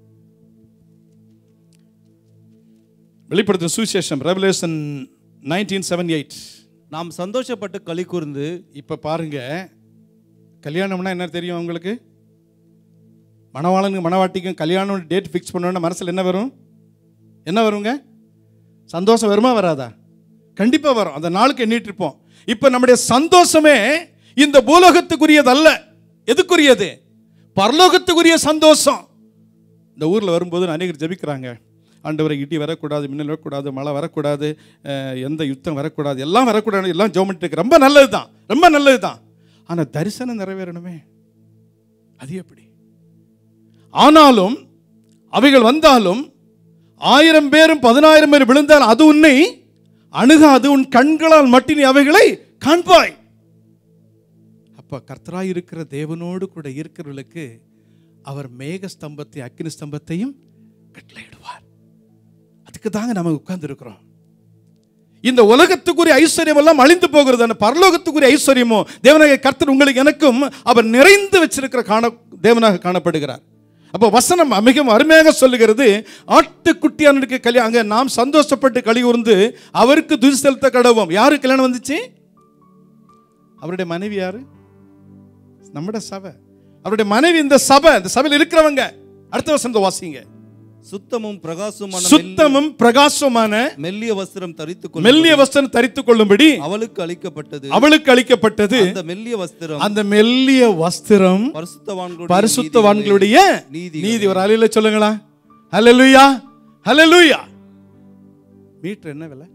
வெளிப்படுத்தின சுவிசேஷம் ரெவலேஷன் நைன்டீன் செவன் எயிட். நாம் சந்தோஷப்பட்டு களி கூர்ந்து. இப்ப பாருங்க, கல்யாணம்னா என்ன தெரியும் உங்களுக்கு? மணவாளனுக்கு மணவாட்டிக்கும் கல்யாணம் டேட் ஃபிக்ஸ் பண்ணோன்னா மனசில் என்ன வரும்? என்ன வருங்க? சந்தோஷம் வருமா வராதா? கண்டிப்பாக வரும். அந்த நாளுக்கு எண்ணிட்டு இருப்போம். இப்போ நம்முடைய சந்தோஷமே இந்த பூலோகத்துக்குரியது அல்ல. எதுக்குரியது? பரலோகத்துக்குரிய சந்தோஷம். இந்த ஊரில் வரும்போது அநேகர் ஜெபிக்கிறாங்க, ஆண்டவரை இடி வரக்கூடாது, மின்னல் வரக்கூடாது, மழை வரக்கூடாது, எந்த யுத்தம் வரக்கூடாது, எல்லாம் வரக்கூடாது, எல்லாம் ஜெபம். ரொம்ப நல்லது தான், ரொம்ப நல்லது தான். ஆனால் தரிசனம் நிறைவேறணுமே, அது எப்படி? ஆனாலும் அவைகள் வந்தாலும் ஆயிரம் பேரும் பதினாயிரம் பேர் விழுந்தால் அது உன்னை அணுகாது, உன் கண்களால் மட்டும் நீ அவைகளை காண்பாய். அப்ப கர்த்தராய் இருக்கிற தேவனோடு கூட இருக்கிறவர்களுக்கு அவர் மேக ஸ்தம்பத்தை அக்கினி ஸ்தம்பத்தையும் கட்டளையிடுவார். அதுக்கு தாங்க நம்ம உட்கார்ந்து இருக்கிறோம். இந்த உலகத்துக்குரிய ஐஸ்வர்யம் எல்லாம் அழிந்து போகிறது, அந்த பரலோகத்துக்குரிய ஐஸ்வர்யமோ தேவனாகிய கர்த்தர் உங்களுக்கு எனக்கும் அவர் நிறைந்து வச்சிருக்கிற காண தேவனாக காணப்படுகிறார். அப்போ வசனம் மிகவும் அருமையாக சொல்லுகிறது, ஆட்டுக்குட்டியானுக்கு கல்யாணம், அங்கே நாம் சந்தோஷப்பட்டு களி கூர்ந்து அவருக்கு துதி செலுத்த கடவோம். யாரு கல்யாணம் வந்துச்சு? அவருடைய மனைவி யாரு? நம்முடைய சபை. அவருடைய மனைவி இந்த சபை. இந்த சபையில் இருக்கிறவங்க. அடுத்த வசனத்தை வாசிங்க. சுத்தமும் பிரகாசமான சுத்தமும் பிரகாசமான மெல்லிய வஸ்திரம் தரித்துக் கொள்ள மெல்லிய வஸ்திரம் தரித்துக் கொள்ளும்படி அவளுக்கு அளிக்கப்பட்டது. அவளுக்கு அளிக்கப்பட்டது அந்த மெல்லிய வஸ்திரம், அந்த மெல்லிய வஸ்திரம் பரிசுத்தவான்களுடைய பரிசுத்தவான்களுடைய நீதி. நீதி. ஒரு அலையில சொல்லுங்களா? ஹல்லேலூயா, ஹல்லேலூயா. மீட்டர் என்ன விலை?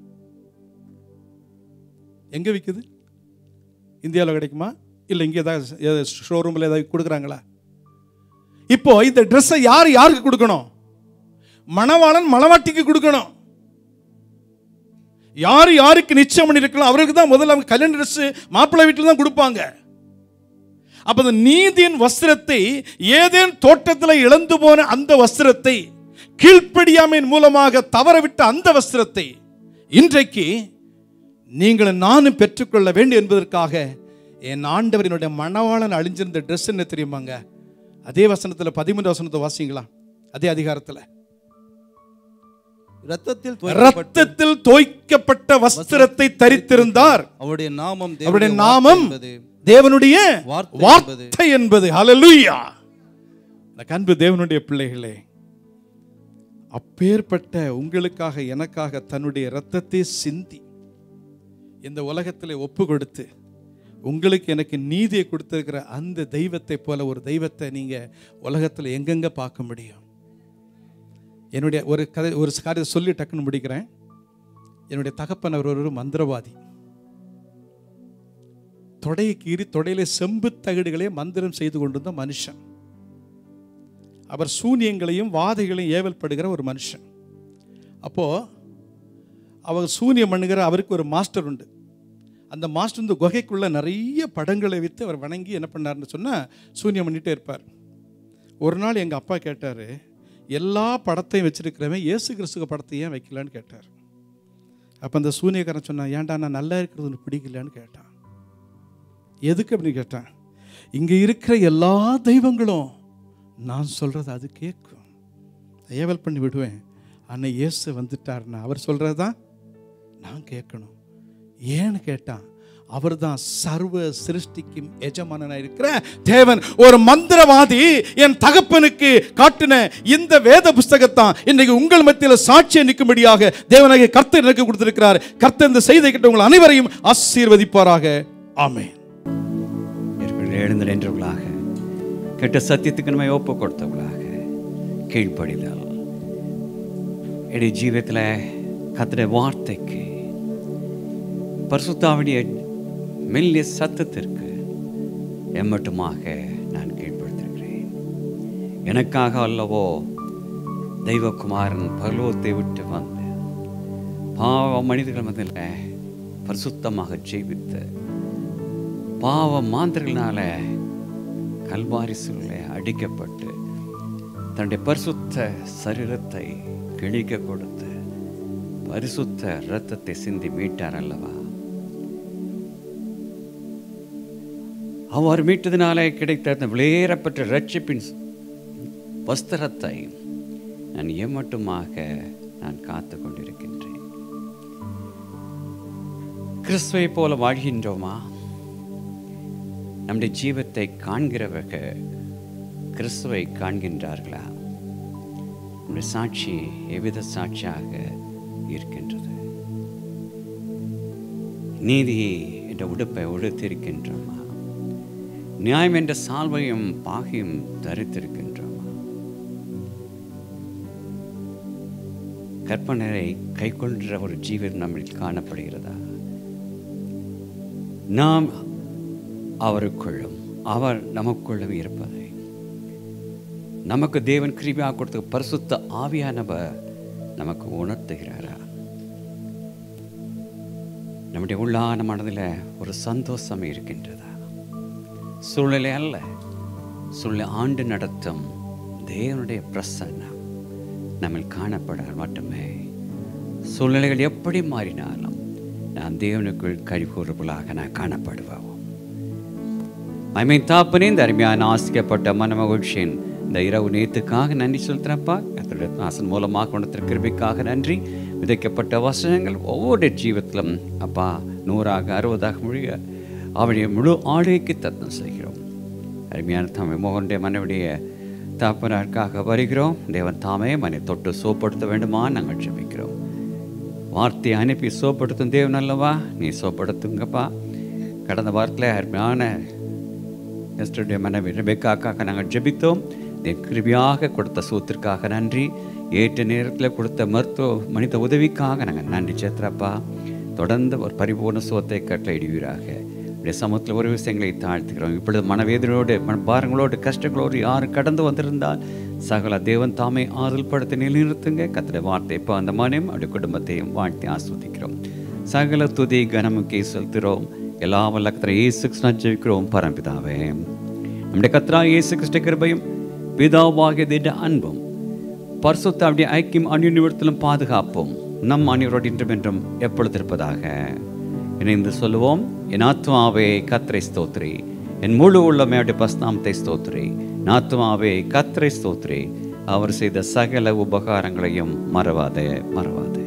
எங்க விக்குது? இந்தியாவில் கிடைக்குமா? இல்லை இங்கே ஏதாவது ஷோரூமில் ஏதாவது கொடுக்குறாங்களா? இப்போ இந்த ட்ரெஸ்ஸை யார் யாருக்கு கொடுக்கணும்? மணவாளன் மணவாட்டிக்கு கொடுக்கணும். யார் யாருக்கு நிச்சயம் பண்ணிருக்கலாம் அவருக்கு தான் முதல்ல அவங்க கல்யாண ட்ரெஸ் மாப்பிள்ளை வீட்டில் தான் கொடுப்பாங்க. அப்ப அந்த நீதியின் வஸ்திரத்தை, ஏதேன் தோட்டத்தில் இழந்து போன அந்த வஸ்திரத்தை, கீழ்ப்படியாமையின் மூலமாக தவறவிட்ட அந்த வஸ்திரத்தை இன்றைக்கு நீங்கள் நானும் பெற்றுக்கொள்ள வேண்டும் என்பதற்காக என் ஆண்டவர் என்னுடைய மணவாளன் அழிஞ்சிருந்த ட்ரெஸ் என்ன தெரியுமாங்க? அதே வசனத்தில் பதிமூன்று வசனத்தை வாசிங்களா? அதே அதிகாரத்தில் இரத்தத்தில் இரத்தத்தில் தோய்க்கப்பட்ட வஸ்திரத்தை தரித்திருந்தார். அவருடைய நாமம் அவருடைய நாமம் தேவனுடைய வார்த்தை என்பது. ஹல்லேலூயா. அன்பு தேவனுடைய பிள்ளைகளே, அப்பேற்பட்ட உங்களுக்காக எனக்காக தன்னுடைய இரத்தத்தை சிந்தி இந்த உலகத்தில் ஒப்பு கொடுத்து உங்களுக்கு எனக்கு நீதியை கொடுத்திருக்கிற அந்த தெய்வத்தை போல ஒரு தெய்வத்தை நீங்க உலகத்தில் எங்கெங்க பார்க்க முடியும்? என்னுடைய ஒரு கதை, ஒரு காரியத்தை சொல்லி டக்குன்னு முடிக்கிறேன். என்னுடைய தகப்பன் அவர் ஒரு மந்திரவாதி. தொடையை கீறி தொடையிலே செம்பு தகடுகளே மந்திரம் செய்து கொண்டிருந்த மனுஷன். அவர் சூனியங்களையும் வாதைகளையும் ஏவல் படுகிற ஒரு மனுஷன். அப்போ அவர் சூனியம் பண்ணுகிற அவருக்கு ஒரு மாஸ்டர் உண்டு. அந்த மாஸ்டர் இந்த குகைக்குள்ள நிறைய படங்களை வைத்து அவர் வணங்கி என்ன பண்ணார்னு சொன்னால் சூனியம் பண்ணிகிட்டே இருப்பார். ஒரு நாள் எங்கள் அப்பா கேட்டார், எல்லா படத்தையும் வச்சிருக்கிறவன் இயேசு கிறிஸ்துவ படத்தை ஏன் வைக்கலான்னு கேட்டார். அப்போ அந்த சூனியக்காரன் சொன்னான், ஏன்டா நான் நல்லா இருக்கிறது ஒன்று பிடிக்கலான்னு கேட்டான். எதுக்கு அப்படின்னு கேட்டான். இங்கே இருக்கிற எல்லா தெய்வங்களும் நான் சொல்கிறது அது கேட்கும், ஏவல் பண்ணி விடுவேன். ஆனால் இயேசு வந்துட்டார்னா அவர் சொல்கிறது தான் நான் கேட்கணும். ஏன்னு கேட்டான், அவர் தான் சர்வ சிருஷ்டிக்கும் எஜமானனா இருக்கிற தேவன். ஒரு மந்திரவாதி என் தகப்பனுக்கு காட்டின இந்த வேத புஸ்தகத்தான் இன்னைக்கு உங்கள் மத்தியில் சாட்சியை நிற்கும்படியாக தேவனாகிய கர்த்தர் எனக்கு கொடுத்திருக்கிறார். கர்த்தர் இந்த செய்தியை கேட்ட உங்கள் அனைவரையும் ஆசீர்வதிப்பாராக. ஆமென். எழுந்து நின்றவர்களாக, கெட்ட சத்தியத்துக்கு நம்ம ஒப்பு கொடுத்தவர்களாக, கீழ்ப்படிதல் என்னுடைய ஜீவியத்தில் கர்த்தருடைய வார்த்தைக்கு, பரிசுத்தாவிய மெல்லிய சத்தத்திற்கு எம்மட்டுமாக நான் கீழ்ப்படுத்திருக்கிறேன். எனக்காக அல்லவோ தெய்வகுமாரன் பரலோகத்தை விட்டு வந்து பாவ மனிதர்கள் மத்தியில் பரிசுத்தமாக ஜீவித்து பாவ மாந்திரங்களால கல்வாரி சிலுவையிலே அடிக்கப்பட்டு தன்னுடைய பரிசுத்த சரீரத்தை கிழிக்க கொடுத்து பரிசுத்த இரத்தத்தை சிந்தி மீட்டார் அல்லவா? அவர் மீட்டதினாலே கிடைத்த அந்த விலையேறப்பட்ட இரட்சிப்பின் வஸ்திரத்தை நான் எம்மட்டுமாக நான் காத்து கொண்டிருக்கின்றேன். கிறிஸ்துவை போல வாழ்கின்றோமா? நம்முடைய ஜீவத்தை காண்கிறவர்கள் கிறிஸ்துவை காண்கின்றார்களா? நம்முடைய சாட்சி எவ்வித சாட்சியாக இருக்கின்றது? நீதி என்ற உடுப்பை உடுத்திருக்கின்றோமா? நியாயம் என்ற சால்வையும் பாகியும் தரித்திருக்கின்றோமா? கற்பனை கை கொன்ற ஒரு ஜீவன் நம்மில் காணப்படுகிறதா? நாம் அவருக்குள்ளும் அவர் நமக்குள்ளும் இருப்பதை நமக்கு தேவன் கிருபையாக கொடுத்த பரிசுத்த ஆவியானவர் நமக்கு உணர்த்துகிறாரா? நம்முடைய உள்ளான மனதில் ஒரு சந்தோஷம் இருக்கின்றதா? சூழ்நிலை அல்ல, சூழ்நிலை ஆண்டு நடத்தும் தேவனுடைய பிரசன்னம் நம்ம காணப்பட மட்டுமே. சூழ்நிலைகள் எப்படி மாறினாலும் நான் தேவனுக்குள் கழிவுறுவலாக நான் காணப்படுவோம். ஐமை தாப்பனே, இந்த அருமையான ஆசிக்கப்பட்ட மன மகிழ்ச்சியின் இந்த இரவு நேத்துக்காக நன்றி செலுத்துறப்பா. அதோட ஆசன் மூலமாக கொண்ட கிருபைக்காக நன்றி. விதைக்கப்பட்ட வசனங்கள் ஒவ்வொரு ஜீவத்திலும் அப்பா நூறாக அறுபதாக முடிய அவருடைய முழு ஆளுகைக்கு தத்தம் செய்கிறோம். அருமையான தாமை மோகனுடைய மனைவிடைய தாப்பனருக்காக வருகிறோம். தேவன் தாமே மனை தொட்டு சோப்படுத்த வேண்டுமா நாங்கள் ஜெபிக்கிறோம். வார்த்தையை அனுப்பி சோப்படுத்தும் தேவன் அல்லவா, நீ சோப்படுத்துங்கப்பா. கடந்த வாரத்தில் அருமையான எஸ்டருடைய மனைவி ரெபெக்காக்காக நாங்கள் ஜெபித்தோம். என் கிருபியாக கொடுத்த சூத்திற்காக நன்றி. ஏற்ற நேரத்தில் கொடுத்த மருத்துவ மனித உதவிக்காக நாங்கள் நன்றி சேத்திரப்பா. தொடர்ந்து ஒரு பரிபூர்ண சோத்தை கட்டளையிடுவீராக. இப்படி சமூகத்தில் ஒரு விஷயங்களை தாழ்த்துக்கிறோம். இப்பொழுது மனவேதனோடு மனபாரங்களோடு கஷ்டங்களோடு யாரும் கடந்து வந்திருந்தால் சகல தேவன் தாமே ஆறுதல் படுத்த நிலைநிறுத்துங்க. கத்திர வார்த்தை இப்போ அந்த மனையும் அவருடைய குடும்பத்தையும் வாழ்த்தி ஆஸ்வதிக்கிறோம். சகல துதி கனமுக்கே செலுத்துகிறோம். எல்லா வல்ல கர்த்தர் இயேசு கிறிஸ்துவின் ஜெபிக்கிறோம் பரம்பிதாவே. நம்முடைய கர்த்தராகிய இயேசு கிறிஸ்து கிருபையும் பிதாவாகிய தேவனுடைய அன்பும் பரிசுத்த அவருடைய ஐக்கியம் அந்நியத்திலும் பாதுகாப்பும் நம் அனைவரோடு இன்றும் என்றும் எப்பொழுது இருப்பதாக. இணைந்து சொல்லுவோம். என் ஆத்மாவே கர்த்தரை ஸ்தோத்திரி, என் முழு உள்ளமே அவருடைய பரிசுத்த ஸ்தோத்திரி. என் ஆத்மாவே கர்த்தரை ஸ்தோத்திரி, அவர் செய்த சகல உபகாரங்களையும் மறவாதே மறவாதே.